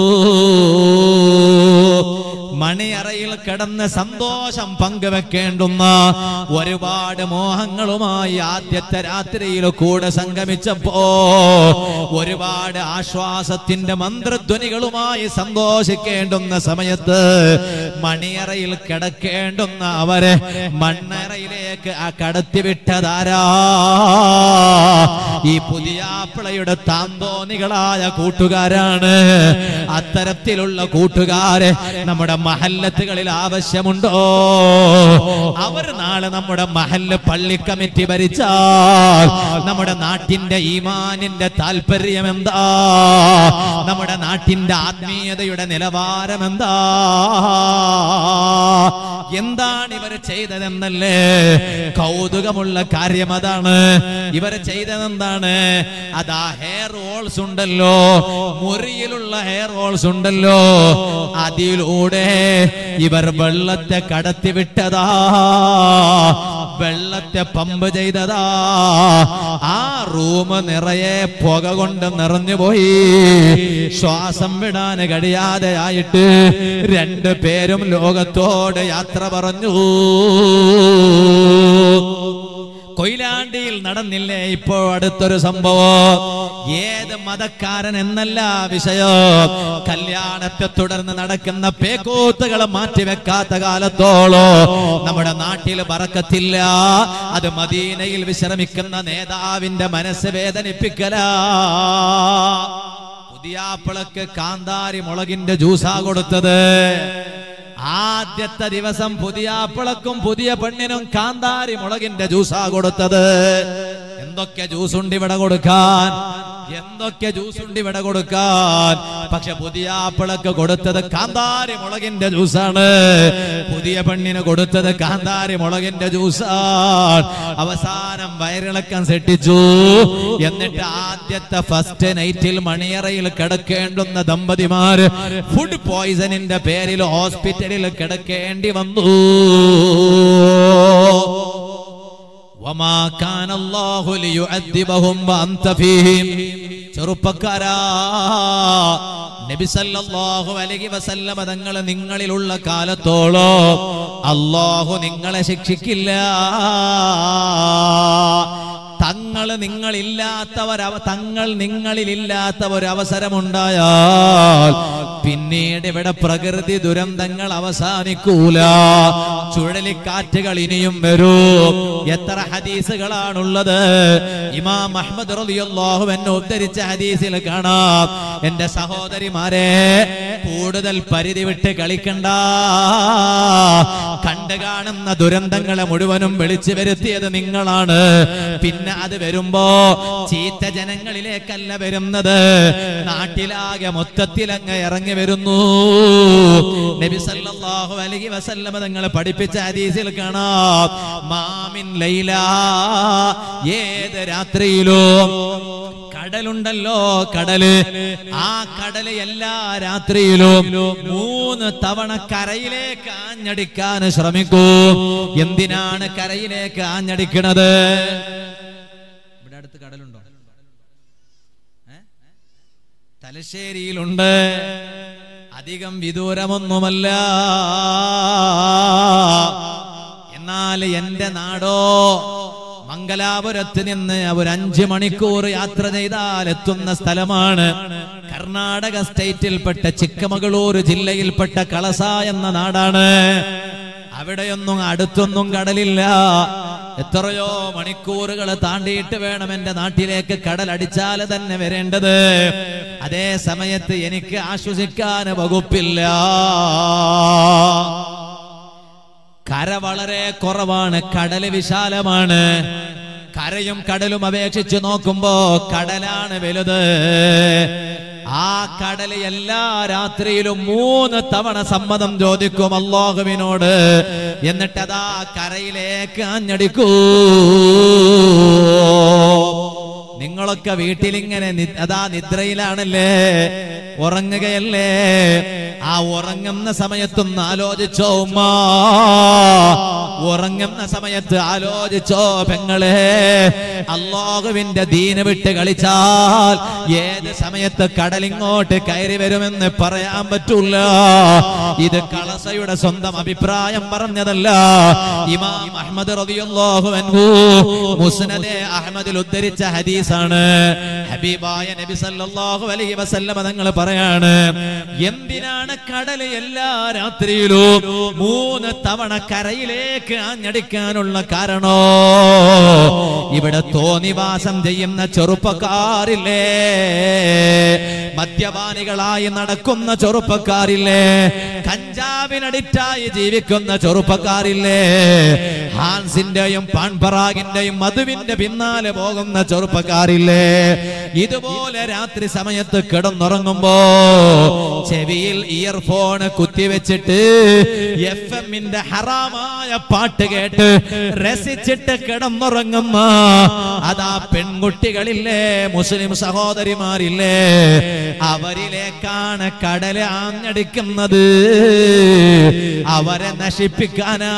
മണിയറയിൽ കിടന്ന് സന്തോഷം പങ്കുവെക്കേണ്ടുന്ന ഒരുപാട് മോഹങ്ങളുമായി ആദ്യത്തെ രാത്രിയിൽ കൂടെ സംഗമിച്ചപ്പോ ഒരുപാട് ആശ്വാസത്തിന്റെ മന്ത്രധ്വനികളുമായി സന്തോഷിക്കേണ്ടുന്ന സമയത്ത് മണിയറയിൽ കിടക്കേണ്ടുന്ന അവരെ മണ്ണറയിലേക്ക് കടത്തിവിട്ടതാരാ? ഈ പുതിയ ആപ്പിളയുടെ താന്തോന്നികളായ കൂട്ടുകാരാണ്. അത്തരത്തിലുള്ള കൂട്ടുകാരെ നമ്മുടെ മഹല്ലത്തുകളിൽ ആവശ്യമുണ്ടോ? അവർ നാളെ നമ്മുടെ മഹല്ല് പള്ളി കമ്മിറ്റി ഭരിച്ചാൽ നമ്മുടെ നാട്ടിന്റെ ഈമാനിന്റെ താല്പര്യം എന്താ? നമ്മുടെ നാട്ടിന്റെ ആത്മീയതയുടെ നിലവാരം എന്താ? എന്താണ് ഇവർ ചെയ്തതെന്നല്ലേ കൗതുകമുള്ള കാര്യം. അതാണ് ഇവർ ചെയ്തതെന്താണ്? അതാ ഹെയർ ഹോൾസ് ഉണ്ടല്ലോ, മുറിയിലുള്ള ഹെയർ ഹോൾസ് ഉണ്ടല്ലോ, അതിലൂടെ ഇവർ വെള്ളത്തെ കടത്തിവിട്ടതാ, വെള്ളത്തെ പമ്പ് ചെയ്തതാ. ആ റൂം നിറയെ പുക കൊണ്ട് നിറഞ്ഞുപോയി. ശ്വാസം വിടാൻ കഴിയാതെ ആയിട്ട് 2 പേരും ലോകത്തോട് യാത്ര പറഞ്ഞു. കൊയിലാണ്ടിയിൽ നടന്നില്ലേ ഇപ്പോ അടുത്തൊരു സംഭവം? ഏത് മതക്കാരൻ എന്നല്ല വിഷയം. കല്യാണത്തെ തുടർന്ന് നടക്കുന്ന പേക്കൂത്തുകളെ മാറ്റിവെക്കാത്ത കാലത്തോളോ നമ്മുടെ നാട്ടിൽ ബറക്കത്തില്ല. അത് മദീനയിൽ വിശ്രമിക്കുന്ന നേതാവിന്റെ മനസ്സ് വേദനിപ്പിക്കല. പുതിയാപ്പിളക്ക് കാന്താരി മുളകിന്റെ ജ്യൂസാ കൊടുത്തത്. ആദ്യത്തെ ദിവസം പുതിയാപ്പിളക്കും പുതിയ പെണ്ണിനും കാന്താരി മുളകിന്റെ ജ്യൂസാ കൊടുത്തത്. എന്തൊക്കെ ജ്യൂസ് ഉണ്ട് ഇവിടെ കൊടുക്കാൻ, എന്തൊക്കെ ജ്യൂസ് ഉണ്ട് ഇവിടെ കൊടുക്കാൻ. പക്ഷെ പുതിയാപ്പിളക്ക് കൊടുത്തത് കാന്താരി മുളകിന്റെ ജ്യൂസാണ്, പുതിയ പെണ്ണിന് കൊടുത്തത് കാന്താരി മുളകിന്റെ ജ്യൂസാണ്. അവസാനം വയറിളക്കം സെട്ടിച്ചു. എന്നിട്ട് ആദ്യത്തെ ഫസ്റ്റ് നൈറ്റിൽ മണിയറയിൽ കിടക്കേണ്ടുന്ന ദമ്പതിമാര് ഫുഡ് പോയിസണിന്റെ പേരിൽ ഹോസ്പിറ്റലിൽ കിടക്കേണ്ടി വന്നു. വമാ കാനല്ലാഹു ലിയുഅദ്ദിബഹും വഅൻത ഫീഹിം. ചെറുപ്പക്കാരാ, നബി സല്ലല്ലാഹു അലൈഹി വസല്ലമ തങ്ങൾ നിങ്ങളിലുള്ള കാലത്തോളം അല്ലാഹു നിങ്ങളെ ശിക്ഷിക്കില്ല. തങ്ങൾ നിങ്ങളിലില്ലാത്ത ഒരവസരമുണ്ടായാൽ പിന്നീട് ഇവിടെ പ്രകൃതി ദുരന്തങ്ങൾ അവസാനിക്കൂല. ചുഴലിക്കാറ്റുകൾ ഇനിയും വരും. എത്ര ഹദീസുകളാണുള്ളത്. ഇമാം അഹ്മദ് റളിയല്ലാഹു അൻഹു ഉദ്ധരിച്ച ഹദീസിൽ കാണാം, എന്റെ സഹോദരിമാരെ, കൂടുതൽ പരിധി വിട്ട് കളിക്കണ്ട. കണ്ടു കാണുന്ന ദുരന്തങ്ങളെ മുഴുവനും വിളിച്ചു വരുത്തിയത് നിങ്ങളാണ്. പിന്നെ അത് വരുമ്പോ ചീത്ത ജനങ്ങളിലേക്കല്ല വരുന്നത്, നാട്ടിലാകെ മൊത്തത്തിൽ അങ്ങ് ഇറങ്ങി വരുന്നു. നബി സല്ലല്ലാഹു അലൈഹി വസല്ലമ തങ്ങൾ പഠിപ്പിച്ച ഹദീസിൽ കാണാം, മാമിൻ ലൈല, ഏത് രാത്രിയിലും കടലുണ്ടല്ലോ, കടല്, ആ കടല് എല്ലാ രാത്രിയിലും 3 തവണ കരയിലേക്ക് ആഞ്ഞടിക്കാൻ ശ്രമിക്കൂ. എന്തിനാണ് കരയിലേക്ക് ആഞ്ഞടിക്കണത്? ഇവിടെ അടുത്ത് കടലുണ്ടോ? തലശ്ശേരിയിലുണ്ട്, അധികം വിദൂരമൊന്നുമല്ല. എന്നാൽ എന്റെ നാടോ മംഗലാപുരത്ത് നിന്ന് ഒരു 5 മണിക്കൂർ യാത്ര ചെയ്താൽ എത്തുന്ന സ്ഥലമാണ്. കർണാടക സ്റ്റേറ്റിൽപ്പെട്ട ചിക്കമകളൂർ ജില്ലയിൽപ്പെട്ട കളസ എന്ന നാടാണ്. അവിടെയൊന്നും അടുത്തൊന്നും കടലില്ല. എത്രയോ മണിക്കൂറുകൾ താണ്ടിയിട്ട് വേണം എന്റെ നാട്ടിലേക്ക് കടലടിച്ചാൽ തന്നെ വരേണ്ടത്. അതേ സമയത്ത് എനിക്ക് ആശ്വസിക്കാൻ വകുപ്പില്ല. കര വളരെ കുറവാണ്, കടല് വിശാലമാണ്. കരയും കടലും അപേക്ഷിച്ച് നോക്കുമ്പോ കടലാണ് വലുത്. ആ കടല് എല്ലാ രാത്രിയിലും 3 തവണ സമ്മതം ചോദിക്കും അല്ലാഹുവിനോട്. എന്നിട്ടതാ കരയിലേക്ക് ആഞ്ഞടിക്കൂ. നിങ്ങളൊക്കെ വീട്ടിലിങ്ങനെ അതാ നിദ്രയിലാണല്ലേ, ഉറങ്ങുകയല്ലേ? ആ ഉറങ്ങുന്ന സമയത്തൊന്ന് ആലോചിച്ചോ ഉമ്മ, ഉറങ്ങുന്ന സമയത്ത് ആലോചിച്ചോ പെങ്ങളെ. അല്ലാഹുവിന്റെ ദീന് വിട്ട് കളിച്ചാൽ ഏത് സമയത്ത് കടലിങ്ങോട്ട് കയറി വരുമെന്ന് പറയാൻ പറ്റൂല. ഇത് കളസയുടെ സ്വന്തം അഭിപ്രായം പറഞ്ഞതല്ല. ഇമാം അഹ്മദ് റളിയല്ലാഹു അൻഹു മുസ്നദ് അഹ്മദിൽ ഉദ്ധരിച്ച ഹദീസാണ്. ഹബീബായ നബി സല്ലല്ലാഹു അലൈഹി വസല്ലം തങ്ങൾ പറയാണ്, എന്തിനാണ് കടല് എല്ലാ രാത്രിയിലും 3 തവണ കരയിലേക്ക് ആഞ്ഞടിക്കാനുള്ള കാരണോ? ഇവിടെ തോന്നിവാസം ചെയ്യുന്ന ചെറുപ്പക്കാരില്ലേ, മദ്യപാനികളായി നടക്കുന്ന ചെറുപ്പക്കാരില്ലേ, കഞ്ചാവിനടിറ്റായി ജീവിക്കുന്ന ചെറുപ്പക്കാരില്ലേ, ഹാൻസിന്റെയും പാൻപറാഗിന്റെയും മധുവിന്റെ പിന്നാലെ പോകുന്ന ചെറുപ്പക്കാരില്ലേ, ഇതുപോലെ രാത്രി സമയത്ത് കിടന്നുറങ്ങുമ്പോ ചെവിയിൽ ഇയർഫോൺ കുത്തിവെച്ചിട്ട് FM-ന്റെ ഹറാമായ പാട്ട് കേട്ട് രസിച്ചിട്ട് കിടന്നുറങ്ങുന്ന അതാ പെൺകുട്ടികളില്ലേ, മുസ്ലിം സഹോദരിമാരില്ലേ, അവരിലേക്കാണ് കടല് ആഞ്ഞടിക്കുന്നത്. അവരെ നശിപ്പിക്കാനാണ്.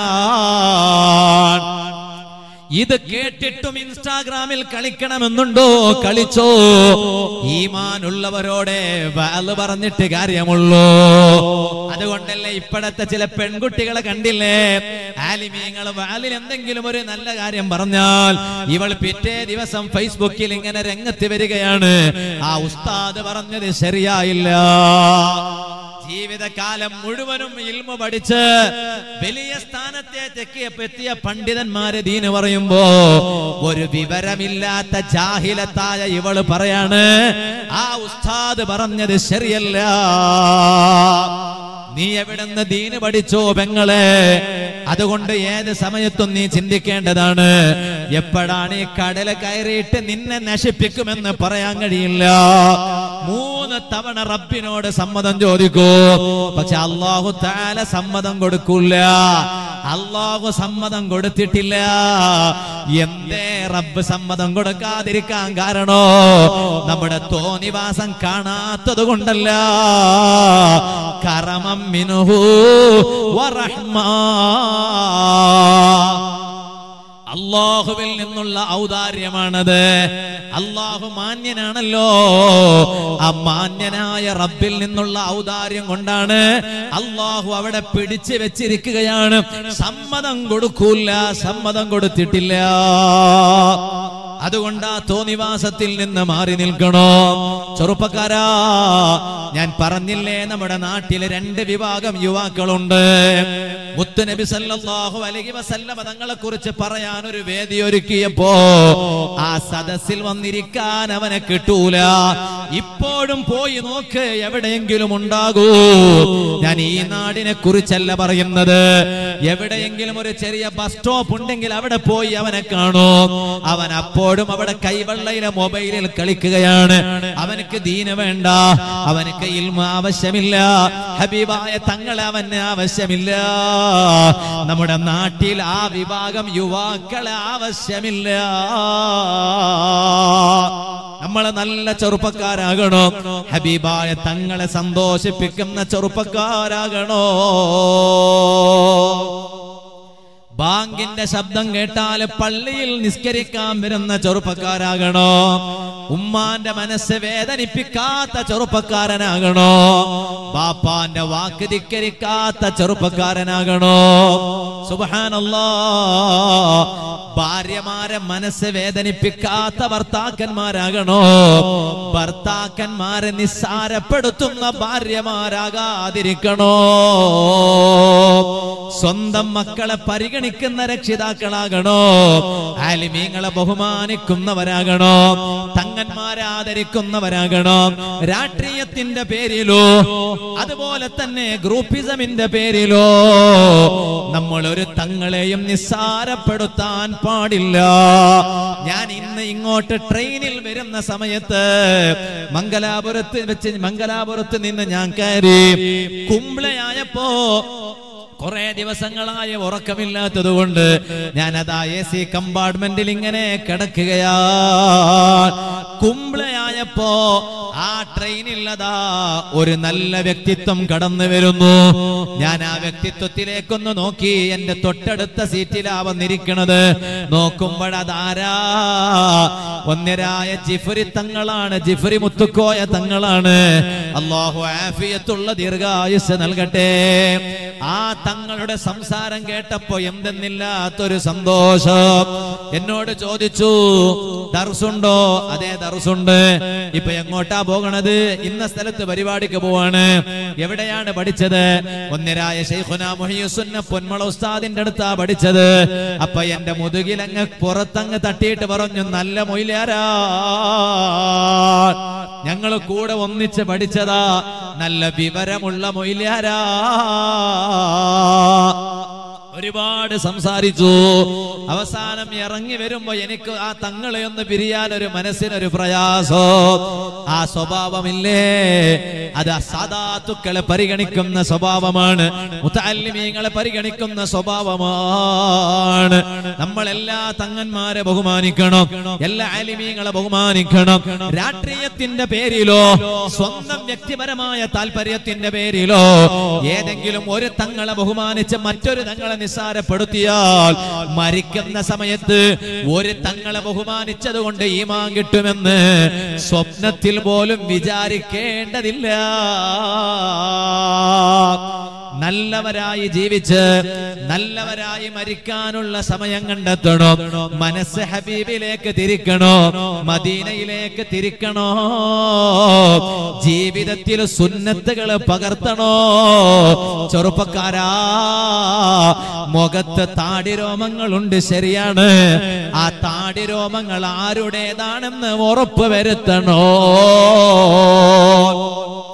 ഇത് കേട്ടിട്ടും ഇൻസ്റ്റാഗ്രാമിൽ കളിക്കണമെന്നുണ്ടോ? കളിച്ചോ. ഈമാനുള്ളവരോടെ വഅദ് പറഞ്ഞിട്ട് കാര്യമുള്ളൂ. അതുകൊണ്ടല്ലേ ഇപ്പോഴത്തെ ചില പെൺകുട്ടികളെ കണ്ടില്ലേ, ആലിമീങ്ങൾ വഅദിൽ എന്തെങ്കിലും ഒരു നല്ല കാര്യം പറഞ്ഞാൽ ഇവൾ പിറ്റേ ദിവസം ഫേസ്ബുക്കിൽ ഇങ്ങനെ രംഗത്ത് വരികയാണ്, ആ ഉസ്താദ് പറഞ്ഞത് ശരിയായില്ല. ജീവിതകാലം മുഴുവനും ഇൽമു പഠിച്ച് വലിയ സ്ഥാനത്തേക്ക് എത്തിയ പണ്ഡിതന്മാര് ദീന് പറയുമ്പോ ഒരു വിവരമില്ലാത്ത ജാഹിലത്തായ ഇവള് പറയാണ്, ആ ഉസ്താദ് പറഞ്ഞത് ശരിയല്ല. നീ എവിടുന്ന് ദീന് പഠിച്ചോ പെങ്ങളെ? അതുകൊണ്ട് ഏത് സമയത്തും നീ ചിന്തിക്കേണ്ടതാണ്, എപ്പോഴാണ് ഈ കടൽ കയറിയിട്ട് നിന്നെ നശിപ്പിക്കുമെന്ന് പറയാൻ കഴിയില്ല. 3 തവണ റബ്ബിനോട് സമ്മതം ചോദിക്കൂ. പക്ഷെ അല്ലാഹു തആല സമ്മതം കൊടുക്കൂല. അല്ലാഹു സമ്മതം കൊടുത്തിട്ടില്ല. എന്തേ റബ്ബ് സമ്മതം കൊടുക്കാതിരിക്കാൻ കാരണോ? നമ്മുടെ തോന്നിവാസം കാണാത്തത് കൊണ്ടല്ല. കറമം മിൻഹു വറഹ്മാ, അല്ലാഹുവിൽ നിന്നുള്ള ഔദാര്യമാണത്. അല്ലാഹു മാന്യനാണല്ലോ. ആ മാന്യനായ റബ്ബിൽ നിന്നുള്ള ഔദാര്യം കൊണ്ടാണ് അല്ലാഹു അവിടെ പിടിച്ചു വെച്ചിരിക്കുകയാണ്. സമ്മതം കൊടുക്കൂല, സമ്മതം കൊടുത്തിട്ടില്ല. അതുകൊണ്ട് ആ തോന്നിവാസത്തിൽ നിന്ന് മാറി നിൽക്കണോ? ചെറുപ്പക്കാരാ, ഞാൻ പറഞ്ഞില്ലേ നമ്മുടെ നാട്ടിൽ 2 വിഭാഗം യുവാക്കളുണ്ട്. മുത്തുനബി സല്ലല്ലാഹു അലൈഹി വസല്ലമ തങ്ങളെ കുറിച്ച് പറയാൻ ഒരു വേദി ഒരുക്കിയപ്പോ ആ സദസ്സിൽ വന്നിരിക്കാൻ അവനെ കിട്ടൂല. ഇപ്പോഴും പോയി നോക്ക്, എവിടെയെങ്കിലും ഉണ്ടാകൂ. ഞാൻ ഈ നാടിനെ കുറിച്ചല്ല പറയുന്നത്. എവിടെയെങ്കിലും ഒരു ചെറിയ ബസ് സ്റ്റോപ്പ് ഉണ്ടെങ്കിൽ അവിടെ പോയി അവനെ കാണൂ. അവൻ അപ്പോഴും അവിടെ കൈവെള്ളയിലെ മൊബൈലിൽ കളിക്കുകയാണ്. അവനക്ക് ദീന വേണ്ട, അവനക്ക് ഇൽമ ആവശ്യമില്ല, ഹബീബായ തങ്ങളെ അവന് ആവശ്യമില്ല. നമ്മുടെ നാട്ടിൽ ആ വിഭാഗം യുവാക്കളെ ആവശ്യമില്ല. നമ്മളെ നല്ല ചെറുപ്പക്കാരാകണോ, ഹബീബായ തങ്ങളെ സന്തോഷിപ്പിക്കുന്ന ചെറുപ്പക്കാരാകണോ. ബാങ്കിന്റെ ശബ്ദം കേട്ടാൽ പള്ളിയിൽ നിസ്കരിക്കാൻ വരുന്ന ചെറുപ്പക്കാരാകണോ. ഉമ്മാന്റെ മനസ്സ് വേദനിപ്പിക്കാത്ത ചെറുപ്പക്കാരനാകണോ. ബാപ്പാന്റെ വാക്ക് ധിക്കരിക്കാത്ത ചെറുപ്പക്കാരനാകണോ. സുബ്ഹാനല്ലാഹ്, ഭാര്യമാരെ മനസ്സ് വേദനിപ്പിക്കാത്ത ഭർത്താക്കന്മാരാകണോ. ഭർത്താക്കന്മാരെ നിസ്സാരപ്പെടുത്തുന്ന ഭാര്യമാരാകാതിരിക്കണോ. സ്വന്തം മക്കളെ പരിഗണിക്കുന്ന രക്ഷിതാക്കളാകണോ. ആലിമീങ്ങളെ ബഹുമാനിക്കുന്നവരാകണോ. തങ്ങന്മാരെ ആദരിക്കുന്നവരാകണോ. രാഷ്ട്രീയത്തിന്റെ പേരിലോ അതുപോലെ തന്നെ ഗ്രൂപ്പിസമിന്റെ പേരിലോ നമ്മൾ ഒരു തങ്ങളെയും നിസ്സാരപ്പെടുത്താൻ പാടില്ല. ഞാൻ ഇന്ന് ഇങ്ങോട്ട് ട്രെയിനിൽ വരുന്ന സമയത്ത് മംഗലാപുരത്ത് നിന്ന് ഞാൻ കയറി. കുംബ്ലയായപ്പോ കുറെ ദിവസങ്ങളായ ഉറക്കമില്ലാത്തത് കൊണ്ട് ഞാനതാ AC കമ്പാർട്ട്മെന്റിൽ ഇങ്ങനെ കിടക്കുകയാ. കുംബ്ലയായപ്പോ ആ ട്രെയിനിലതാ ഒരു നല്ല വ്യക്തിത്വം കടന്നു വരുന്നു. ഞാൻ ആ വ്യക്തിത്വത്തിലേക്കൊന്ന് നോക്കി. എന്റെ തൊട്ടടുത്ത സീറ്റിലാ വന്നിരിക്കണത്. നോക്കുമ്പോഴതാരാ? ഒന്നരായ ജിഫ്രി തങ്ങളാണ്. ജിഫ്രി മുത്തുക്കോയ തങ്ങളാണ്. അല്ലാഹു ആഫിയത്തുള്ള ദീർഘായുസ് നൽകട്ടെ. ആ തങ്ങളുടെ സംസാരം കേട്ടപ്പോ എന്തെന്നില്ലാത്തൊരു സന്തോഷം. എന്നോട് ചോദിച്ചു, ദർസുണ്ടോ? അതെ, ദർസുണ്ട്. ഇപ്പൊ എങ്ങോട്ടാ പോകണത്? ഇന്ന സ്ഥലത്ത് പരിപാടിക്ക് പോവാണ്. എവിടെയാണ് പഠിച്ചത്? ഒന്നരായ ശൈഖുനാ മുഹിയുസുന്ന പൊന്മള ഉസ്താദിന്റെ അടുത്താ പഠിച്ചത്. അപ്പൊ എന്റെ മുതുകിലങ്ങ് പുറത്തങ്ങ് തട്ടിയിട്ട് പറഞ്ഞു, നല്ല മൊയിലാരാ, ഞങ്ങൾ കൂടെ ഒന്നിച്ച് പഠിച്ചതാ, നല്ല വിവരമുള്ള മൊയിലാരാ. ഒരുപാട് സംസാരിച്ചു. അവസാനം ഇറങ്ങി വരുമ്പോ എനിക്ക് ആ തങ്ങളെ ഒന്ന് പിരിയാൻ ഒരു മനസ്സിനൊരു പ്രയാസോ. ആ സ്വഭാവമില്ലേ, അത് സാദാത്തുക്കളെ പരിഗണിക്കുന്ന സ്വഭാവമാണ്. മുതഅല്ലിമീങ്ങളെ പരിഗണിക്കുന്ന സ്വഭാവമാണ്. നമ്മൾ എല്ലാ തങ്ങന്മാരെ ബഹുമാനിക്കണം, എല്ലാ ആലിമീങ്ങളെ ബഹുമാനിക്കണം. രാഷ്ട്രീയത്തിന്റെ പേരിലോ സ്വന്തം വ്യക്തിപരമായ താല്പര്യത്തിന്റെ പേരിലോ ഏതെങ്കിലും ഒരു തങ്ങളെ ബഹുമാനിച്ച് മറ്റൊരു തങ്ങളെ നിസ്സാരപ്പെടുത്തിയാൽ മരിക്കുന്ന സമയത്ത് ഒരു തങ്ങളെ ബഹുമാനിച്ചത് കൊണ്ട് ഈമാൻ കിട്ടുമെന്ന് സ്വപ്നത്തിൽ പോലും വിചാരിക്കേണ്ടതില്ല. നല്ലവരായി ജീവിച്ച് നല്ലവരായി മരിക്കാനുള്ള സമയം കണ്ടെത്തണം. മനസ്സ് ഹബീബിലേക്ക് തിരിക്കണോ, മദീനയിലേക്ക് തിരിക്കണോ. ജീവിതത്തിൽ സുന്നത്തുകൾ പകർത്തണോ. ചെറുപ്പക്കാരാ, മുഖത്ത് താടിരോമങ്ങളുണ്ട്, ശരിയാണ്. ആ താടിരോമങ്ങൾ ആരുടേതാണെന്ന് ഉറപ്പ് വരുത്തണോ.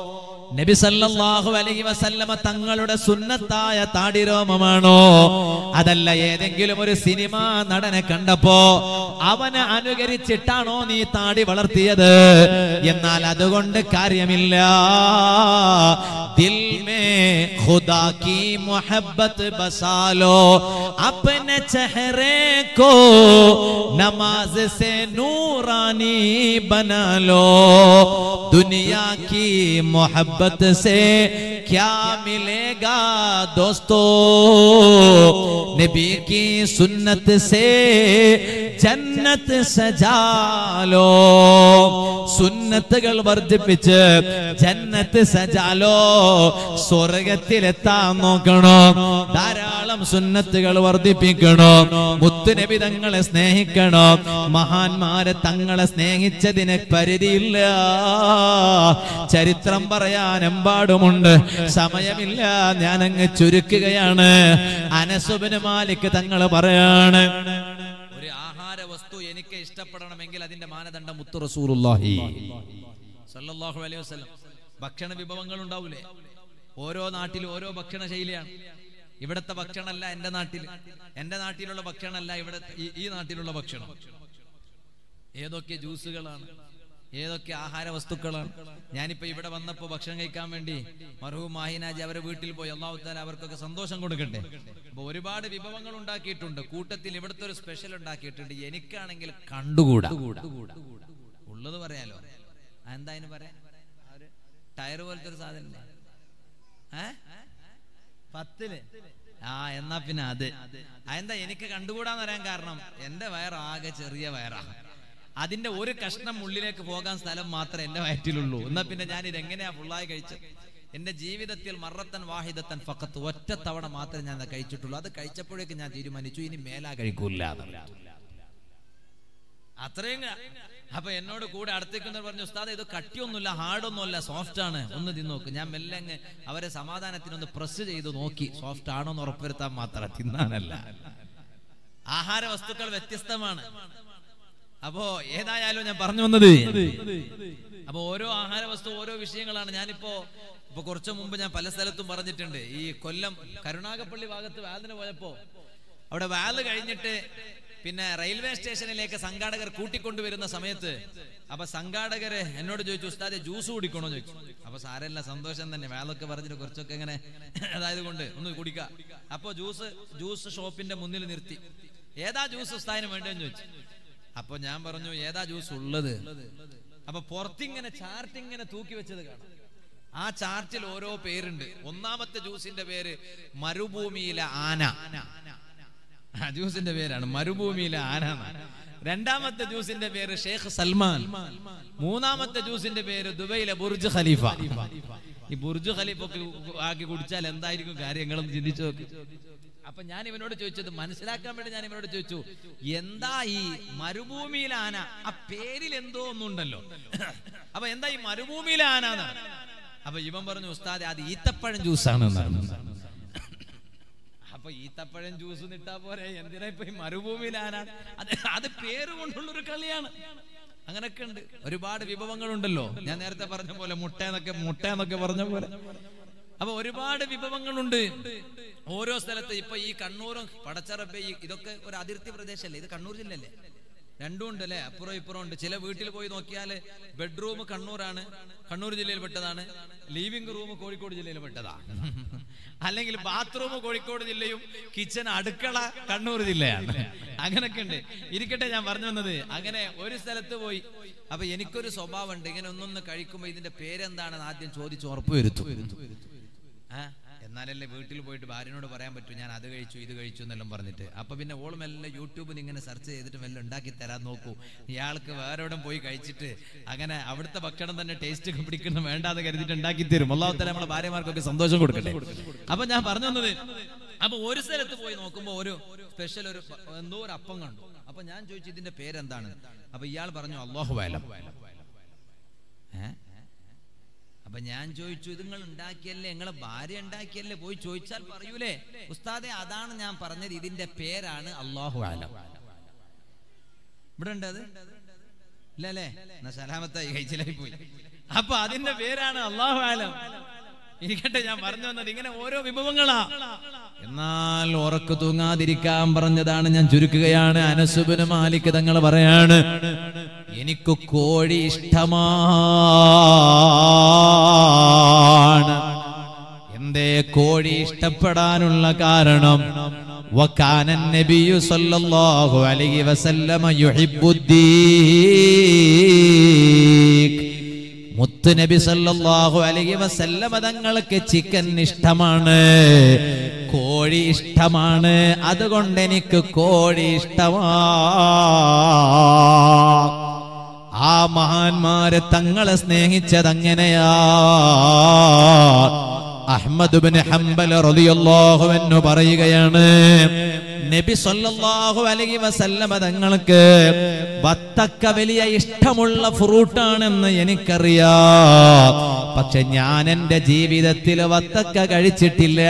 നബി സല്ലല്ലാഹു അലൈഹി വസല്ലമ തങ്ങളുടെ സുന്നത്തായ താടിരോമമാണോ, അതല്ല ഏതെങ്കിലും ഒരു സിനിമാ നടനെ കണ്ടപ്പോ അവനെ അനുകരിച്ചിട്ടാണോ നീ താടി വളർത്തിയത്? എന്നാൽ അതുകൊണ്ട് കാര്യമില്ല. ദിൽ മേ ഖുദാ കി മുഹബ്ബത്ത് ബസാലോ, अपने चेहरे को नमाज से नूरानी बना लो, दुनिया की मोहब्बत से क्या मिलेगा दोस्तों, नबी की सुन्नत से जन्नत सजा लो, സുന്നത്തുകൾ വർദ്ധിപ്പിച്ച് ജന്നത്ത് സജാലോ, സ്വർഗത്തിലെത്താൻ നോക്കണോ, ധാരാളം സുന്നത്തുകൾ വർദ്ധിപ്പിക്കണോ, മുത്തുനബി തങ്ങളെ സ്നേഹിക്കണോ. മഹാന്മാരെ തങ്ങളെ സ്നേഹിച്ചതിന് പരിധിയില്ല. ചരിത്രം പറയാൻ എമ്പാടുമുണ്ട്, സമയമില്ല, ഞാനങ്ങ് ചുരുക്കുകയാണ്. അനസ് ഇബ്നു മാലിക് തങ്ങൾ പറയാണ്, വസ്തു എനിക്ക് ഇഷ്ടപ്പെടണമെങ്കിൽ അതിന്റെ മാനദണ്ഡം മുത്തു റസൂലുള്ളാഹി സ്വല്ലല്ലാഹു അലൈഹി വസല്ലം. ഭക്ഷണ വിഭവങ്ങൾ ഉണ്ടാവൂലേ, ഓരോ നാട്ടിലും ഓരോ ഭക്ഷണ ശൈലിയാണ്. ഇവിടത്തെ ഭക്ഷണമല്ല എന്റെ നാട്ടിൽ, എന്റെ നാട്ടിലുള്ള ഭക്ഷണമല്ല ഇവിടെ ഈ നാട്ടിലുള്ള ഭക്ഷണം. ഏതൊക്കെ ജ്യൂസുകളാണ്, ഏതൊക്കെ ആഹാര വസ്തുക്കളാണ്. ഞാനിപ്പോ ഇവിടെ വന്നപ്പോ ഭക്ഷണം കഴിക്കാൻ വേണ്ടി മർഹൂം മാഹിനാജി അവരെ വീട്ടിൽ പോയി, അല്ലാഹു തആല അവർക്കൊക്കെ സന്തോഷം കൊടുക്കട്ടെ. അപ്പൊ ഒരുപാട് വിഭവങ്ങൾ ഉണ്ടാക്കിയിട്ടുണ്ട്. കൂട്ടത്തിൽ ഇവിടുത്തെ ഒരു സ്പെഷ്യൽ ഉണ്ടാക്കിയിട്ടുണ്ട്. എനിക്കാണെങ്കിൽ കണ്ടുകൂടാ, ഉള്ളത് പറയാലോ. എന്താ അതിന് പറയാ, ടയർ പോലത്തെ ഒരു സാധനം 10 എന്നാ പിന്നെ അത് അതെന്താ എനിക്ക് കണ്ടുകൂടാന്ന് പറയാൻ കാരണം, എന്റെ വയറാകെ ചെറിയ വയറാണ്. അതിന്റെ ഒരു കഷ്ണം ഉള്ളിലേക്ക് പോകാൻ സ്ഥലം മാത്രമേ എന്റെ വയറ്റിലുള്ളൂ. എന്നാ പിന്നെ ഞാൻ ഇതെങ്ങനെയാ ഫുള്ളായി കഴിച്ചത്? എന്റെ ജീവിതത്തിൽ മറത്തൻ വാഹിദത്തൻ ഫഖത്ത്, ഒറ്റ തവണ മാത്രമേ ഞാൻ കഴിച്ചിട്ടുള്ളൂ. അത് കഴിച്ചപ്പോഴേക്ക് ഞാൻ തീരുമാനിച്ചു ഇനി മേലാ കഴിക്കൂല. അത്രയും. അപ്പൊ എന്നോട് കൂടെ അടുത്തേക്കുന്നവർ പറഞ്ഞു, ഉസ്താദ് ഇത് കട്ടിയൊന്നുമില്ല, ഹാർഡൊന്നുമല്ല, സോഫ്റ്റ് ആണ്, ഒന്ന് തിന്നു നോക്ക്. ഞാൻ മെല്ലെ അങ്ങ് അവരെ സമാധാനത്തിനൊന്ന് പ്രസ് ചെയ്ത് നോക്കി, സോഫ്റ്റ് ആണോ എന്ന് ഉറപ്പുവരുത്താൻ മാത്രം, തിന്നാനല്ല. ആഹാര വസ്തുക്കൾ വ്യത്യസ്തമാണ്. അപ്പോ ഏതായാലും ഞാൻ പറഞ്ഞു വന്നത്, അപ്പൊ ഓരോ ആഹാര വസ്തു ഓരോ വിഷയങ്ങളാണ്. ഞാനിപ്പോ കുറച്ചു മുമ്പ് ഞാൻ പല സ്ഥലത്തും പറഞ്ഞിട്ടുണ്ട്. ഈ കൊല്ലം കരുണാകപ്പള്ളി ഭാഗത്ത് വാലിന് പോയപ്പോ അവിടെ വാല് കഴിഞ്ഞിട്ട് പിന്നെ റെയിൽവേ സ്റ്റേഷനിലേക്ക് സംഘാടകർ കൂട്ടിക്കൊണ്ടുവരുന്ന സമയത്ത് അപ്പൊ സംഘാടകര് എന്നോട് ചോദിച്ചു, ഉസ്താദെ ജ്യൂസ് കുടിക്കണോ ചോദിച്ചു. അപ്പൊ സാരല്ല, സന്തോഷം തന്നെ, വാലൊക്കെ പറഞ്ഞിട്ട് കുറച്ചൊക്കെ ഇങ്ങനെ അതായത് കൊണ്ട് ഒന്ന് കുടിക്കാം. അപ്പൊ ജ്യൂസ് ഷോപ്പിന്റെ മുന്നിൽ നിർത്തി, ഏതാ ജ്യൂസ് ഉസ്താദിന് വേണ്ടതെന്ന് ചോദിച്ചു. അപ്പൊ ഞാൻ പറഞ്ഞു, ഏതാ ജ്യൂസ് ഉള്ളത്? അപ്പൊ പുറത്തിങ്ങനെ ചാർട്ടിങ്ങനെ തൂക്കി വെച്ചത് കാണാം. ആ ചാർട്ടിൽ ഓരോ പേരുണ്ട്. ഒന്നാമത്തെ ജ്യൂസിന്റെ പേര് മരുഭൂമിയിലെ ആന, ജ്യൂസിന്റെ പേരാണ് മരുഭൂമിയിലെ ആന. രണ്ടാമത്തെ ജ്യൂസിന്റെ പേര് ഷെയ്ഖ് സൽമാൻ. മൂന്നാമത്തെ ജ്യൂസിന്റെ പേര് ദുബൈയിലെ ബുർജ് ഖലീഫ. ഈ ബുർജ് ഖലീഫ ഒക്കെ ആക്കി കുടിച്ചാൽ എന്തായിരിക്കും കാര്യങ്ങളെന്ന് ചിന്തിച്ചു നോക്കി. അപ്പൊ ഞാൻ ഇവനോട് ചോദിച്ചത് മനസ്സിലാക്കാൻ വേണ്ടി ഞാൻ ഇവനോട് ചോദിച്ചു, എന്താ ഈ മരുഭൂമിയിലെ ആന? ആ പേരിൽ എന്തോ ഒന്നുണ്ടല്ലോ. അപ്പൊ എന്താ ഈ മരുഭൂമിയിലെ ആന? അപ്പൊ ഇവൻ പറഞ്ഞു, ഉസ്താദെ അത് ഈത്തപ്പഴം ജ്യൂസാണ്. അപ്പൊ ഈത്തപ്പഴം ജ്യൂസ് നിട്ടാ പോരെ, എന്തിനാ ഇപ്പൊ ഈ മരുഭൂമിയിലെ ആന? അത് പേര് കൊണ്ടുള്ളൊരു കളിയാണ്. അങ്ങനൊക്കെ ഉണ്ട്. ഒരുപാട് വിഭവങ്ങളുണ്ടല്ലോ. ഞാൻ നേരത്തെ പറഞ്ഞ പോലെ മുട്ട എന്നൊക്കെ പറഞ്ഞ പോലെ. അപ്പൊ ഒരുപാട് വിഭവങ്ങളുണ്ട് ഓരോ സ്ഥലത്ത്. ഇപ്പൊ ഈ കണ്ണൂരും പടച്ചറബ് ഇതൊക്കെ ഒരു അതിർത്തി പ്രദേശല്ലേ, ഇത് കണ്ണൂർ ജില്ലല്ലേ? രണ്ടും ഉണ്ട് അല്ലെ, അപ്പുറം ഇപ്പുറം ഉണ്ട്. ചില വീട്ടിൽ പോയി നോക്കിയാൽ ബെഡ്റൂം കണ്ണൂരാണ്, കണ്ണൂർ ജില്ലയിൽ പെട്ടതാണ്. ലിവിംഗ് റൂം കോഴിക്കോട് ജില്ലയിൽ പെട്ടതാ. അല്ലെങ്കിൽ ബാത്റൂം കോഴിക്കോട് ജില്ലയും കിച്ചൺ അടുക്കള കണ്ണൂർ ജില്ലയാണ്. അങ്ങനൊക്കെ ഉണ്ട്. ഇരിക്കട്ടെ, ഞാൻ പറഞ്ഞു വന്നത്, അങ്ങനെ ഒരു സ്ഥലത്ത് പോയി. അപ്പൊ എനിക്കൊരു സ്വഭാവം ഉണ്ട്, ഇങ്ങനെ ഒന്നൊന്ന് കഴിക്കുമ്പോ ഇതിന്റെ പേരെന്താണെന്ന് ആദ്യം ചോദിച്ച് ഉറപ്പ് വരുത്തും. എന്നാലല്ലേ വീട്ടിൽ പോയിട്ട് ഭാര്യനോട് പറയാൻ പറ്റൂ ഞാൻ അത് കഴിച്ചു ഇത് കഴിച്ചു എന്നെല്ലാം പറഞ്ഞിട്ട്. അപ്പൊ പിന്നെ ഓളും എല്ലാം യൂട്യൂബിൽ ഇങ്ങനെ സെർച്ച് ചെയ്തിട്ട് എല്ലാം ഉണ്ടാക്കി തരാൻ നോക്കൂ. ഇയാൾക്ക് വേറെ എവിടെ പോയി കഴിച്ചിട്ട് അങ്ങനെ അവിടുത്തെ ഭക്ഷണം തന്നെ ടേസ്റ്റ് പിടിക്കുന്ന വേണ്ടാന്ന് കരുതിയിട്ട് ഉണ്ടാക്കി തരും. അല്ലാഹു തആല നമ്മളെ ഭാര്യമാർക്കൊക്കെ സന്തോഷം കൊടുക്കട്ടെ. അപ്പൊ ഞാൻ പറഞ്ഞു തന്നത്, അപ്പൊ ഒരു സ്ഥലത്ത് പോയി നോക്കുമ്പോ ഒരു സ്പെഷ്യൽ എന്തോ ഒരു അപ്പം കണ്ടു. അപ്പൊ ഞാൻ ചോദിച്ചു ഇതിന്റെ പേരെന്താണ്? അപ്പൊ ഇയാൾ പറഞ്ഞു അല്ലാഹു അഅലം. അപ്പൊ ഞാൻ ചോദിച്ചു, ഇത് നിങ്ങൾ ഉണ്ടാക്കിയല്ലേ, നിങ്ങളെ ഭാര്യ ഉണ്ടാക്കിയല്ലേ, പോയി ചോദിച്ചാൽ പറയൂലേ? ഉസ്താദെ അതാണ് ഞാൻ പറഞ്ഞത്, ഇതിന്റെ പേരാണ് അല്ലാഹു അഅലം. ഇവിടെ ഉണ്ട് അത് ഇല്ലല്ലേ? എന്നാ സലാമത്തായി, കഴിച്ചിലായി പോയി. അപ്പൊ അതിന്റെ പേരാണ് അല്ലാഹു ആലം. ഇരിക്കട്ടെ, ഞാൻ പറഞ്ഞു വന്നത് ഇങ്ങനെ ഓരോ വിഭവങ്ങളാ. എന്നാൽ ഉറക്കു തൂങ്ങാതിരിക്കാൻ പറഞ്ഞതാണ്, ഞാൻ ചുരുക്കുകയാണ്. അനസ് ഇബ്നു മാലിക് തങ്ങൾ പറയാണ്, എനിക്ക് കോഴി ഇഷ്ടമാണ്. എന്തേ കോഴി ഇഷ്ടപ്പെടാനുള്ള കാരണം? വകാന നബിയു സല്ലല്ലാഹു അലൈഹി വസല്ലമ യുഹിബ്ബുദ്ദീഖ്. മുത്ത് നബി സല്ലല്ലാഹു അലൈഹി വസല്ലമ തങ്ങൾക്ക് ചിക്കൻ ഇഷ്ടമാണ്, കോഴി ഇഷ്ടമാണ്. അതുകൊണ്ട് എനിക്ക് കോഴി ഇഷ്ടമാണ്. ആ മഹാന്മാരെ തങ്ങളെ സ്നേഹിച്ചത് അങ്ങനെയാ. അഹ്മദ് ഇബ്നു ഹംബൽ റളിയല്ലാഹു അൻഹു പറയുകയാണ്, നബി സല്ലല്ലാഹു അലൈഹി വസല്ലമ തങ്ങൾക്ക് വത്തക്ക വലിയ ഇഷ്ടമുള്ള ഫ്രൂട്ടാണെന്ന് എനിക്കറിയാം. പക്ഷെ ഞാൻ എൻ്റെ ജീവിതത്തിൽ വത്തക്ക കഴിച്ചിട്ടില്ല.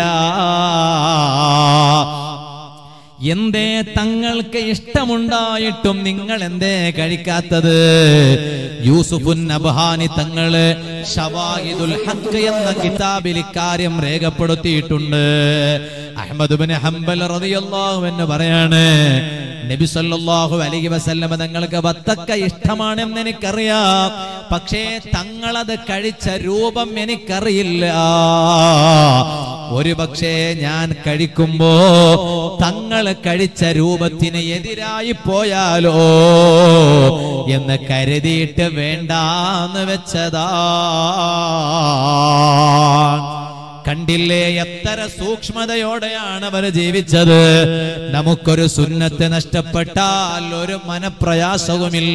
എന്തേ തങ്ങൾക്ക് ഇഷ്ടമുണ്ടായിട്ടും നിങ്ങൾ എന്തേ കഴിക്കാത്തത്? യൂസുഫുൻ നബ്ഹാനി തങ്ങള് ശവാഹിദുൽ ഹഖ് എന്ന കിതാബിൽ ഇക്കാര്യം രേഖപ്പെടുത്തിയിട്ടുണ്ട്. അഹ്മദ് ഇബ്നു ഹംബൽ റളിയല്ലാഹു അൻഹു പറയാണ്, നബി സല്ലല്ലാഹു അലൈഹി വസല്ലം തങ്ങൾക്ക് വത്തക്ക ഇഷ്ടമാണെന്ന് എനിക്കറിയാം. പക്ഷേ തങ്ങളത് കഴിച്ച രൂപം എനിക്കറിയില്ല. ഒരു പക്ഷേ ഞാൻ കഴിക്കുമ്പോ തങ്ങൾ കഴിച്ച രൂപത്തിന് എതിരായി പോയാലോ എന്ന് കരുതിയിട്ട് വേണ്ടാന്ന് വെച്ചതാ. കണ്ടില്ലേ എത്ര സൂക്ഷ്മതയോടെയാണ് അവർ ജീവിച്ചത്. നമുക്കൊരു സുന്നത്ത് നഷ്ടപ്പെട്ടാൽ ഒരു മനപ്രയാസവുമില്ല.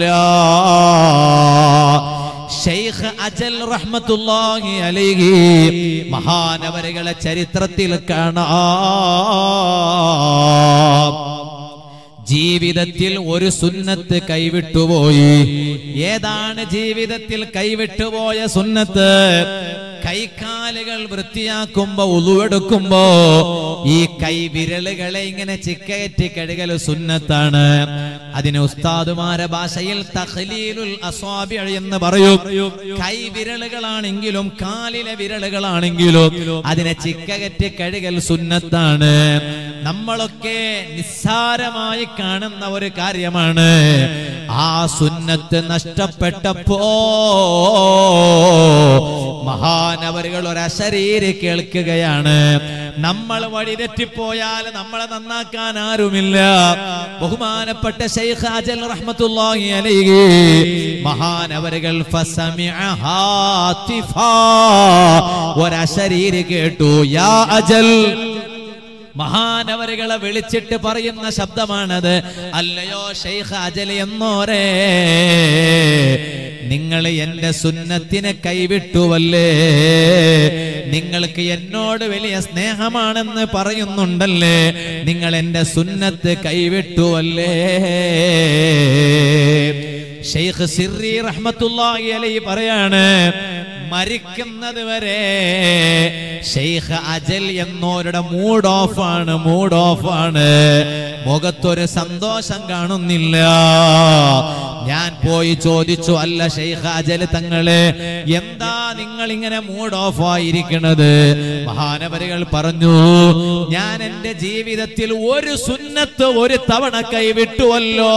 ശൈഖ് അജൽ റഹ്മത്തുള്ളാഹി അലൈഹി മഹാനവരുകളെ ചരിത്രത്തിൽ കാണാം. ജീവിതത്തിൽ ഒരു സുന്നത്ത് കൈവിട്ടുപോയി. ഏതാണ് ജീവിതത്തിൽ കൈവിട്ടുപോയ സുന്നത്ത്? കൈകാലുകൾ വൃത്തിയാക്കുമ്പോ ഉളുവെടുക്കുമ്പോ ഈ കൈവിരലുകളെ ഇങ്ങനെ ചിക്കയറ്റി കഴുകൽ സുന്നത്താണ്. അതിന് ഉസ്താദുമാരെ ഭാഷയിൽ തഖ്ലീലുൽ അസ്വാബി എന്ന് പറയും. കൈവിരലുകളാണെങ്കിലും കാലിലെ വിരലുകളാണെങ്കിലും അതിനെ ചിക്കകറ്റി കഴുകൽ സുന്നത്താണ്. നമ്മളൊക്കെ നിസ്സാരമായി കാണുന്ന ഒരു കാര്യമാണ്. ആ സുന്നത്ത് നഷ്ടപ്പെട്ടപ്പോ മഹാനവരുകൾ ഒരു അശരീരി കേൾക്കുകയാണ്. നമ്മൾ വഴിതെറ്റിപ്പോയാൽ നമ്മളെ നന്നാക്കാൻ ആരുമില്ല. ബഹുമാനപ്പെട്ട ശൈഖ് അജൽ റഹ്മത്തുള്ളാഹി അലൈഹി മഹാനവരുകൾ ഫസമിഅ ഹാതിഫാ ഒരു അശരീരി കേട്ടു. യാ അജൽ, മഹാനവരുകളെ വിളിച്ചിട്ട് പറയുന്ന ശബ്ദമാണത്. അല്ലയോ ശൈഖ് അജൽ എന്നോരേ, നിങ്ങൾ എന്റെ സുന്നത്തിനെ കൈവിട്ടുവല്ലേ? നിങ്ങൾക്ക് എന്നോട് വലിയ സ്നേഹമാണെന്ന് പറയുന്നുണ്ടല്ലേ? നിങ്ങൾ എന്റെ സുന്നത്ത് കൈവിട്ടുവല്ലേ? ശൈഖ് സിറി റഹ്മത്തുള്ളാഹി അലൈഹി പറയാണ്, മരിക്കുന്നത് വരെ ശൈഖ് അജൽ എന്നോരുടെ മൂഡ് ഓഫ് ആണ്. മുഖത്തൊരു സന്തോഷം കാണുന്നില്ല. ഞാൻ പോയി ചോദിച്ചു, അല്ല ശൈഖ് അജൽ തങ്ങളെ, എന്താ നിങ്ങൾ ഇങ്ങനെ മൂഡ് ഓഫ് ആയിരിക്കണത്? മഹാനവരുകൾ പറഞ്ഞു, ഞാൻ എന്റെ ജീവിതത്തിൽ ഒരു സുന്നത്ത് ഒരു തവണ കൈവിട്ടുവല്ലോ.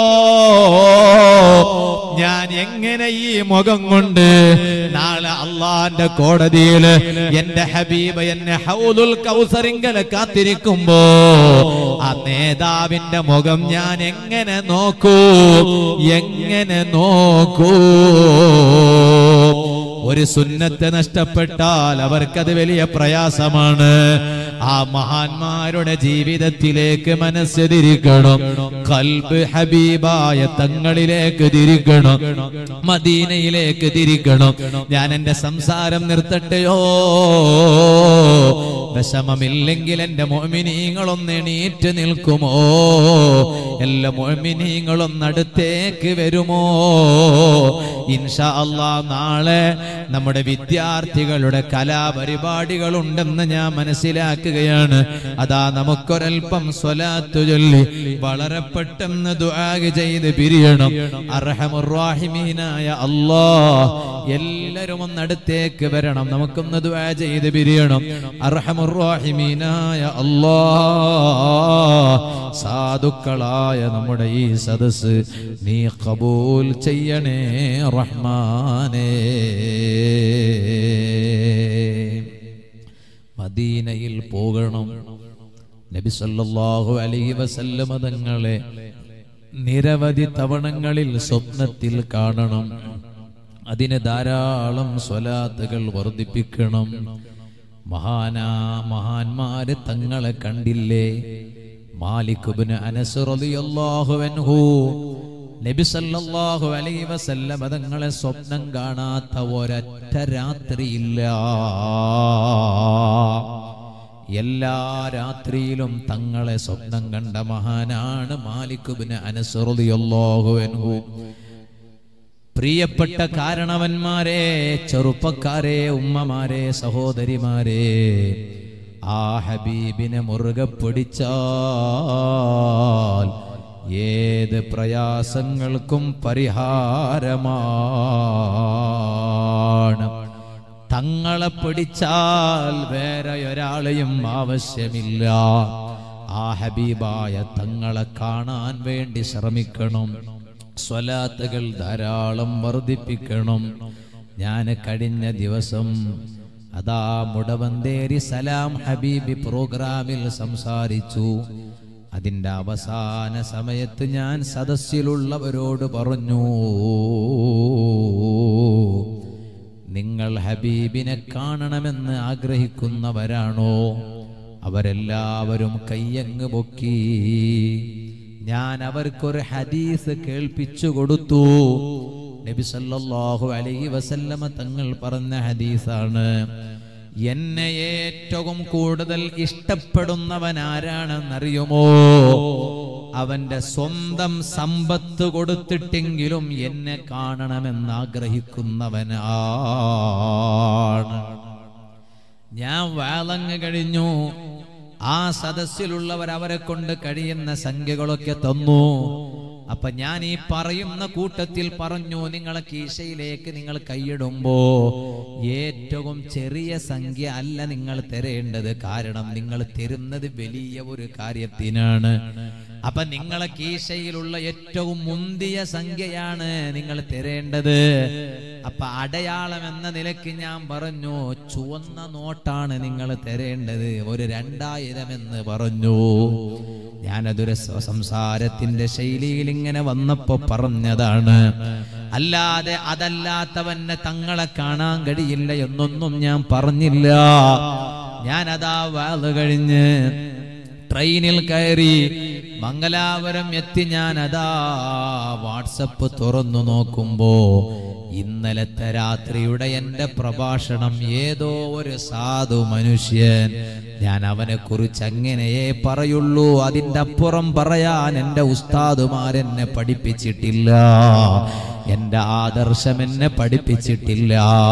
ഞാൻ എങ്ങനെ ഈ മുഖം കൊണ്ട് നാളെ അള്ളാന്റെ കോടതിയിൽ എന്റെ ഹബീബ് എന്നെ ഹൗലുൽ കൗസറിങ്കൽ കാത്തിരിക്കുമ്പോ ആ നേതാവിന്റെ മുഖം ഞാൻ എങ്ങനെ നോക്കൂ? ഒരു സുന്നത്ത് നഷ്ടപ്പെട്ടാൽ അവർക്കത് വലിയ പ്രയാസമാണ്. ആ മഹാന്മാരുടെ ജീവിതത്തിലേക്ക് മനസ്സ് തിരിക്കണം. ഖൽബ് ഹബീബായ തങ്ങളിലേക്ക് തിരിക്കണം, മദീനയിലേക്ക് തിരിക്കണം. ഞാൻ എന്റെ സംസാരം നിർത്തട്ടെയോ? വിഷമമില്ലെങ്കിൽ എന്റെ മുഅ്മിനീങ്ങളൊന്ന് എണീറ്റ് നിൽക്കുമോ? എല്ലാ മുഅ്മിനീങ്ങളും അടുത്തേക്ക് വരുമോ? ഇൻഷാ അല്ലാഹ് നാളെ നമ്മുടെ വിദ്യാർത്ഥികളുടെ കലാപരിപാടികളുണ്ടെന്ന് ഞാൻ മനസ്സിലാക്കുകയാണ്. അതാ നമുക്കൊരൽപ്പം സ്വലാത്ത് ചൊല്ലി വളരെ പെട്ടെന്ന് ദുആ ചെയ്ത് പിരിയണം. അർഹമുർ റഹീമീനായ അല്ലാഹ് എല്ലാവരും ഒന്ന് അടുത്തേക്ക് വരണം. നമുക്കൊന്ന് ദുആ ചെയ്ത് പിരിയണം. അർഹമുർ റഹീമീനായ അല്ലാഹ് സാധുക്കളായ നമ്മുടെ ഈ സദസ്സ് നീ ഖബൂൽ ചെയ്യണേ റഹ്മാനേ. മദീനയിൽ പോകണം. നബി സല്ലല്ലാഹു അലൈഹി വസല്ലം തങ്ങളെ നിരവധി തവണങ്ങളിൽ സ്വപ്നത്തിൽ കാണണം. അതിന് ധാരാളം സ്വലാത്തുകൾ വർദ്ധിപ്പിക്കണം. മഹാന്മാര് തങ്ങളെ കണ്ടില്ലേ? മാലിക് ഇബ്നു അനസ് റളിയല്ലാഹു അൻഹു നബി സല്ലല്ലാഹു അലൈഹി വസല്ലം തങ്ങളെ സ്വപ്നം കാണാത്ത ഒരൊറ്റ രാത്രിയില്ല. എല്ലാ രാത്രിയിലും തങ്ങളെ സ്വപ്നം കണ്ട മഹാനാണ് മാലിക് ഇബ്നു അനസ് റളിയല്ലാഹു അൻഹു. പ്രിയപ്പെട്ട കാരണവന്മാരെ, ചെറുപ്പക്കാരെ, ഉമ്മമാരെ, സഹോദരിമാരെ, ആ ഹബീബിനെ മുറുകെ പിടിച്ചാൽ ഏത് പ്രയാസങ്ങൾക്കും പരിഹാരമാണ്. തങ്ങളെ പിടിച്ചാൽ വേറെ ഒരാളെയും ആവശ്യമില്ല. ആ ഹബീബായ തങ്ങളെ കാണാൻ വേണ്ടി ശ്രമിക്കണം. സ്വലാത്തുകൾ ധാരാളം വർദ്ധിപ്പിക്കണം. ഞാൻ കഴിഞ്ഞ ദിവസം അതാ മുടവന്തേരി സലാം ഹബീബി പ്രോഗ്രാമിൽ സംസാരിച്ചു. അതിൻ്റെ അവസാന സമയത്ത് ഞാൻ സദസ്സിലുള്ളവരോട് പറഞ്ഞു, നിങ്ങൾ ഹബീബിനെ കാണണമെന്ന് ആഗ്രഹിക്കുന്നവരാണോ? അവരെല്ലാവരും കയ്യങ്ങ് പൊക്കി. ഞാൻ അവർക്കൊരു ഹദീസ് കേൾപ്പിച്ചു കൊടുത്തു. നബി സല്ലല്ലാഹു അലൈഹി വസല്ലമ തങ്ങൾ പറഞ്ഞ ഹദീസാണ്. എന്നെ ഏറ്റവും കൂടുതൽ ഇഷ്ടപ്പെടുന്നവൻ ആരാണെന്നറിയുമോ? അവന്റെ സ്വന്തം സമ്പത്ത് കൊടുത്തിട്ടെങ്കിലും എന്നെ കാണണമെന്ന് ആഗ്രഹിക്കുന്നവനാണ്. ഞാൻ വാളങ്ങ് കഴിഞ്ഞു. ആ സദസ്സിലുള്ളവർ അവരെ കൊണ്ട് കഴിയുന്ന സംഖ്യകളൊക്കെ തന്നു. അപ്പൊ ഞാൻ ഈ പറയുന്ന കൂട്ടത്തിൽ പറഞ്ഞു, നിങ്ങളെ കീശയിലേക്ക് നിങ്ങൾ കൈയിടുമ്പോ ഏറ്റവും ചെറിയ സംഖ്യ അല്ല നിങ്ങൾ തരേണ്ടത്. കാരണം നിങ്ങൾ തരുന്നത് വലിയ ഒരു കാര്യത്തിനാണ്. അപ്പൊ നിങ്ങളെ കീശയിലുള്ള ഏറ്റവും മുന്തിയ സംഖ്യയാണ് നിങ്ങൾ തരേണ്ടത്. അപ്പൊ അടയാളം എന്ന നിലയ്ക്ക് ഞാൻ പറഞ്ഞു, ചുവന്ന നോട്ടാണ് നിങ്ങൾ തരേണ്ടത്, ഒരു 2000 എന്ന് പറഞ്ഞു. ഞാനതൊരു സംസാരത്തിന്റെ ശൈലിയിൽ ഇങ്ങനെ വന്നപ്പോ പറഞ്ഞതാണ്. അല്ലാതെ അതല്ലാത്തവനെ തങ്ങളെ കാണാൻ കഴിയില്ല എന്നൊന്നും ഞാൻ പറഞ്ഞില്ല. ഞാനതാ വാള് കഴിഞ്ഞ് ട്രെയിനിൽ കയറി മംഗലാപുരം എത്തി. ഞാനതാ വാട്സപ്പ് തുറന്നു നോക്കുമ്പോ ഇന്നലത്തെ രാത്രിയുടെ എന്റെ പ്രഭാഷണം ഏതോ ഒരു സാധു മനുഷ്യൻ, ഞാൻ അവനെ കുറിച്ച് അങ്ങനെയേ പറയുള്ളൂ, അതിൻ്റെ അപ്പുറം പറയാൻ എൻ്റെ ഉസ്താദുമാരെന്നെ പഠിപ്പിച്ചിട്ടില്ല, എൻ്റെ ആദർശം എന്നെ പഠിപ്പിച്ചിട്ടില്ല.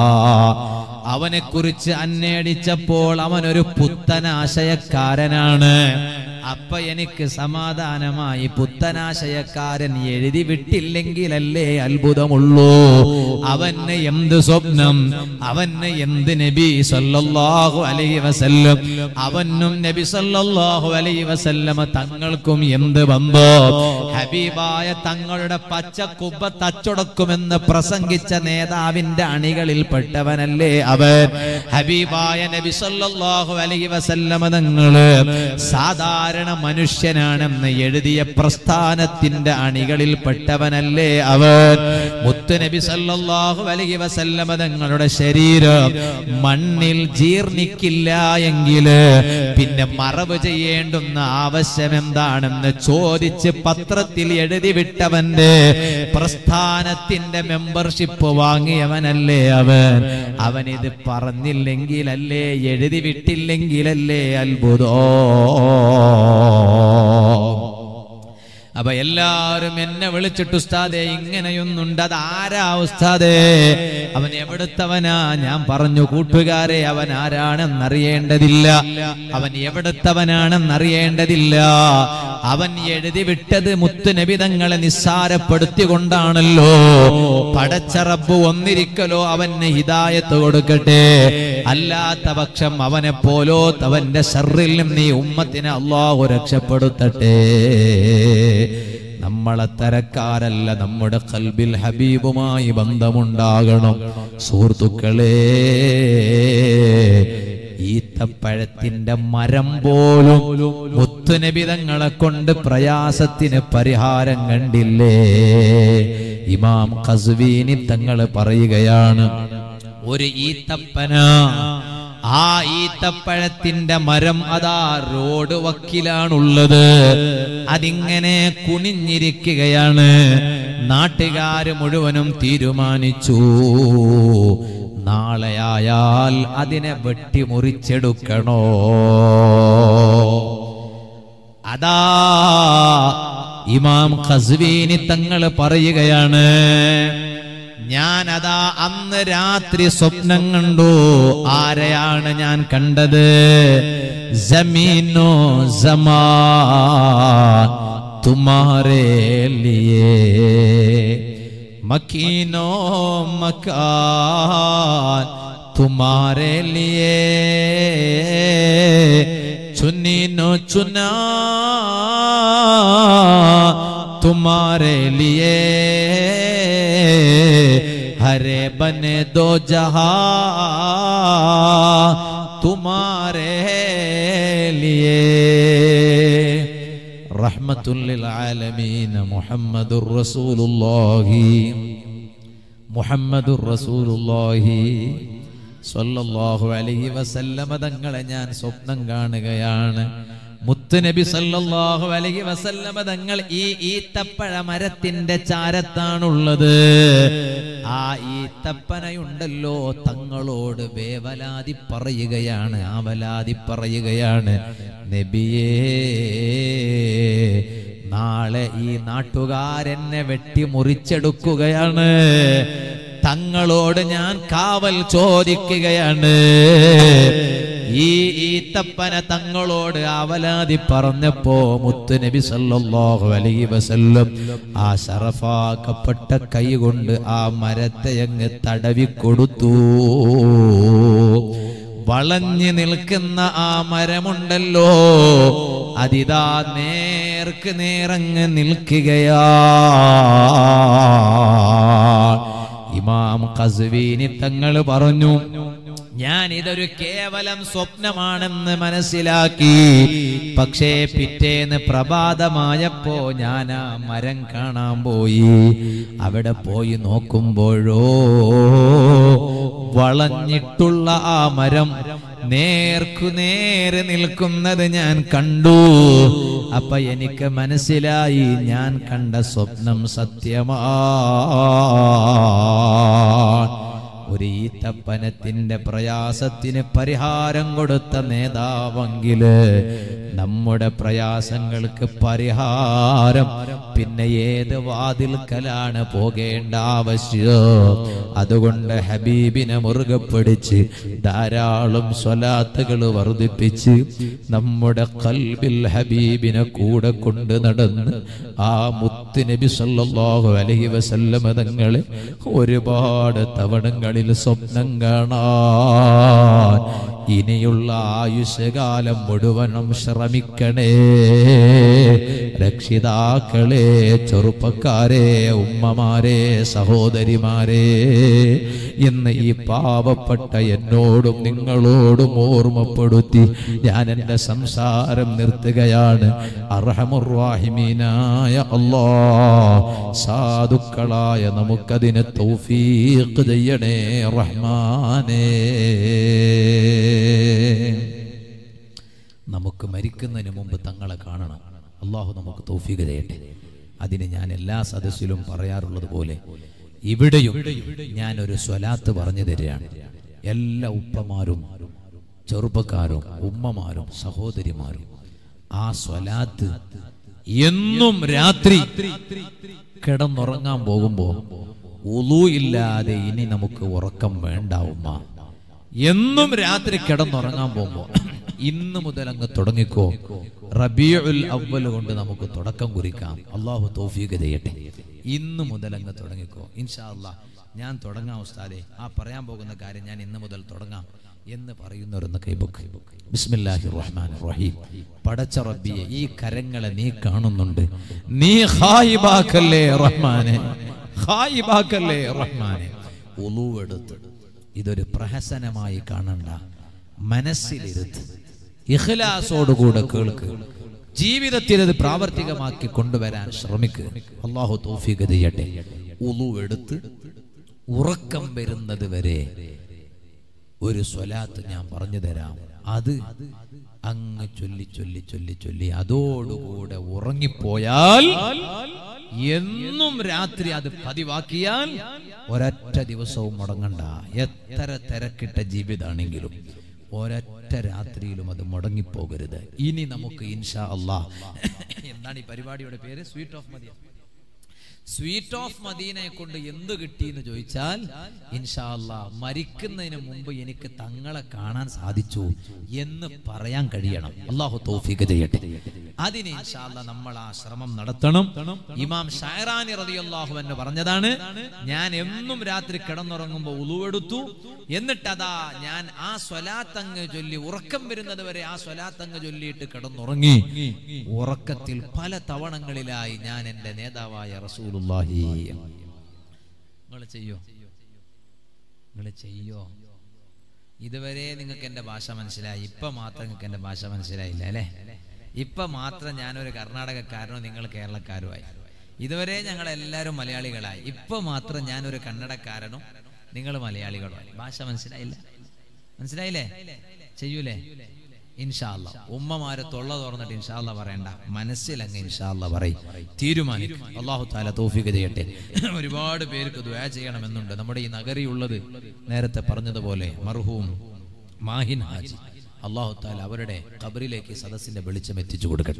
അവനെ കുറിച്ച് അന്വേഷിച്ചപ്പോൾ അവനൊരു പുത്തനാശയക്കാരനാണ്. അപ്പൊ എനിക്ക് സമാധാനമായി. പുത്തനാശയക്കാരൻ എഴുതി വിട്ടില്ലെങ്കിലല്ലേ അത്ഭുതമുള്ളൂ. അവന് എന്ത് സ്വപ്നം, അവന് എന്ത് നബി സല്ലല്ലാഹു അലൈഹി വസല്ലം, അവനും നബി സല്ലല്ലാഹു അലൈഹി വസല്ലം തങ്ങൾക്കും എന്ത് ബന്ധം? ഹബീബായ തങ്ങളുടെ പച്ചക്കുബ്ബ തച്ചുടക്കുമെന്ന് പ്രസംഗിച്ച നേതാവിന്റെ അണികളിൽ പെട്ടവനല്ലേ അവൻ. ഹബീബായ നബി സല്ലല്ലാഹു അലൈഹി വസല്ലം തങ്ങള് സാധാരണ മനുഷ്യനാണെന്ന് എഴുതിയ പ്രസ്ഥാനത്തിന്റെ അണികളിൽ പെട്ടവനല്ലേ അവൻ. മുത്തുനബി സല്ലല്ലാഹു അലൈഹി വസല്ലം തങ്ങളുടെ ശരീരം മണ്ണിൽ ജീർണിക്കില്ല എങ്കിൽ പിന്നെ മറവ് ചെയ്യേണ്ടുന്ന ആവശ്യം എന്താണെന്ന് ചോദിച്ച് പത്രത്തിൽ എഴുതി വിട്ടവന്റെ പ്രസ്ഥാനത്തിന്റെ മെമ്പർഷിപ്പ് വാങ്ങിയവനല്ലേ അവൻ. അവനിത് പറഞ്ഞില്ലെങ്കിലല്ലേ, എഴുതി വിട്ടില്ലെങ്കിലല്ലേ അത്ഭുതോ. അപ്പൊ എല്ലാരും എന്നെ വിളിച്ചിട്ട് ഉസ്താദേ ഇങ്ങനെയൊന്നുണ്ട്, അത് ആരാ ഉസ്താദേ, അവൻ എവിടുത്തവനാ? ഞാൻ പറഞ്ഞു കൂട്ടുകാരെ, അവൻ ആരാണെന്നറിയേണ്ടതില്ല, അവൻ എവിടുത്തവനാണെന്നറിയേണ്ടതില്ല. അവൻ എഴുതി വിട്ടത് മുത്തുനബി തങ്ങളെ നിസ്സാരപ്പെടുത്തിക്കൊണ്ടാണല്ലോ. പടച്ച റബ്ബ് ഒന്നിരിക്കലോ അവന് ഹിദായത്ത് കൊടുക്കട്ടെ, അല്ലാത്ത പക്ഷം അവനെ പോലോത്തവന്റെ ശർറിൽ നിന്ന് ഈ ഉമ്മത്തിനെ അല്ലാഹു രക്ഷപ്പെടുത്തട്ടെ. നമ്മളെ തരക്കാരല്ല, നമ്മുടെ ഖൽബിൽ ഹബീബുമായി ബന്ധമുണ്ടാകണം. സുഹൃത്തുക്കളെ, ഈത്തപ്പഴത്തിന്റെ മരം പോലും മുത്തുനബി തങ്ങളെ കൊണ്ട് പ്രയാസത്തിന് പരിഹാരം കണ്ടില്ലേ? ഇമാം ഖസ്വീനി തങ്ങൾ പറയുകയാണ്, ഒരു ഈത്തപ്പന, ആ ഈത്തപ്പഴത്തിന്റെ മരം അതാ റോഡ് വക്കിലാണുള്ളത്, അതിങ്ങനെ കുനിഞ്ഞിരിക്കുകയാണ്. നാട്ടുകാര് മുഴുവനും തീരുമാനിച്ചു, നാളെയായാൽ അതിനെ വെട്ടിമുറിച്ചെടുക്കണോ. അതാ ഇമാം ഖസ്വീനി തങ്ങൾ പറയുകയാണ്, ഞാനതാ അന്ന് രാത്രി സ്വപ്നം കണ്ടു. ആരെയാണ് ഞാൻ കണ്ടത്? ജമീനോ സമാൻ തുമാരേ ലിയേ, മക്കീനോ മകാൻ തുമാരേ ലിയേ, ചുന്നീനോ ചുനാ तुम्हारे लिए, हरे बने दो जहां तुम्हारे लिए. रहमतुल लिल आलमीन मुहम्मदुर रसूलुल्लाहि, മുഹമ്മദുർ റസൂലുള്ളാഹി സ്വല്ലല്ലാഹു അലൈഹി വസല്ലമ തങ്ങളെ ഞാൻ സ്വപ്നം കാണുകയാണ്. മുത്തുനബി സല്ലല്ലാഹു അലൈഹി വസല്ലമ തങ്ങൾ ഈ ഈത്തപ്പഴ മരത്തിന്റെ ചാരത്താണുള്ളത്. ആ ഈത്തപ്പനയുണ്ടല്ലോ, തങ്ങളോട് വേവലാതി പറയുകയാണ്, ആവലാതി പറയുകയാണ്, നബിയേ, നാളെ ഈ നാട്ടുകാരെന്നെ വെട്ടി മുറിച്ചെടുക്കുകയാണ്, തങ്ങളോട് ഞാൻ കാവൽ ചോദിക്കുകയാണ്. ഈ ഈത്തപ്പന തങ്ങളോട് അവലാതി പറഞ്ഞപ്പോ മുത്തുനബി സല്ലല്ലാഹു അലൈഹി വസല്ലം ആ ശറഫാക്കപ്പെട്ട കൈ കൊണ്ട് ആ മരത്തെ അങ്ങ് തടവിക്കൊടുത്തു. വളഞ്ഞു നിൽക്കുന്ന ആ മരമുണ്ടല്ലോ, അതിതാ നേർക്ക് നേരങ്ങ് നിൽക്കുകയാ. ഇമാം ഖസ്വീനി തങ്ങൾ പറഞ്ഞു, ഞാൻ ഇതൊരു കേവലം സ്വപ്നമാണെന്ന് മനസ്സിലാക്കി. പക്ഷേ പിറ്റേന്ന് പ്രഭാതമായപ്പോ ഞാൻ ആ മരം കാണാൻ പോയി. അവിടെ പോയി നോക്കുമ്പോഴോ വളഞ്ഞിട്ടുള്ള ആ മരം നേർക്കുനേരെ നിൽക്കുന്നത് ഞാൻ കണ്ടു. അപ്പൊ എനിക്ക് മനസ്സിലായി, ഞാൻ കണ്ട സ്വപ്നം സത്യമാ. ഒരു ഈത്തപ്പനത്തിന്റെ പ്രയാസത്തിന് പരിഹാരം കൊടുത്ത നേതാവെങ്കില് നമ്മുടെ പ്രയാസങ്ങൾക്ക് പരിഹാരം പിന്നെ ഏത് വാതിൽക്കലാണ് പോകേണ്ട ആവശ്യം? അതുകൊണ്ട് ഹബീബിനെ മുറുകെ പിടിച്ച് ധാരാളം സ്വലാത്തുകൾ വർദ്ധിപ്പിച്ച് നമ്മുടെ ഖൽബിൽ ഹബീബിനെ കൂടെ കൊണ്ട് നടന്ന് ആ മുത്ത് നബി സല്ലല്ലാഹു അലൈഹി വസല്ലമ തങ്ങളെ ഒരുപാട് തവണങ്ങളിൽ സ്വപ്നം കാണാൻ ഇനിയുള്ള ആയുഷ്കാലം മുഴുവനും ശ്രമിക്കണേ. രക്ഷിതാക്കളെ, ചെറുപ്പക്കാരെ, ഉമ്മമാരെ, സഹോദരിമാരെ, ഇന്ന് ഈ പാവപ്പെട്ട എന്നോടും നിങ്ങളോടും ഓർമ്മപ്പെടുത്തി ഞാൻ എൻ്റെ സംസാരം നിർത്തുകയാണ്. അർഹമുർ റഹീമീനായ അല്ലാഹ്, സാധുക്കളായ നമുക്കതിന് തൗഫീഖ് ചെയ്യണേ റഹ്മാനേ. നമുക്ക് മരിക്കുന്നതിന് മുമ്പ് തങ്ങളെ കാണണം. അള്ളാഹു നമുക്ക് തൗഫീഖ് ചെയ്യട്ടെ. അതിന് ഞാൻ എല്ലാ സദസ്സിലും പറയാറുള്ളത് പോലെ ഇവിടെയും ഞാനൊരു സ്വലാത്ത് പറഞ്ഞു തരികയാണ്. എല്ലാ ഉപ്പമാരും ചെറുപ്പക്കാരും ഉമ്മമാരും സഹോദരിമാരും ആ സ്വലാത്ത് എന്നും രാത്രി കിടന്നുറങ്ങാൻ പോകുമ്പോ ഉളൂ ഇല്ലാതെ ഇനി നമുക്ക് ഉറക്കം വേണ്ട ഉമ്മ. എന്നും രാത്രി കിടന്നുറങ്ങാൻ പോകുമ്പോ ഇന്ന് മുതൽ അങ്ങ് തുടങ്ങിക്കോ. റബീഉൽ അവ്വൽ കൊണ്ട് നമുക്ക് തുടക്കം കുറിക്കാം. അള്ളാഹു തൗഫീഖ് ചെയ്യട്ടെ. ഇന്ന് മുതൽ അങ്ങ് തുടങ്ങിക്കോ. ഇൻഷാ അല്ലാഹ് ഞാൻ തുടങ്ങാം ഉസ്താദേ, ആ പറയാൻ പോകുന്ന കാര്യം ഞാൻ ഇന്ന് മുതൽ തുടങ്ങാം എന്ന് പറയുന്നവരൊന്ന് കൈബുക്ക്. ബിസ്മില്ലാഹിർ റഹ്മാനിർ റഹീം. പടച്ച റബ്ബിയെ, ഈ കരങ്ങളെ നീ കാണുന്നുണ്ട്. നീ ഖായിബാക്കല്ലേ റഹ്മാനെ, ഖായിബാക്കല്ലേ റഹ്മാനെ. ഉളൂ എടുത്ത് ഇതൊരു പ്രഹസനമായി കാണണ്ട, മനസ്സിലിരുത്ത് ഇഖ്ലാസോടുകൂടെ കേൾക്ക്. ജീവിതത്തിൽ അത് പ്രാവർത്തികമാക്കി കൊണ്ടുവരാൻ ശ്രമിക്കുക. അല്ലാഹു തൗഫീഖ് ചെയ്യട്ടെ. ഉളൂ എടുത്ത് ഉറക്കം വരുന്നത് വരെ ഒരു സ്വലാത്ത് ഞാൻ പറഞ്ഞു തരാം. അത് അങ്ങ് ചൊല്ലി ചൊല്ലി ചൊല്ലി ചൊല്ലി അതോടുകൂടെ ഉറങ്ങിപ്പോയാൽ, എന്നും രാത്രി അത് പതിവാക്കിയാൽ ഒരൊറ്റ ദിവസവും മുടങ്ങണ്ട. എത്ര തിരക്കിട്ട ജീവിതമാണെങ്കിലും ഒരൊറ്റ രാത്രിയിലും അത് മുടങ്ങിപ്പോകരുത്. ഇനി നമുക്ക് ഇൻഷാ അല്ലാഹ്, എന്താണ് ഈ പരിപാടിയുടെ പേര്? Sweet of Medina. Sweet of മദീനയെ കൊണ്ട് എന്ത് കിട്ടിയെന്ന് ചോദിച്ചാൽ, ഇൻഷാ അല്ലാഹ് മരിക്കുന്നതിന് മുമ്പ് എനിക്ക് തങ്ങളെ കാണാൻ സാധിച്ചു എന്ന് പറയാൻ കഴിയണം. അല്ലാഹു തൗഫീഖ് ചെയ്യട്ടെ. അതിന് ഇൻഷാ അല്ലാഹ് നമ്മൾ ആ ശ്രമം നടത്തണം. ഇമാം ഷായറാനി റളിയല്ലാഹു അൻഹു പറഞ്ഞതാണ്, ഞാൻ എന്നും രാത്രി കിടന്നുറങ്ങുമ്പോൾ ഉളൂ എടുത്തു, എന്നിട്ട് അതാ ഞാൻ ആ സ്വലാത്ത് അങ്ങ് ചൊല്ലി ഉറക്കം വരുന്നത് വരെ ആ സ്വലാത്ത് അങ്ങ് ചൊല്ലിയിട്ട് കിടന്നുറങ്ങി. ഉറക്കത്തിൽ പല തവണകളിലായി ഞാൻ എൻ്റെ നേതാവായ റസൂലുള്ളാഹി. നിങ്ങൾ ചെയ്യോ? ഇതുവരെ നിങ്ങൾക്ക് എൻ്റെ ഭാഷ മനസ്സിലായി, ഇപ്പൊ മാത്രം നിങ്ങൾക്ക് എൻ്റെ ഭാഷ മനസ്സിലായില്ല അല്ലേ? ഇപ്പൊ മാത്രം ഞാനൊരു കർണാടകക്കാരനോ നിങ്ങൾ കേരളക്കാരുമായി. ഇതുവരെ ഞങ്ങളെല്ലാവരും മലയാളികളായി. ഇപ്പൊ മാത്രം ഞാനൊരു കന്നഡക്കാരനും നിങ്ങൾ മലയാളികളുമായി. ഭാഷ മനസ്സിലായില്ലേ? ചെയ്യൂലേ? ഇൻഷാ അല്ലാഹ് ഉമ്മമാരെ തൊള്ള തുറന്നിട്ട് ഇൻഷാ അല്ലാഹ് പറയണ്ട, മനസ്സിലങ്ങ് ഇൻഷാ അല്ലാഹ് പറയും, തീരുമാനിക്കും. അല്ലാഹു തആല തൗഫീഖ് ചെയ്യട്ടെ. ഒരുപാട് പേർക്ക് ദുആ ചെയ്യണമെന്നുണ്ട്. നമ്മുടെ ഈ നഗരിയുള്ളത് നേരത്തെ പറഞ്ഞതുപോലെ മർഹൂം മാഹിൻ ഹാജി, അല്ലാഹു തആല അവരുടെ ഖബറിലേക്ക് സദസ്സിന്റെ വെളിച്ചം എത്തിച്ചു കൊടുക്കട്ടെ.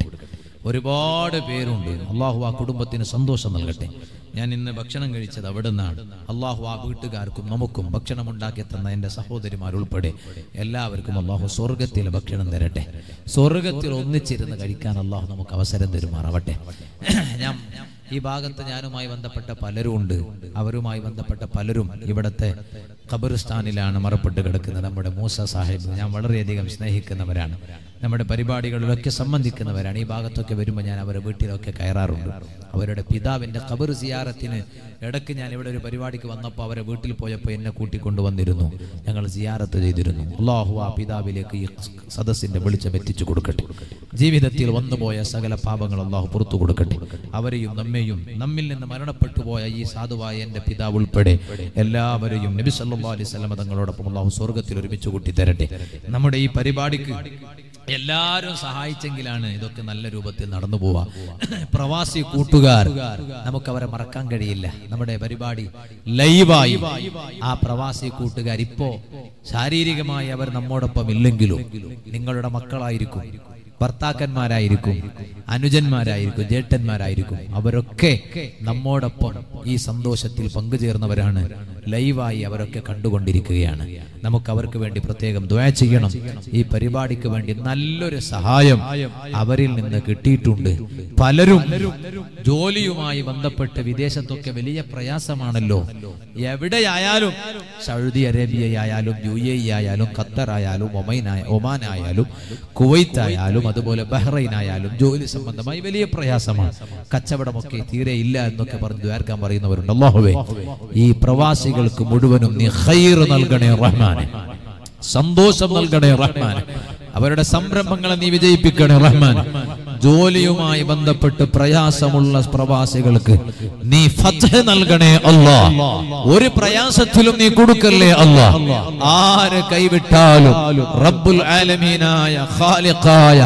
ഒരുപാട് പേരുണ്ട്. അല്ലാഹു ആ കുടുംബത്തിന് സന്തോഷം നൽകട്ടെ. ഞാൻ ഇന്ന് ഭക്ഷണം കഴിച്ചത് അവിടെ നിന്നാണ്. അല്ലാഹു ആ വീട്ടുകാർക്കും നമുക്കും ഭക്ഷണം ഉണ്ടാക്കി തന്ന എൻ്റെ സഹോദരിമാരുൾപ്പെടെ എല്ലാവർക്കും അല്ലാഹു സ്വർഗത്തിലെ ഭക്ഷണം തരട്ടെ. സ്വർഗത്തിൽ ഒന്നിച്ചിരുന്ന് കഴിക്കാൻ അല്ലാഹു നമുക്ക് അവസരം തരുമാറാവട്ടെ. ഞാൻ ഈ ഭാഗത്ത് ഞാനുമായി ബന്ധപ്പെട്ട പലരും ഉണ്ട്. അവരുമായി ബന്ധപ്പെട്ട പലരും ഇവിടത്തെ ഖബർസ്ഥാനിലാണ് മറപ്പെട്ട് കിടക്കുന്നത്. നമ്മുടെ മൂസ സാഹിബ് ഞാൻ വളരെയധികം സ്നേഹിക്കുന്നവരാണ്. നമ്മുടെ പരിപാടികളിലൊക്കെ സംബന്ധിക്കുന്നവരാണ്. ഈ ഭാഗത്തൊക്കെ വരുമ്പോൾ ഞാൻ അവരുടെ വീട്ടിലൊക്കെ കയറാറുണ്ട്. അവരുടെ പിതാവിൻ്റെ ഖബർ സിയാറത്തിന് ഇടയ്ക്ക് ഞാൻ ഇവിടെ ഒരു പരിപാടിക്ക് വന്നപ്പോൾ അവരെ വീട്ടിൽ പോയപ്പോൾ എന്നെ കൂട്ടിക്കൊണ്ടുവന്നിരുന്നു. ഞങ്ങൾ സിയാറത്ത് ചെയ്തിരുന്നു. അല്ലാഹു ആ പിതാവിലേക്ക് ഈ സദസ്സിന്റെ വെളിച്ചം എത്തിച്ചു കൊടുക്കട്ടെ. ജീവിതത്തിൽ വന്നുപോയ സകല പാപങ്ങൾ അല്ലാഹു പുറത്തു കൊടുക്കട്ടെ. അവരെയും നമ്മെയും നമ്മിൽ നിന്ന് മരണപ്പെട്ടു പോയ ഈ സാധുവായ എൻ്റെ പിതാവ് ഉൾപ്പെടെ എല്ലാവരെയും നബി സല്ലല്ലാഹു അലൈഹി വസല്ലം തങ്ങളോടൊപ്പം അല്ലാഹു സ്വർഗ്ഗത്തിൽ ഒരുമിച്ച് കൂട്ടി തരട്ടെ. നമ്മുടെ ഈ പരിപാടിക്ക് എല്ലാവരും സഹായിച്ചെങ്കിലാണ് ഇതൊക്കെ നല്ല രൂപത്തിൽ നടന്നു പോവാ. പ്രവാസി കൂട്ടുകാർ, നമുക്ക് അവരെ മറക്കാൻ കഴിയില്ല. നമ്മുടെ പരിപാടി ലൈവായി ആ പ്രവാസി കൂട്ടുകാർ ഇപ്പോ ശാരീരികമായി അവർ നമ്മോടൊപ്പം ഇല്ലെങ്കിലും നിങ്ങളുടെ മക്കളായിരിക്കും, ഭർത്താക്കന്മാരായിരിക്കും, അനുജന്മാരായിരിക്കും, ജേട്ടന്മാരായിരിക്കും. അവരൊക്കെ നമ്മോടൊപ്പം ഈ സന്തോഷത്തിൽ പങ്കുചേർന്നവരാണ്. ലൈവായി അവരൊക്കെ കണ്ടുകൊണ്ടിരിക്കുകയാണ്. നമുക്ക് അവർക്ക് വേണ്ടി പ്രത്യേകം ദുആ ചെയ്യണം. ഈ പരിപാടിക്ക് വേണ്ടി നല്ലൊരു സഹായം അവരിൽ നിന്ന് കിട്ടിയിട്ടുണ്ട്. പലരും ജോലിയുമായി ബന്ധപ്പെട്ട് വിദേശത്തൊക്കെ വലിയ പ്രയാസമാണല്ലോ. എവിടെയായാലും, സൗദി അറേബ്യയായാലും UAE ആയാലും ഖത്തർ ആയാലും ഒമാൻ ആയാലും കുവൈത്ത് ആയാലും അതുപോലെ ബഹ്റൈൻ ആയാലും ജോലി സംബന്ധമായി വലിയ പ്രയാസമാണ്. കച്ചവടമൊക്കെ തീരെ ഇല്ല എന്നൊക്കെ പറഞ്ഞ് ദ്വാരക്കാൻ പറയുന്നവരുണ്ട്. അല്ലാഹുവേ, ഈ പ്രവാസികൾക്ക് മുഴുവനും നീ ഖൈർ നൽകണേ റഹ്മാനെ, സന്തോഷം നൽകണേ റഹ്മാനെ. അവരുടെ സംരംഭങ്ങളെ നീ വിജയിപ്പിക്കണേ റഹ്മാനെ. ജോലിയുമായി ബന്ധപ്പെട്ട് പ്രയാസമുള്ള പ്രവാസികൾക്ക് നീ ഫത്ഹ് നൽകണേ അല്ലാഹ്. ഒരു പ്രയാസത്തിലും നീ കൊടുക്കല്ലേ അല്ലാഹ്. ആര് കൈവിട്ടാലും റബ്ബുൽ ആലമീനായ ഖാലിഖായ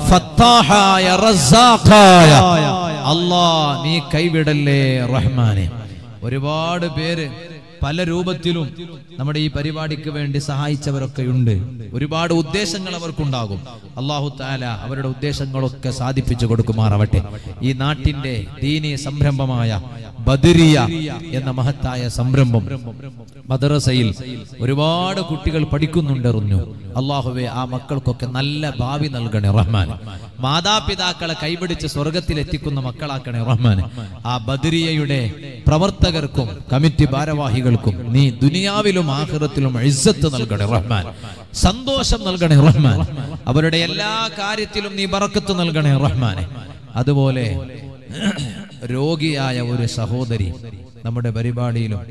ഫത്താഹായ റസ്സാഖായ അല്ലാഹ് നീ കൈവിടല്ലേ റഹ്മാനെ. ഒരുപാട് പേര് പല രൂപത്തിലും നമ്മുടെ ഈ പരിപാടിക്ക് വേണ്ടി സഹായിച്ചവരൊക്കെയുണ്ട്. ഒരുപാട് ഉദ്ദേശങ്ങൾ അവർക്കുണ്ടാകും. അല്ലാഹു തആല അവരുടെ ഉദ്ദേശങ്ങളൊക്കെ സാധിപ്പിച്ചു കൊടുക്കുമാറാവട്ടെ. ഈ നാട്ടിന്റെ ദീനീ സംരംഭമായ ബദരിയ എന്ന മഹത്തായ സംരംഭം മദ്രസയിൽ ഒരുപാട് കുട്ടികൾ പഠിക്കുന്നുണ്ടെറിഞ്ഞു. അല്ലാഹുവേ, ആ മക്കൾക്കൊക്കെ നല്ല ഭാവി നൽകണേ റഹ്മാൻ. മാതാപിതാക്കളെ കൈപിടിച്ച് സ്വർഗത്തിലെത്തിക്കുന്ന മക്കളാക്കണേ റഹ്മാൻ. ആ ബദരിയയുടെ പ്രവർത്തകർക്കും കമ്മിറ്റി ഭാരവാഹികൾക്കും നീ ദുനിയാവിലും ആഖിറത്തിലും ഇസ്സത്ത് നൽകണേ റഹ്മാൻ. സന്തോഷം നൽകണേ റഹ്മാൻ. അവരുടെ എല്ലാ കാര്യത്തിലും നീ ബറക്കത്ത് നൽകണേ റഹ്മാൻ. അതുപോലെ രോഗിയായ ഒരു സഹോദരി നമ്മുടെ പരിപാടിയിലും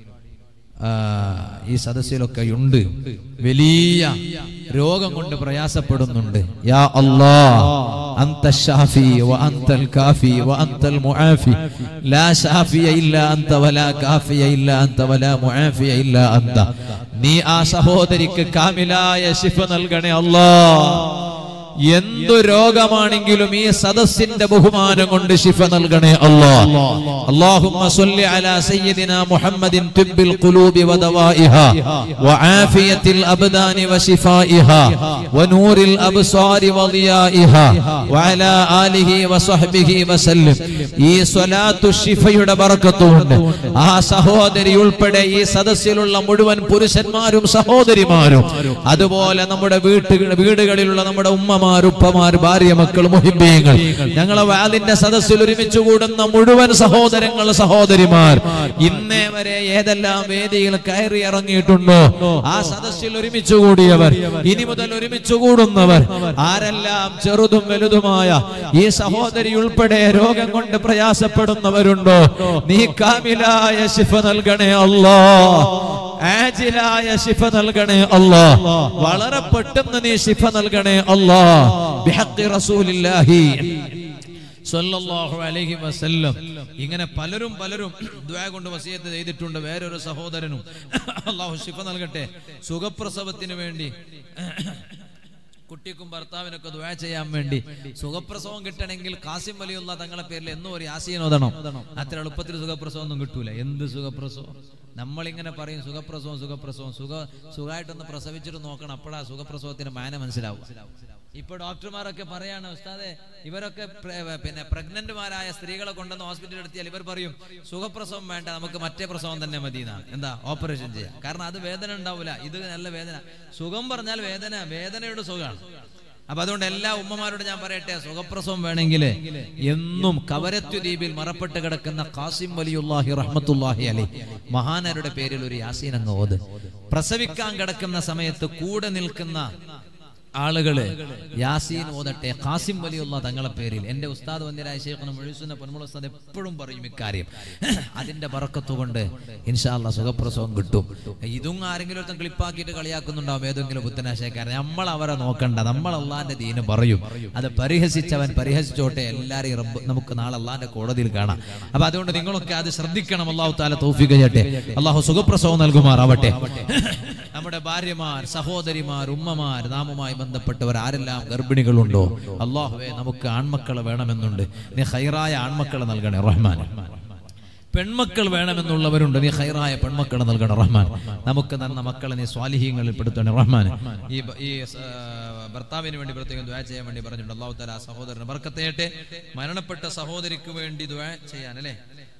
ഈ സദസ്സിലൊക്കെ ഉണ്ട്. വലിയ രോഗം കൊണ്ട് പ്രയാസപ്പെടുന്നുണ്ട്. യാ അല്ലാഹ്, അൻത ശാഫി വ അൻതൽ കാഫി വ അൻതൽ മുആഫി, ലാ ശാഫിയ ഇല്ലാ അൻത വലാ കാഫിയ ഇല്ലാ അൻത വലാ മുആഫിയ ഇല്ലാ അൻത. നീ ആ സഹോദരിക്ക് കാമിലായ ശിഫ നൽകണേ അല്ലാഹ്. എന്തു രോഗമാണെങ്കിലും ഈ സദസ്സിന്റെ ബഹുമാനം കൊണ്ട് ശിഫ നൽകണേ അല്ലാഹ്. അല്ലാഹുമ്മ സ്വല്ലി അലാ സയ്യിദിനാ മുഹമ്മദിൻ തിബ്ബിൽ ഖുലൂബി വദവാഇഹാ വആഫിയത്തിൽ അബ്ദാനി വശിഫാഇഹാ വനൂറിൽ അബ്സാരി വദിയാഇഹാ വഅലാ ആലിഹി വസഹ്ബിഹി വസല്ലം. ഈ സ്വലാത്തു ശിഫയുടെ ബറക്കത്ത് കൊണ്ട് ആ സഹോദരി ഉൾപ്പെടെ ഈ സദസ്സിലുള്ള മുഴുവൻ പുരുഷന്മാരും സഹോദരിമാരും, അതുപോലെ നമ്മുടെ വീടുകളിലുള്ള നമ്മുടെ ഉമ്മമാർ, ഉപ്പമാർ, ഭാര്യ, മക്കൾ, മുഹിബ്ബീങ്ങൾ, ഞങ്ങളെ വാലിന്റെ സദസ്സിൽ ഒരുമിച്ച് കൂടുന്ന മുഴുവൻ സഹോദരങ്ങൾ, സഹോദരിമാർ, ഇന്നേ വരെ ഏതെല്ലാം വേദിയിൽ കയറി ഇറങ്ങിയിട്ടുണ്ടോ ആ സദസ്സിൽ ഒരുമിച്ച് കൂടിയവർ, ഇനി മുതൽ ഒരുമിച്ച് കൂടുന്നവർ, ആരെല്ലാം ചെറുതും വലുതുമായ ഈ സഹോദരി ഉൾപ്പെടെ രോഗം കൊണ്ട് പ്രയാസപ്പെടുന്നവരുണ്ടോ, നീ കാമിലായ ശിഫ നൽകണേ അല്ലാഹ്. ആജിലായ ശിഫ നൽകണേ അല്ലാഹ്. വളരെ പെട്ടെന്ന് നീ ശിഫ നൽകണേ അല്ലാഹ്. ബിഹഖി റസൂലില്ലാഹി സ്വല്ലല്ലാഹു അലൈഹി വസല്ലം. ഇങ്ങനെ പലരും ദുആ കൊണ്ട് വസിയത്ത് ചെയ്തിട്ടുണ്ട്. വേറൊരു സഹോദരനും അല്ലാഹു ശിഫ നൽകട്ടെ. സുഖപ്രസവത്തിന് വേണ്ടി കുട്ടിക്കും ഭർത്താവിനൊക്കെ ദുആ ചെയ്യാൻ വേണ്ടി സുഖപ്രസവം കിട്ടണമെങ്കിൽ ഖാസിം വലിയുള്ള തങ്ങളെ പേരിൽ എന്നും ഒരു യാസീൻ ഓതണം. അത്ര എളുപ്പത്തിൽ സുഖപ്രസവം ഒന്നും കിട്ടൂല. എന്ത് സുഖപ്രസവം? നമ്മളിങ്ങനെ പറയും സുഖപ്രസവം സുഖമായിട്ടൊന്ന് പ്രസവിച്ചിട്ട് നോക്കണം, അപ്പോഴാ സുഖപ്രസവത്തിന് മാന മനസ്സിലാവും. ഇപ്പൊ ഡോക്ടർമാരൊക്കെ പറയാണ്, ഉസ്താദെ ഇവരൊക്കെ പിന്നെ പ്രഗ്നന്റുമാരായ സ്ത്രീകളെ കൊണ്ടുവന്ന് ഹോസ്പിറ്റലിൽ എടുത്തിയാൽ ഇവർ പറയും സുഖപ്രസവം വേണ്ട, നമുക്ക് മറ്റേ പ്രസവം തന്നെ മതി എന്നാണ്. എന്താ, ഓപ്പറേഷൻ ചെയ്യാം. കാരണം അത് വേദന ഉണ്ടാവില്ല, ഇത് നല്ല വേദന. സുഖം പറഞ്ഞാൽ വേദനയുടെ സുഖമാണ്. അപ്പൊ അതുകൊണ്ട് എല്ലാ ഉമ്മമാരോട് ഞാൻ പറയട്ടെ, സുഖപ്രസവം വേണമെങ്കിൽ എന്നും കവരത്തു ദ്വീപിൽ മറപ്പെട്ട് കിടക്കുന്ന ഖാസിം വലിയുല്ലാഹി റഹ്മത്തുല്ലാഹി അലൈഹി മഹാനരുടെ പേരിൽ ഒരു യാസീൻ അങ്ങ് ഓത്. പ്രസവിക്കാൻ കിടക്കുന്ന സമയത്ത് കൂടെ നിൽക്കുന്ന ആളുകള് യാസീൻ ഓതട്ടെ, ഖാസിം വലിയുള്ള തങ്ങളെ പേരിൽ. എന്റെ ഉസ്താദ് വന്യരായ ശൈഖുന മുഈസുന്ന പൊന്മുള ഉസ്താദ് എപ്പോഴും പറയും ഇക്കാര്യം. അതിന്റെ ബറക്കത്ത് കൊണ്ട് ഇൻഷാ അല്ലാഹ് സുഖപ്രസവം കിട്ടും. ഇതും ആരെങ്കിലും ഒരുത്തൻ ക്ലിപ്പാക്കിയിട്ട് കളിയാക്കുന്നുണ്ടാവും ഏതെങ്കിലും ബുദ്ധനാശയക്കാരൻ. നമ്മൾ അവരെ നോക്കണ്ട, നമ്മൾ അള്ളാന്റെ ദീന് പറയും. അത് പരിഹസിച്ചവൻ പരിഹസിച്ചോട്ടെ, എല്ലാരെയും റബ്ബ് നമുക്ക് നാളെ അള്ളാന്റെ കോടതിയിൽ കാണാം. അപ്പൊ അതുകൊണ്ട് നിങ്ങളൊക്കെ അത് ശ്രദ്ധിക്കണം. അല്ലാഹു തആല തൗഫീഖ് ചെയ്യട്ടെ. അല്ലാഹു സുഖപ്രസവം നൽകുമാറാവട്ടെ. നമ്മുടെ ഭാര്യമാർ, സഹോദരിമാർ, ഉമ്മമാർ, നാമുമായി ബന്ധപ്പെട്ടവർ ആരെല്ലാം ഗർഭിണികളുണ്ടോ, അല്ലാഹുവേ നമുക്ക് ആൺമക്കളെ വേണമെന്നുണ്ട്, നീ ഖൈറായ ആൺമക്കളെ നൽകണേ റഹ്മാൻ. പെൺമക്കൾ വേണമെന്നുള്ളവരുണ്ട്, നീ ഖൈറായ പെൺമക്കളെ നൽകണം റഹ്മാൻ. നമുക്ക് നന്ന മക്കളെ നീ സ്വാലിഹീങ്ങളിൽ പെടുത്തണേ റഹ്മാൻ. ഈ ഭർത്താവിന് വേണ്ടി പ്രത്യേകം ദുആ ചെയ്യാൻ വേണ്ടി പറഞ്ഞിട്ടുണ്ട്. അല്ലാഹു തആല ആ സഹോദരനെ ബർക്കത്ത് ചെയ്യട്ടെ. മരണപ്പെട്ട സഹോദരിക്ക് വേണ്ടി ദുആ ചെയ്യാൻ അല്ലേ.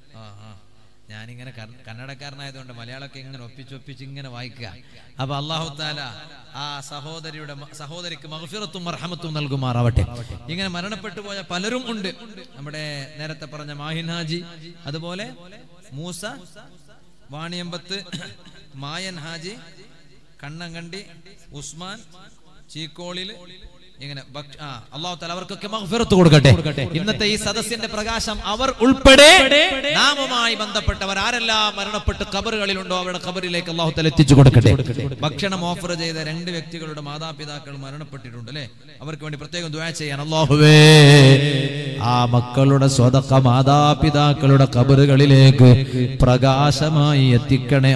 ഞാനിങ്ങനെ കന്നഡക്കാരനായതുകൊണ്ട് മലയാളമൊക്കെ ഇങ്ങനെ ഒപ്പിച്ച് ഇങ്ങനെ വായിക്കുക. അപ്പൊ അല്ലാഹു തആല ആ സഹോദരിക്ക് മഗ്ഫിറത്തും മർഹമത്തും നൽകുമാറാവട്ടെ. ഇങ്ങനെ മരണപ്പെട്ടു പോയ പലരും ഉണ്ട്. നമ്മുടെ നേരത്തെ പറഞ്ഞ മാഹിൻ ഹാജി, അതുപോലെ മൂസ, വാണിയമ്പത്ത്, മായൻ ഹാജി, കണ്ണങ്കണ്ടി, ഉസ്മാൻ, ചീക്കോളില്, ഇങ്ങനെ അല്ലാഹു തആല അവർക്കൊക്കെ മഗ്ഫിറത്ത് കൊടുക്കട്ടെ. ഇന്നത്തെ ഈ സദസ്സിന്റെ പ്രകാശം അവർ ഉൾപ്പെടെ നാമുമായി ബന്ധപ്പെട്ടവർ ആരെല്ലാം മരണപ്പെട്ട് ഖബറുകളിലുണ്ടോ അവരുടെ ഖബറിലേക്ക് അല്ലാഹു തആല എത്തിച്ചു കൊടുക്കട്ടെ. ഭക്ഷണം ഓഫർ ചെയ്ത 2 വ്യക്തികളുടെ മാതാപിതാക്കൾ മരണപ്പെട്ടിട്ടുണ്ട് അല്ലേ, അവർക്ക് വേണ്ടി പ്രത്യേകം ദുആ ചെയ്യാൻ. അല്ലാഹുവേ ആ മക്കളുടെ സ്വതക്ക മാതാപിതാക്കളുടെ ഖബറുകളിലേക്ക് പ്രകാശമായി എത്തിക്കണേ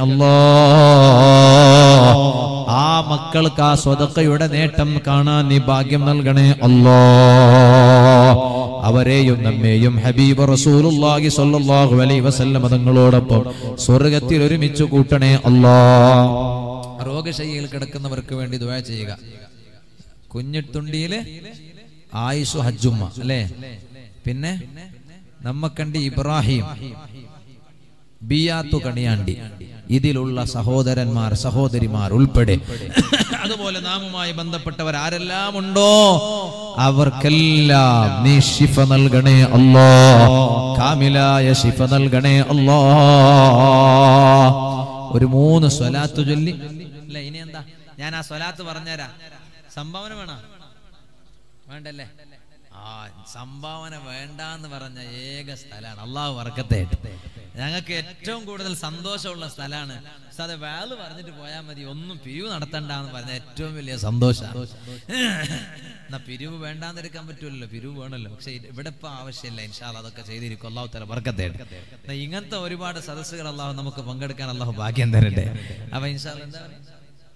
അല്ലാഹ്. ആ മക്കൾക്ക് ആ സ്വതക്കയുടെ നേട്ടം കാണാൻ നീ ഭാഗ്യം നൽകണേ അല്ലാഹ്. അവരെയും നമ്മെയും ഹബീബ് റസൂലുള്ളാഹി സ്വല്ലല്ലാഹു അലൈഹി വസല്ലം തങ്ങളോടൊപ്പം സ്വർഗ്ഗത്തിൽ ഒരുമിച്ച് കൂട്ടണേ അല്ലാഹ്. രോഗശയ്യയിൽ കിടക്കുന്നവർക്ക് വേണ്ടി ദുആ ചെയ്യുക. കുഞ്ഞിത്തുണ്ടിയില് ആയിഷു ഹജ്ജുമ്മ അല്ലേ, പിന്നെ നമ്മക്കണ്ടി ഇബ്രാഹിം, ബിയാത്തു കണിയാണ്ടി, ഇതിലുള്ള സഹോദരന്മാർ സഹോദരിമാർ ഉൾപ്പെടെ അതുപോലെ നാമുമായി ബന്ധപ്പെട്ടവർ ആരെല്ലാം ഉണ്ടോ അവർക്കെല്ലാം നീ ശിഫ നൽകണേ അല്ലാഹ്, കാമിലായ ശിഫ നൽകണേ അല്ലാഹ്. ഒരു 3 സ്വലാത്ത് ചൊല്ലി അല്ല. ഇനി എന്താ, ഞാൻ ആ സ്വലാത്ത് പറഞ്ഞുതരാം. സംഭാവന വേണോ? വേണ്ടല്ലേ? സംഭാവന വേണ്ടെന്ന് പറഞ്ഞ ഏക സ്ഥലമാണ്. അള്ളാഹു ബർക്കത്തെ. ഞങ്ങൾക്ക് ഏറ്റവും കൂടുതൽ സന്തോഷമുള്ള സ്ഥലമാണ്. അത് വാല് പറഞ്ഞിട്ട് പോയാൽ മതി, ഒന്നും പിരിവ് നടത്തണ്ടെന്ന് പറഞ്ഞ ഏറ്റവും വലിയ സന്തോഷമാണ്. എന്നാ പിരിവ് വേണ്ടാന്നിരിക്കാൻ പറ്റൂലല്ലോ, പിരിവ് വേണമല്ലോ. പക്ഷെ ഇവിടെ ഇപ്പൊ ആവശ്യമില്ല. ഇൻഷാ അല്ലാഹ് അതൊക്കെ ചെയ്തിരിക്കും. അള്ളാഹു തആല ബർക്കത്തെ. ഇങ്ങനത്തെ ഒരുപാട് സദസ്സുകൾ അള്ളാഹു നമുക്ക് പങ്കെടുക്കാൻ അള്ളാഹു ഭാഗ്യം തരട്ടെ. അപ്പൊ ഇൻഷാ അല്ലാഹ് എന്താ പറയുക,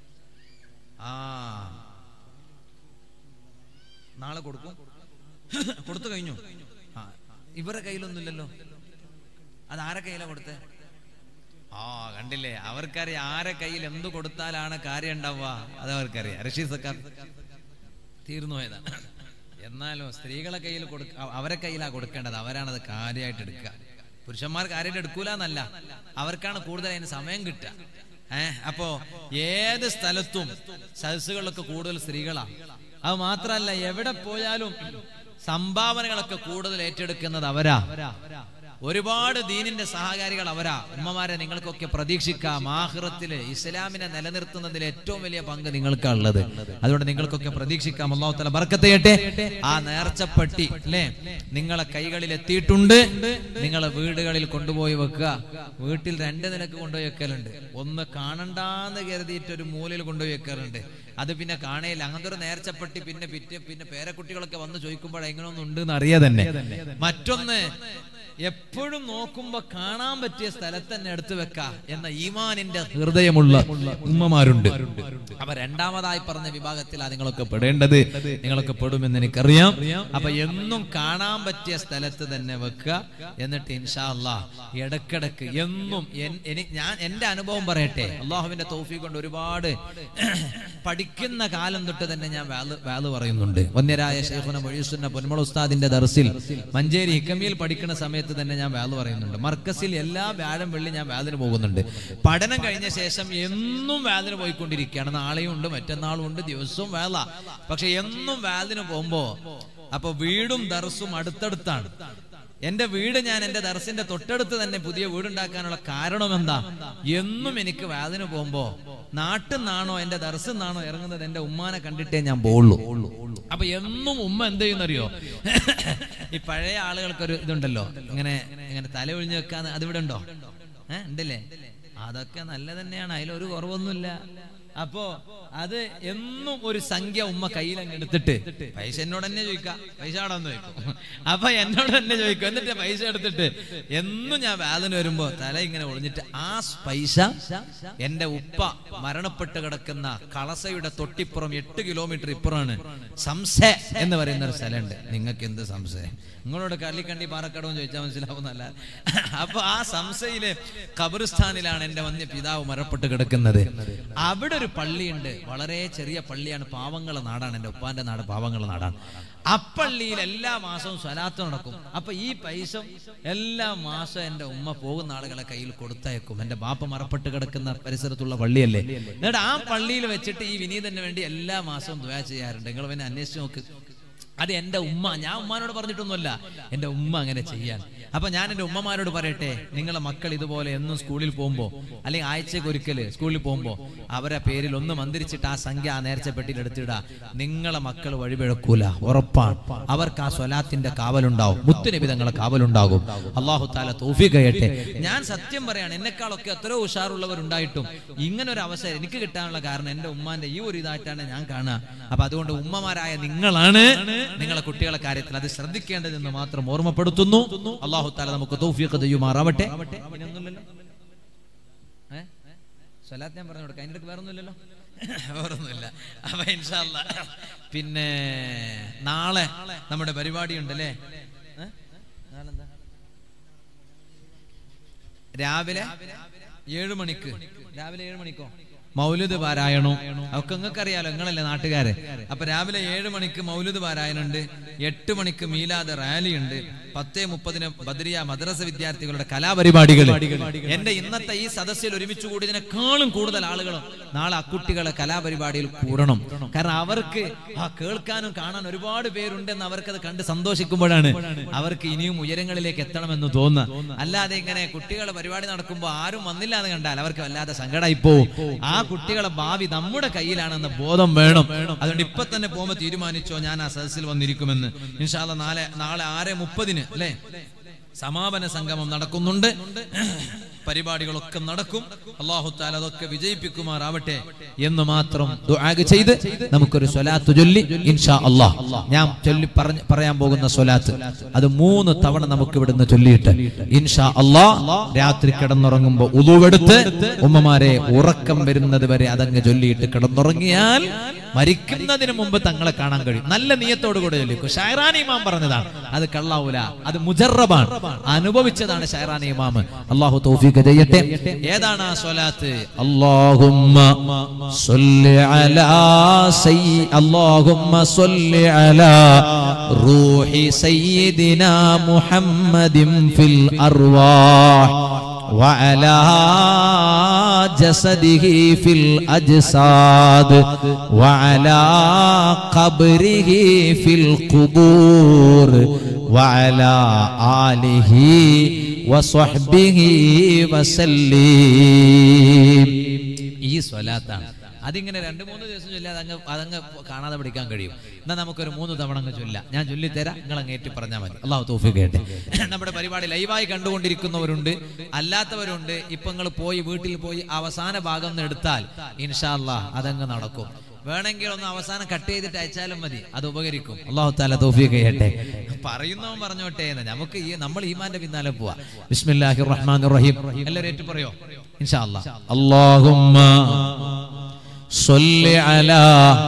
നാളെ കൊടുക്കും. കൊടുത്തു കഴിഞ്ഞു. ഇവരുടെ കയ്യിലൊന്നുമില്ലല്ലോ. അത് ആരെ കയ്യിലാ കൊടുത്തേ? കണ്ടില്ലേ, അവർക്കറിയാം ആരെ കയ്യിൽ എന്ത് കൊടുത്താലാണ് കാര്യം ഉണ്ടാവുക. അത് അവർക്കറിയാം. റഷീദ് സക്കാർ തീർന്നു പോയതാണ്. എന്നാലും സ്ത്രീകളെ കയ്യിൽ അവരെ കയ്യിലാ കൊടുക്കേണ്ടത്. അവരാണത് കാര്യമായിട്ട് എടുക്കുക. പുരുഷന്മാർ കാര്യമായിട്ട് എടുക്കൂല എന്നല്ല, അവർക്കാണ് കൂടുതൽ അതിന് സമയം കിട്ടുക. അപ്പോ ഏത് സ്ഥലത്തും സദസ്സുകളിലൊക്കെ കൂടുതൽ സ്ത്രീകളാ. അത് മാത്രല്ല, എവിടെ പോയാലും സംഭാവനകളൊക്കെ കൂടുതൽ ഏറ്റെടുക്കുന്നത് അവരാ. ഒരുപാട് ദീനിന്റെ സഹകാരികൾ അവരാ. ഉമ്മമാരെ നിങ്ങൾക്കൊക്കെ പ്രതീക്ഷിക്കാം, ആഖിറത്തില് ഇസ്ലാമിനെ നിലനിർത്തുന്നതിൽ ഏറ്റവും വലിയ പങ്ക് നിങ്ങൾക്കാ ഉള്ളത്. അതുകൊണ്ട് നിങ്ങൾക്കൊക്കെ പ്രതീക്ഷിക്കാം. അല്ലാഹു തആല ബർക്കത്ത് ചെയ്യട്ടെ. ആ നേർച്ചപ്പെട്ടി അല്ലേ നിങ്ങളെ കൈകളിൽ എത്തിയിട്ടുണ്ട്. നിങ്ങളെ വീടുകളിൽ കൊണ്ടുപോയി വെക്കുക. വീട്ടിൽ 2 നിലക്ക് കൊണ്ടുപോയി വെക്കലുണ്ട്. ഒന്ന് കാണണ്ടാന്ന് കരുതിയിട്ട് ഒരു മൂലയിൽ കൊണ്ടുപോയി വെക്കാറുണ്ട്. അത് പിന്നെ കാണയില്ല. അങ്ങനത്തെ ഒരു നേർച്ചപ്പെട്ടി പിന്നെ പേരക്കുട്ടികളൊക്കെ വന്ന് ചോദിക്കുമ്പോൾ എങ്ങനെയൊന്നും ഉണ്ട് എന്ന് അറിയാ തന്നെ. മറ്റൊന്ന്, എപ്പോഴും നോക്കുമ്പോ കാണാൻ പറ്റിയ സ്ഥലത്ത് തന്നെ എടുത്തു വെക്ക എന്ന ഈമാനിന്റെ ഹൃദയമുള്ള ഉമ്മമാരുണ്ട്. അപ്പൊ രണ്ടാമതായി പറഞ്ഞ വിഭാഗത്തിൽ നിങ്ങളൊക്കെ പെടേണ്ടത്. നിങ്ങളൊക്കെ പെടുമെന്ന് എനിക്കറിയാം. അപ്പൊ എന്നും കാണാൻ പറ്റിയ സ്ഥലത്ത് തന്നെ വെക്കുക. എന്നിട്ട് ഇൻഷാ അല്ലാഹ് ഇടക്കിടക്ക് എന്നും ഞാൻ എന്റെ അനുഭവം പറയട്ടെ. അള്ളാഹുവിന്റെ തൗഫീഖ് കൊണ്ട് ഒരുപാട് പഠിക്കുന്ന കാലം തൊട്ട് തന്നെ ഞാൻ വാല് പറയുന്നുണ്ട്. വന്യരായ ശൈഖുന മുഈസുന്ന പൊന്മള ഉസ്താദിന്റെ ദർസിൽ മഞ്ചേരി ഹിക്കമിയിൽ പഠിക്കുന്ന സമയത്ത് തന്നെ ഞാൻ വാല് പറയുന്നുണ്ട്. മർക്കസിൽ എല്ലാ വ്യാഴം വെള്ളി ഞാൻ വാലിന് പോകുന്നുണ്ട്. പഠനം കഴിഞ്ഞ ശേഷം എന്നും വാലിന് പോയിക്കൊണ്ടിരിക്കുകയാണ്. നാളെയും ഉണ്ട്, മറ്റന്നാളും ഉണ്ട്, ദിവസവും വാല. പക്ഷെ എന്നും വാലിന് പോകുമ്പോ അപ്പൊ വീടും ദർസും അടുത്തടുത്താണ്. എന്റെ വീട് ഞാൻ എന്റെ ദർസിന്റെ തൊട്ടടുത്ത് തന്നെ പുതിയ വീടുണ്ടാക്കാനുള്ള കാരണം എന്താ? എന്നും എനിക്ക് വാലിന് പോകുമ്പോ നാട്ടിൽ നിന്നാണോ എന്റെ ദർസിൽ നിന്നാണോ ഇറങ്ങുന്നത് എന്റെ ഉമ്മാനെ കണ്ടിട്ടേ ഞാൻ പോകുള്ളൂ. അപ്പൊ എന്നും ഉമ്മ എന്ത് ചെയ്യുന്നറിയോ, ഈ പഴയ ആളുകൾക്കൊരു ഇതുണ്ടല്ലോ, ഇങ്ങനെ തല ഒഴിഞ്ഞു വെക്കാൻ. അതിവിടെ ഉണ്ടോ? ഉണ്ടല്ലേ? അതൊക്കെ നല്ല തന്നെയാണ്, അതിലൊരു കുറവൊന്നുമില്ല. അപ്പോ അത് എന്നും ഒരു സംഖ്യ ഉമ്മ കയ്യിലങ്ങ് എടുത്തിട്ട്, പൈസ എന്നോട് തന്നെ ചോദിക്കാം, പൈസ അവിടെ വന്ന് ചോദിക്കും. അപ്പൊ എന്നോട് തന്നെ ചോദിക്കും. എന്നിട്ട് പൈസ എടുത്തിട്ട് എന്നും ഞാൻ വാലിന് വരുമ്പോ തല ഇങ്ങനെ ഒളിഞ്ഞിട്ട് ആ പൈസ എന്റെ ഉപ്പ മരണപ്പെട്ട് കിടക്കുന്ന കളസയുടെ തൊട്ടിപ്പുറം 8 കിലോമീറ്റർ ഇപ്പുറമാണ് സംശയ എന്ന് പറയുന്ന ഒരു സ്ഥലമുണ്ട്. നിങ്ങൾക്ക് എന്ത് സംശയം? നിങ്ങളോട് കള്ളിക്കണ്ടി പാറക്കടവും ചോദിച്ചാൽ മനസ്സിലാവുന്നല്ല. അപ്പൊ ആ സംശയിലെ ഖബറിസ്ഥാനിലാണ് എന്റെ വന്യ പിതാവ് മരണപ്പെട്ട് കിടക്കുന്നത്. അവിടെ ഒരു പള്ളിയുണ്ട്, വളരെ ചെറിയ പള്ളിയാണ്. പാവങ്ങളെ നാടാണ്, എന്റെ ഉപ്പാന്റെ നാട് പാവങ്ങളെ നാടാണ്. ആ പള്ളിയിൽ എല്ലാ മാസവും സ്വലാത്ത് നടക്കും. അപ്പൊ ഈ പൈസ എല്ലാ മാസവും എന്റെ ഉമ്മ പോകുന്ന ആളുകളെ കയ്യിൽ കൊടുത്തയക്കും. എന്റെ ബാപ്പ മറപ്പെട്ട് കിടക്കുന്ന പരിസരത്തുള്ള പള്ളിയല്ലേ. എന്നിട്ട് ആ പള്ളിയിൽ വെച്ചിട്ട് ഈ വിനീതന് വേണ്ടി എല്ലാ മാസവും ദുആ ചെയ്യാറുണ്ട്. നിങ്ങൾ പിന്നെ അന്വേഷിച്ച് നോക്ക്. അത് എന്റെ ഉമ്മ, ഞാൻ ഉമ്മാനോട് പറഞ്ഞിട്ടൊന്നുമല്ല, എന്റെ ഉമ്മ അങ്ങനെ ചെയ്യാൻ. അപ്പൊ ഞാൻ എന്റെ ഉമ്മമാരോട് പറയട്ടെ, നിങ്ങളെ മക്കൾ ഇതുപോലെ എന്നും സ്കൂളിൽ പോകുമ്പോ അല്ലെങ്കിൽ ആഴ്ചക്ക് ഒരിക്കല് സ്കൂളിൽ പോകുമ്പോ അവരെ പേരിൽ ഒന്ന് മന്ത്രിച്ചിട്ട് ആ സംഖ്യ ആ നേർച്ചപ്പെട്ടിയിൽ എടുത്തിടാ. നിങ്ങളെ മക്കൾ വഴിപിഴക്കൂല, ഉറപ്പാണ്. അവർക്ക് ആ സ്വലാത്തിന്റെ കാവലുണ്ടാവും, മുത്തുനബി തങ്ങളെ കാവലുണ്ടാകും. അല്ലാഹു തആല തൗഫീഖ് ചെയ്യട്ടെ. ഞാൻ സത്യം പറയാണ്, എന്നെക്കാളൊക്കെ എത്രയോ ഉഷാറുള്ളവരുണ്ടായിട്ടും ഇങ്ങനെ ഒരു അവസരം എനിക്ക് കിട്ടാനുള്ള കാരണം എന്റെ ഉമ്മാന്റെ ഈ ഒരു ഇതായിട്ടാണ് ഞാൻ കാണുക. അപ്പൊ അതുകൊണ്ട് ഉമ്മമാരായ നിങ്ങളാണ് നിങ്ങളെ കുട്ടികളെ കാര്യത്തിൽ അത് ശ്രദ്ധിക്കേണ്ടതെന്ന് മാത്രം ഓർമ്മപ്പെടുത്തുന്നു. അല്ലാഹു തആല നമുക്ക് തൗഫീഖ് ചെയ്യുമാറാവട്ടെ. സ്വലാത്ത് ഞാൻ പറഞ്ഞു കൊടുക്കാം, അതിന്റെ വേറെ ഒന്നുമില്ലല്ലോ, വേറൊന്നുമില്ല. അപ്പൊ ഇൻഷാ അല്ലാഹ് പിന്നെ നാളെ നമ്മുടെ പരിപാടി ഉണ്ടല്ലേ. രാവിലെ 7 മണിക്ക്, രാവിലെ 7 മണിക്കോ മൗലിദ് പാരായണം. അതൊക്കെ നിങ്ങൾക്ക് അറിയാലോ, നിങ്ങളല്ലേ നാട്ടുകാരെ. അപ്പൊ രാവിലെ 7 മണിക്ക് മൗലിദ് പാരായണുണ്ട്, 8 മണിക്ക് മീലാദ് റാലി ഉണ്ട്, 10:30 ബദ്രിയ മദ്രസ വിദ്യാർത്ഥികളുടെ കലാപരിപാടികൾ. എന്റെ ഇന്നത്തെ ഈ സദസ്സിൽ ഒരുമിച്ച് കൂടിയതിനേക്കാളും കൂടുതൽ ആളുകളും നാളെ ആ കുട്ടികളെ കലാപരിപാടിയിൽ കൂടണം. കാരണം അവർക്ക് കേൾക്കാനും കാണാൻ ഒരുപാട് പേരുണ്ടെന്ന് അവർക്കത് കണ്ട് സന്തോഷിക്കുമ്പോഴാണ് അവർക്ക് ഇനിയും ഉയരങ്ങളിലേക്ക് എത്തണമെന്ന് തോന്നുക. അല്ലാതെ ഇങ്ങനെ കുട്ടികളെ പരിപാടി നടക്കുമ്പോൾ ആരും വന്നില്ല എന്ന് കണ്ടാൽ അവർക്ക് വല്ലാതെ സങ്കടമായി പോവും. ആ കുട്ടികളെ ഭാവി നമ്മുടെ കയ്യിലാണെന്ന ബോധം വേണം. അതുകൊണ്ട് ഇപ്പൊ തന്നെ പോകുമ്പോൾ തീരുമാനിച്ചോ, ഞാൻ ആ സദസ്സിൽ വന്നിരിക്കുമെന്ന്. ഇൻഷാ അല്ലാഹ് നാളെ 6:30 അല്ലേ സമാപന സംഗമം നടക്കുന്നുണ്ട്. പരിപാടികളൊക്കെ നടക്കും. അല്ലാഹു തആല അതൊക്കെ വിജയിപ്പിക്കുമാറാവട്ടെ എന്ന് മാത്രം ദുആ ചെയ്ത് നമുക്കൊരു സ്വലാത്ത് ചൊല്ലി ഇൻഷാ അല്ലാഹ്, ഞാൻ പറയാൻ പോകുന്ന സ്വലാത്ത് അത് 3 തവണ നമുക്ക് ഇവിടുന്ന് ചൊല്ലിയിട്ട് ഇൻഷാ അല്ലാഹ് രാത്രി കിടന്നുറങ്ങുമ്പോൾ ഉളൂവെടുത്ത് ഉമ്മമാരെ ഉറക്കം വരുന്നത് വരെ അതങ്ങ് ചൊല്ലിയിട്ട് കിടന്നുറങ്ങിയാൽ മരിക്കുന്നതിന് മുമ്പ് തങ്ങളെ കാണാൻ കഴിയും. നല്ല നിയത്തോടു കൂടെ ചൊല്ലിക്കും. ഷൈറാനി ഇമാം പറഞ്ഞതാണ്, അത് കള്ളാവൂല, അത് മുജറബാണ്, അനുഭവിച്ചതാണ് ഷൈറാനി ഇമാം. അല്ലാഹു തൗഫീഖ് ചെയ്യട്ടെ. ഏതാണ് ആ സ്വലാത്ത്? അല്ലാഹുമ്മ സ്വല്ലി അലാ റൂഹി സയ്യിദിനാ മുഹമ്മദിൻ ഫിൽ അർവാഹ് വഅലാ ജസദിഹി ഫിൽ അജ്സാദ് വഅലാ ഖബ്രിഹി ഫിൽ ഖുബൂർ വഅലാ ആലിഹി വസ്വഹ്ബിഹി വസല്ലീം. ഈ സ്വലാത്താണ്. അതിങ്ങനെ 2-3 ദിവസം ചൊല്ലി അതങ്ങ് കാണാതെ പഠിക്കാൻ കഴിയും. എന്നാൽ നമുക്കൊരു 3 തവണ അങ്ങ് ചൊല്ലാം. ഞാൻ ചൊല്ലിത്തരാം, നിങ്ങൾ അങ്ങേറ്റ് പറഞ്ഞാൽ മതി. അല്ലാഹു തൗഫീഖ് ചെയ്യട്ടെ. നമ്മുടെ പരിപാടി ലൈവായി കണ്ടുകൊണ്ടിരിക്കുന്നവരുണ്ട്, അല്ലാത്തവരുണ്ട്. ഇപ്പൊ നിങ്ങൾ വീട്ടിൽ പോയി അവസാന ഭാഗം എടുത്താൽ ഇൻഷാ അല്ലാഹ് അതങ്ങ് നടക്കും. വേണമെങ്കിൽ ഒന്ന് അവസാനം കട്ട് ചെയ്തിട്ട് അയച്ചാലും മതി, അത് ഉപകരിക്കും. അല്ലാഹു തആല തൗഫീഖ് ചെയ്യട്ടെ. പറയുന്നവൻ പറഞ്ഞോട്ടെ എന്ന്. നമുക്ക് നമ്മൾ ഈമാന്റെ പിന്നാലെ പോവാ. ബിസ്മില്ലാഹിർ റഹ്മാനിർ റഹീം. എല്ലാവരും ഏറ്റു പറയോ ഇൻഷാ അല്ലാഹ്. അല്ലാഹുമ്മ സ്വല്ലി അലാ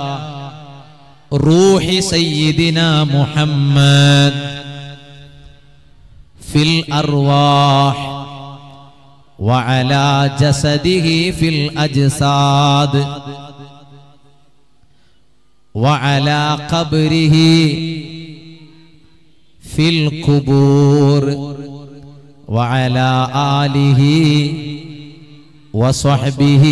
റൂഹി സയ്യിദിനാ മുഹമ്മദ് ഫിൽ അർവാഹ് വഅലാ ജസദിഹി ഫിൽ അജ്സാദ് وعلى قبره في القبور وعلى آله وصحبه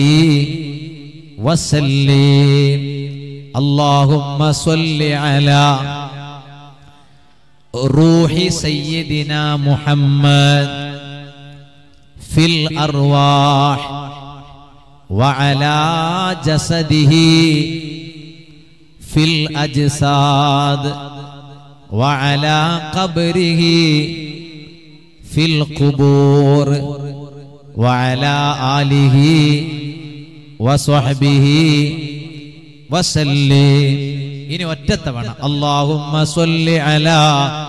وسلم. اللهم صل على روح سيدنا محمد في الأرواح وعلى جسده في الأجساد وعلى قبره في القبور وعلى آله وصحبه وسلم. ഇനി ഒറ്റത്തവണ اللهم صل على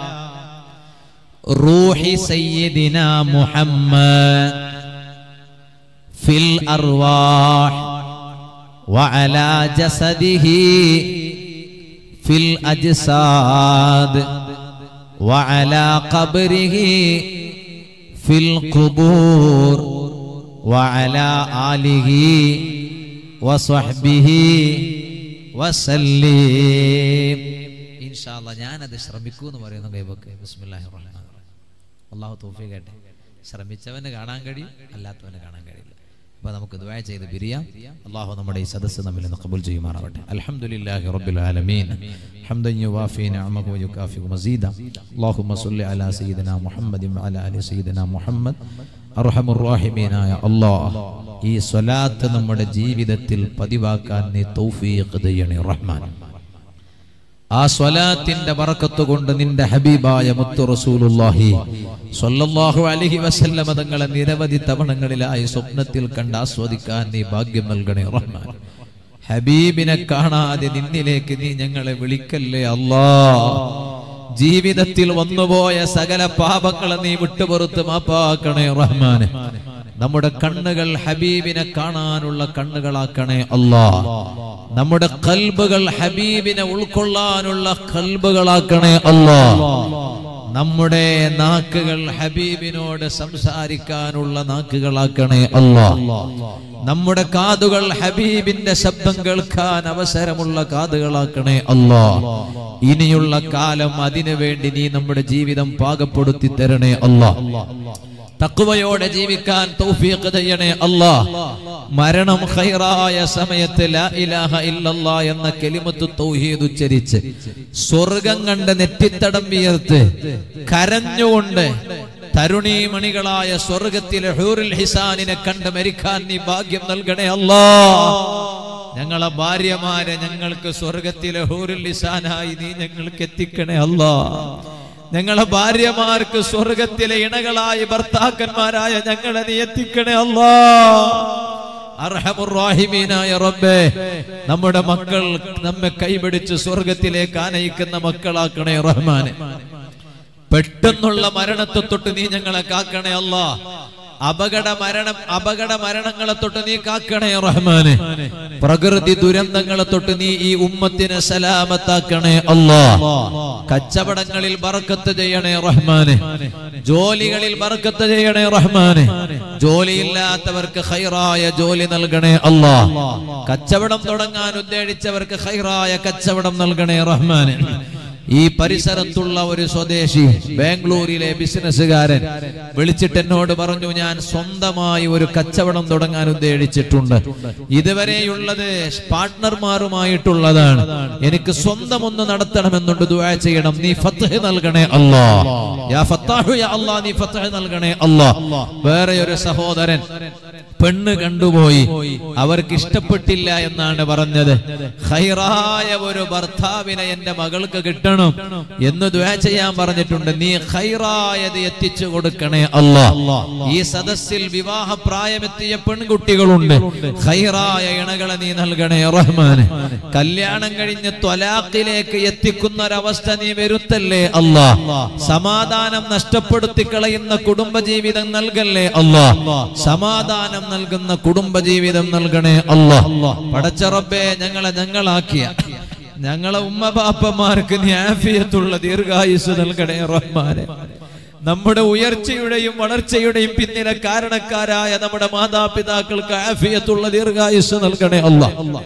روح سيدنا محمد في الأرواح وعلى جسده في الأجساد وعلى قبره في القبور وعلى آله وصحبه وسلم. إن شاء الله ഞാനത് ശ്രമിക്കൂന്ന് പറയുന്നു. കൈവക്ക്. ബിസ്മില്ലാഹിർ റഹ്മാനിർ റഹീം. അല്ലാഹു തൗഫീഖ് ചെയ്യട്ടെ. ശ്രമിച്ചവന് കാണാൻ കഴിയും, അല്ലാത്തവന് കാണാൻ കഴിയില്ല. അപ്പോൾ നമുക്ക് ദുആ ചെയ്ത് പിരിയാം. അല്ലാഹു നമ്മുടെ ഈ സദസ്സ് നമ്മിൽ നിന്ന് ഖബൂൽ ചെയ്യുമാറാവട്ടെ. അൽഹംദുലില്ലാഹി റബ്ബിൽ ആലമീൻ ഹംദൻ യുവാഫി നിഅമഹു വയുകാഫി മസീദ. അല്ലാഹുമ്മ സ്വല്ലി അലാ സയ്യിദിനാ മുഹമ്മദിൻ വഅലാ ആലി സയ്യിദിനാ മുഹമ്മദ്. അർഹമുർ റഹീമീനായ അല്ലാഹ്, ഈ സ്വലാത്ത് നമ്മുടെ ജീവിതത്തിൽ പതിവാക്കാൻ നീ തൗഫീഖ് ചെയ്യണേ റഹ്മാൻ. ആ സ്വലാത്തിന്റെ ബറക്കത്ത് കൊണ്ട് നിന്റെ ഹബീബായ മുത്തു റസൂലുള്ളാഹി സ്വല്ലല്ലാഹു അലൈഹി വസല്ലം തങ്ങളെ നിരവധി തവണങ്ങളിലായി സ്വപ്നത്തിൽ കണ്ട് ആസ്വദിക്കാൻ നീ ഭാഗ്യം നൽകണേ റഹ്മാൻ. ഹബീബിനെ കാണാതെ നിന്നിലേക്ക് നീ ഞങ്ങളെ വിളിക്കല്ലേ അല്ലാഹ്. ജീവിതത്തിൽ വന്നുപോയ സകല പാപങ്ങളെ നീ വിട്ടുപുറത്ത് മാപ്പാക്കണേ റഹ്മാനെ. നമ്മുടെ കണ്ണുകൾ ഹബീബിനെ കാണാനുള്ള കണ്ണുകളാക്കണേ അല്ലാഹ്. നമ്മുടെ ഖൽബുകൾ ഹബീബിനെ ഉൾക്കൊള്ളാനുള്ള ഖൽബുകളാക്കണേ അല്ലാഹ്. നമ്മുടെ നാക്കുകൾ ഹബീബിനോട് സംസാരിക്കാനുള്ള നാക്കുകളാക്കണേ അല്ലാഹ്. നമ്മുടെ കാതുകൾ ഹബീബിന്റെ ശബ്ദം കേൾക്കാൻ അവസരമുള്ള കാതുകളാക്കണേ അല്ലാഹ്. ഇനിയുള്ള കാലം അതിനു വേണ്ടി നീ നമ്മുടെ ജീവിതം പാകപ്പെടുത്തി തരണേ അല്ലാഹ്. തഖ്വയോടെ ജീവിക്കാൻ തൗഫീഖ് ചെയ്യണേ അല്ലാഹ്. മരണം ഖൈറായ സമയത്ത് ലാ ഇലാഹ ഇല്ലല്ലാഹ് എന്ന കലിമത്തു തൗഹീദ് ഉച്ചരിച്ച് സ്വർഗം കണ്ട് നെറ്റിത്തടം വിയർത്ത് കരഞ്ഞുകൊണ്ട് തരുണീമണികളായ സ്വർഗത്തിലെ ഹൂറുൽ ഹിസാനിനെ കണ്ട് മരിക്കാൻ നീ ഭാഗ്യം നൽകണേ അല്ലാഹ്. ഞങ്ങളെ ഭാര്യമാരെ ഞങ്ങൾക്ക് സ്വർഗത്തിലെ ഹൂറുൽ ഹിസാനായി നീ ഞങ്ങൾക്ക് എത്തിക്കണേ അല്ലാഹ്. ഞങ്ങളെ ഭാര്യമാർക്ക് സ്വർഗത്തിലെ ഇണകളായി ഭർത്താക്കന്മാരായ ഞങ്ങളെ നീ എത്തിക്കണേ അല്ലാഹ്. അർഹമുർ റഹീമീനായ റബ്ബേ, നമ്മുടെ മക്കൾ നമ്മെ കൈപിടിച്ച് സ്വർഗത്തിലേക്ക് ആനയിക്കുന്ന മക്കളാക്കണേ റഹ്മാനെ. പെട്ടെന്നുള്ള മരണത്തെ തൊട്ട് നീ ഞങ്ങളെ കാക്കണേ അല്ലാഹ്. അപകട മരണങ്ങളെ തൊട്ട് നീ കാക്കണേ റഹ്മാനെ. പ്രകൃതി ദുരന്തങ്ങളെ തൊട്ട് നീ ഈ ഉമ്മത്തിനെ സലാമത്താക്കണേ അല്ലാഹ്. കച്ചവടങ്ങളിൽ ബർക്കത്ത് ചെയ്യണേ റഹ്മാനെ. ജോലികളിൽ ബർക്കത്ത് ചെയ്യണേ റഹ്മാനെ. ജോലിയില്ലാത്തവർക്ക് ഖൈറായ ജോലി നൽകണേ അല്ലാഹ്. കച്ചവടം തുടങ്ങാൻ ഉദ്ദേശിച്ചവർക്ക് ഖൈറായ കച്ചവടം നൽകണേ റഹ്മാനെ. ഈ പരിസരത്തുള്ള ഒരു സ്വദേശി ബാംഗ്ലൂരിലെ ബിസിനസ്സുകാരൻ വിളിച്ചിട്ട് എന്നോട് പറഞ്ഞു, ഞാൻ സ്വന്തമായി ഒരു കച്ചവടം തുടങ്ങാൻ ഉദ്ദേശിച്ചിട്ടുണ്ട്. ഇതുവരെയുള്ളത് പാർട്ട്ണർമാരുമായിട്ടുള്ളതാണ്. എനിക്ക് സ്വന്തം ഒന്ന് നടത്തണമെന്നുണ്ട്. ദുആ ചെയ്യണം. നീ ഫത്ഹ് നൽകണേ അല്ലാഹ്. യാ ഫത്താഹു യാ അല്ലാഹ്, നീ ഫത്ഹ് നൽകണേ അല്ലാഹ്. വേറെ ഒരു സഹോദരൻ പെണ്ണ് കണ്ടുപോയി, അവർക്ക് ഇഷ്ടപ്പെട്ടില്ല എന്നാണ് പറഞ്ഞത്. ഖൈറായ ഒരു ഭർത്താവിനെ എന്റെ മകൾക്ക് കിട്ടണം എന്ന് ദുആ ചെയ്യാൻ പറഞ്ഞിട്ടുണ്ട്. നീ ഖൈറായത് എത്തിച്ചു കൊടുക്കണേ അല്ലാഹ്. ഈ സദസ്സിൽ വിവാഹ പ്രായമെത്തിയ പെൺകുട്ടികളുണ്ട്. ഖൈറായ ഇണകളെ നീ നൽകണേ റഹ്മാനെ. കല്യാണം കഴിഞ്ഞ് ത്വലാഖിലേക്ക് എത്തിക്കുന്ന ഒരവസ്ഥ നീ വരുത്തല്ലേ അല്ലാഹ്. സമാധാനം നഷ്ടപ്പെടുത്തി കളയുന്ന കുടുംബജീവിതം നൽകല്ലേ അല്ലാഹ്. സമാധാനം നൽകുന്ന കുടുംബജീവിതം നൽകണേ അല്ലാഹ്. പടച്ച റബ്ബേ, ഞങ്ങളാക്കിയ ഞങ്ങളെ ഉമ്മ ബാപ്പമാർക്ക് നീ ആഫിയത്തുള്ള ദീർഘായുസ് നൽകണേ റഹ്മാനെ. നമ്മുടെ ഉയർച്ചയുടെയും വളർച്ചയുടെയും പിന്നിലെ കാരണക്കാരായ നമ്മുടെ മാതാപിതാക്കൾക്ക് ആഫിയത്തുള്ള ദീർഘായുസ് നൽകണേ അല്ലാഹ്.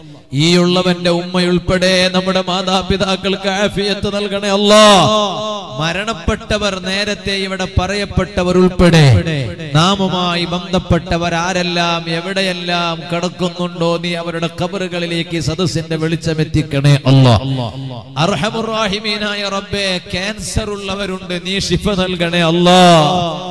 ഈ ഉള്ളവന്റെ ഉമ്മയുൾപ്പെടെ നമ്മുടെ മാതാപിതാക്കൾക്ക് ആഫിയത്ത് നൽകണേ അല്ലാഹ്. മരണപ്പെട്ടവർ, നേരത്തെ ഇവിടെ പറയപ്പെട്ടവർ ഉൾപ്പെടെ നാമുമായി ബന്ധപ്പെട്ടവർ ആരെല്ലാം എവിടെയെല്ലാം കിടക്കുന്നുണ്ടോ നീ അവരുടെ ഖബറുകളിലേക്ക് സദസ്സിന്റെ വെളിച്ചമെത്തിക്കണേ അല്ലാഹ്. അർഹമുർ റഹീമീനായ റബ്ബേ, ക്യാൻസർ ഉള്ളവരുണ്ട്, നീ ശിഫ നൽകണേ അല്ലാഹ്.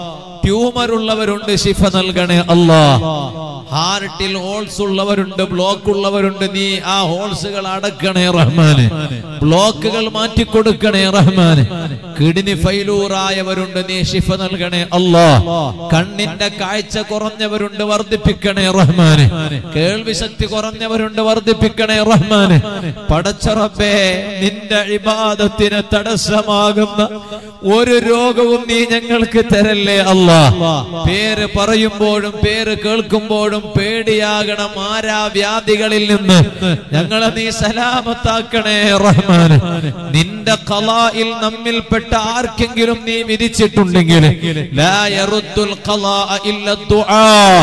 ട്യൂമർ ഉള്ളവരുണ്ട്, ശിഫ നൽകണേ അല്ലാഹ്. ഹാർട്ടിൽ ഹോൾസ് ഉള്ളവരുണ്ട്, ബ്ലോക്ക് ഉള്ളവരുണ്ട്, നീ ആ ഹോൾസുകൾ അടക്കണേ റഹ്മാനെ. ബ്ലോക്കുകൾ മാറ്റിക്കൊടുക്കണേ റഹ്മാനെ. കിഡ്നി ഫെയിലൂറായവരുണ്ട്, നീ ശിഫ നൽകണേ അല്ലാഹ്. കണ്ണിന്റെ കാഴ്ച കുറഞ്ഞവരുണ്ട്, വർദ്ധിപ്പിക്കണേ റഹ്മാനെ. കേൾവി ശക്തി കുറഞ്ഞവരുണ്ട്, വർദ്ധിപ്പിക്കണേ റഹ്മാനെ. പടച്ച റബ്ബേ, നിന്റെ ഇബാദത്തിന് തടസ്സമാകുന്ന ഒരു രോഗവും നീ ഞങ്ങൾക്ക് തരല്ലേ അല്ലാഹ്. പേര് പറയുമ്പോഴും പേര് കേൾക്കുമ്പോഴും പേടിയാകണം മാരാവ്യാധികളിൽ നിന്ന് ഞങ്ങളെ നീ സലാമത്താക്കണേ റഹ്മാനെ. നിന്റെ ഖളായിൽ നമ്മിൽപ്പെട്ട ആർക്കെങ്കിലും നീ വിധിച്ചിട്ടുണ്ടെങ്കിൽ ലാ യറുദ്ദുൽ ഖളാഅ ഇല്ല ദുആ,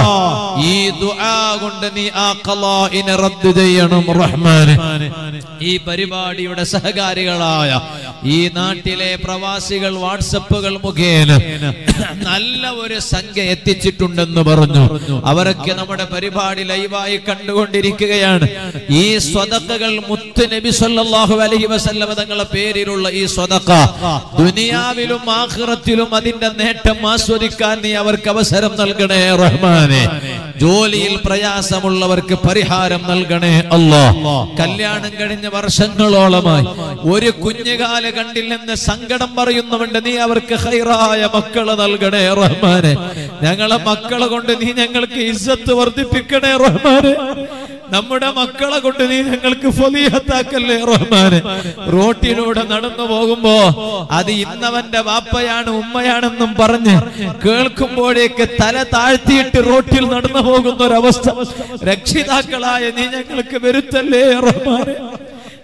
ഈ ദുആ കൊണ്ട് നീ ആ ഖളാഇനെ റദ്ദ് ചെയ്യണം റഹ്മാനെ. ഈ പരിപാടിയുടെ സഹകാരികളായ ഈ നാട്ടിലെ പ്രവാസികൾ വാട്സപ്പുകൾ മുഖേന നല്ല ഒരു സംഖ്യ എത്തിച്ചിട്ടുണ്ടെന്ന് പറഞ്ഞു. അവരൊക്കെ നമ്മുടെ പരിപാടി ലൈവായി കണ്ടുകൊണ്ടിരിക്കുകയാണ്. ഈ സ്വതക്കകൾ മുത്ത് നബി സല്ലല്ലാഹു അലൈഹി വസല്ലം തങ്ങളുടെ പേരിലുള്ള ഈ സ്വതക്ക ദുനിയാവിലും ആഖിറത്തിലും അതിന്റെ നേട്ടം ആസ്വദിക്കാൻ നീ അവർക്ക് അവസരം നൽകണേ റഹ്മാനെ. ജോലിയിൽ പ്രയാസമുള്ളവർക്ക് പരിഹാരം നൽകണേ അല്ലാഹ്. കല്യാണം കഴിഞ്ഞ വർഷങ്ങളോളമായി ഒരു കുഞ്ഞുകാല കണ്ടില്ലെന്ന് സങ്കടം പറയുന്നവണ്ട്, നീ അവർക്ക് ഖൈറായ മക്കളെ നൽകണേ റഹ്മാനെ. ഞങ്ങളെ മക്കളെ കൊണ്ട് നീ ഞങ്ങൾക്ക് ഇസ്സത്ത് വർദ്ധിപ്പിക്കണേ റഹ്മാനെ. നമ്മുടെ മക്കളെ കൊണ്ട് നീ ഞങ്ങൾക്ക് ഫളീഹത്താക്കല്ലേ റഹ്മാനെ. റോട്ടിലൂടെ നടന്നു പോകുമ്പോ അത് ഇന്നവന്റെ വാപ്പയാണ് ഉമ്മയാണെന്നും പറഞ്ഞ് കേൾക്കുമ്പോഴേക്ക് തല താഴ്ത്തിയിട്ട് റോട്ടിൽ നടന്നു പോകുന്ന ഒരവസ്ഥ രക്ഷിതാക്കളായ നീ ഞങ്ങൾക്ക് വരുത്തല്ലേ റഹ്മാനെ.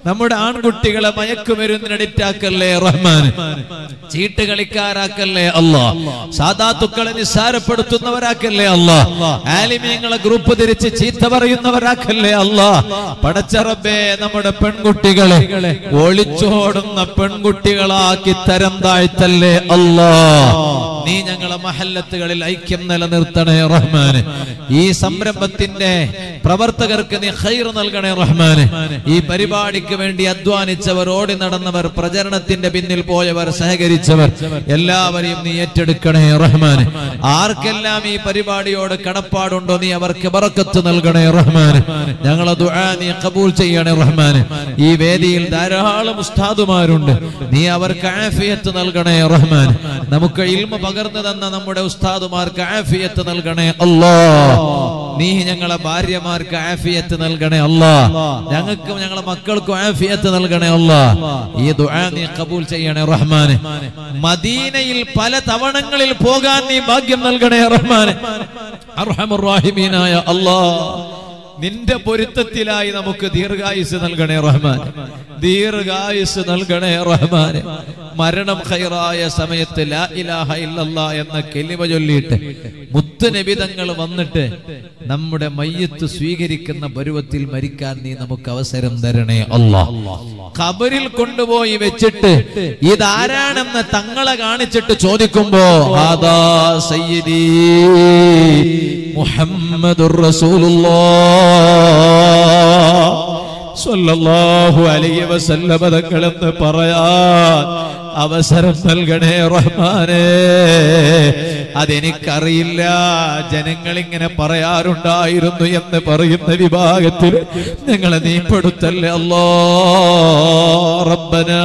നമ്മുടെ ആൺകുട്ടികളെ മയക്കുമരുന്നിനടിറ്റാക്കല്ലേ റഹ്മാനെ, ചീട്ട് കളിക്കാരാക്കല്ലേ അല്ലാ, സാദാത്തുക്കളെ നിസ്സാരപ്പെടുത്തുന്നവരാക്കല്ലേ അല്ലാ, ആലിമീങ്ങളെ ഗ്രൂപ്പ് തിരിച്ച് ചീത്ത പറയുന്നവരാക്കല്ലേ അല്ലാ. പടച്ച റബ്ബേ, നമ്മുടെ പെൺകുട്ടികളെ ഒളിച്ചോടുന്ന പെൺകുട്ടികളാക്കി തരം താഴ്ത്തല്ലേ അല്ലാ. നീ ഞങ്ങളെ മഹല്ലത്തുകളിൽ ഐക്യം നിലനിർത്തണേ റഹ്മാനെ. ഈ സംരംഭത്തിന്റെ പ്രവർത്തകർക്ക് നീ ഖൈർ നൽകണേ റഹ്മാനെ. ഈ പരിപാടിക്ക് വേണ്ടി അധ്വാനിച്ചവർ, ഓടി നടന്നവർ, പ്രചരണത്തിന്റെ പിന്നിൽ പോയവർ, സഹകരിച്ചവർ എല്ലാവരെയും നീ ഏറ്റെടുക്കണേ റഹ്മാനെ. ആർക്കെല്ലാം ഈ പരിപാടിയോട് കടപ്പാടുണ്ടോ നീ അവർക്ക് ബറക്കത്ത് നൽകണേ റഹ്മാനെ. ഞങ്ങളെ ദുആ നീ ഖബൂൽ ചെയ്യണേ റഹ്മാനെ. ഈ വേദിയിൽ ധാരാളം ഉസ്താദുമാരുണ്ട്, നീ അവർക്ക് ആഫിയത്ത് നൽകണേ റഹ്മാനെ. നമുക്ക് ഇൽമ പകർന്നു തന്ന നമ്മുടെ ഉസ്താദുമാർക്ക് ആഫിയത്ത് നൽകണേ അല്ലാ. നീ ഞങ്ങളെ ഭാര്യമാർക്ക് ആഫിയത്ത് നൽകണേ അല്ലാ. ഞങ്ങൾക്കും ഞങ്ങളെ മക്കൾക്കും ആഫിയത്ത് നൽകണേ അല്ലാ. ഈ ദുആ നീ ഖബൂൽ ചെയ്യണേ റഹ്മാനെ. മദീനയിൽ പല തവണങ്ങളിൽ പോകാൻ നീ ഭാഗ്യം നൽകണേ റഹ്മാനെ. അർഹമർ റഹീമീനായ അല്ലാ, നിന്റെ പൊരുത്തത്തിലായി നമുക്ക് ദീർഘായുസ് നൽകണേ റഹ്മാൻ, ദീർഘായുസ് നൽകണേ റഹ്മാനെ. മരണം ഖൈറായ സമയത്ത് ലാ ഇലാഹ ഇല്ലല്ലാഹ് എന്ന കലിമ ചൊല്ലിയിട്ട് മുത്തുനബി തങ്ങൾ വന്നിട്ട് നമ്മുടെ മയ്യത്ത് സ്വീകരിക്കുന്ന പരുവത്തിൽ മരിക്കാൻ നീ നമുക്ക് അവസരം തരണേ അല്ലാഹ്. ഖബറിൽ കൊണ്ടുപോയി വെച്ചിട്ട് ഇതാരാണെന്ന് തങ്ങളെ കാണിച്ചിട്ട് ചോദിക്കുമ്പോ ഹാദാ സയ്യിദി മുഹമ്മദുർ റസൂലുള്ളാഹ് സ്വല്ലല്ലാഹു അലൈഹി വസല്ലം തങ്ങളെന്ന് പറയാൻ അവസരം നൽകണേ റഹ്മാനേ. അതെനിക്കറിയില്ല, ജനങ്ങളിങ്ങനെ പറയാറുണ്ടായിരുന്നു എന്ന് പറയുന്ന വിഭാഗത്തിൽ ഞങ്ങളെ നീ പെടുത്തല്ലേ അല്ലാഹ്. റബ്ബനാ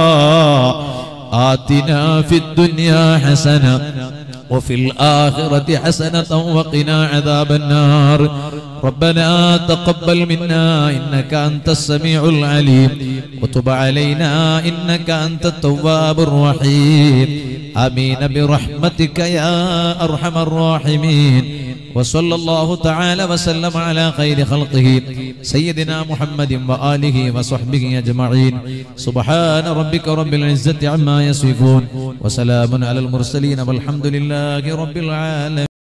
ആതിനാ ഫിദ്ദുനിയാ ഹസന وفي الآخرة حسنة وقنا عذاب النار. ربنا تقبل منا إنك أنت السميع العليم وتب علينا إنك أنت التواب الرحيم. آمين برحمتك يا أرحم الراحمين. وصلى الله تعالى وسلم على خير خلقه سيدنا محمد وآله وصحبه أجمعين. سبحان ربك رب العزة عما يصفون وسلام على المرسلين والحمد لله رب العالمين.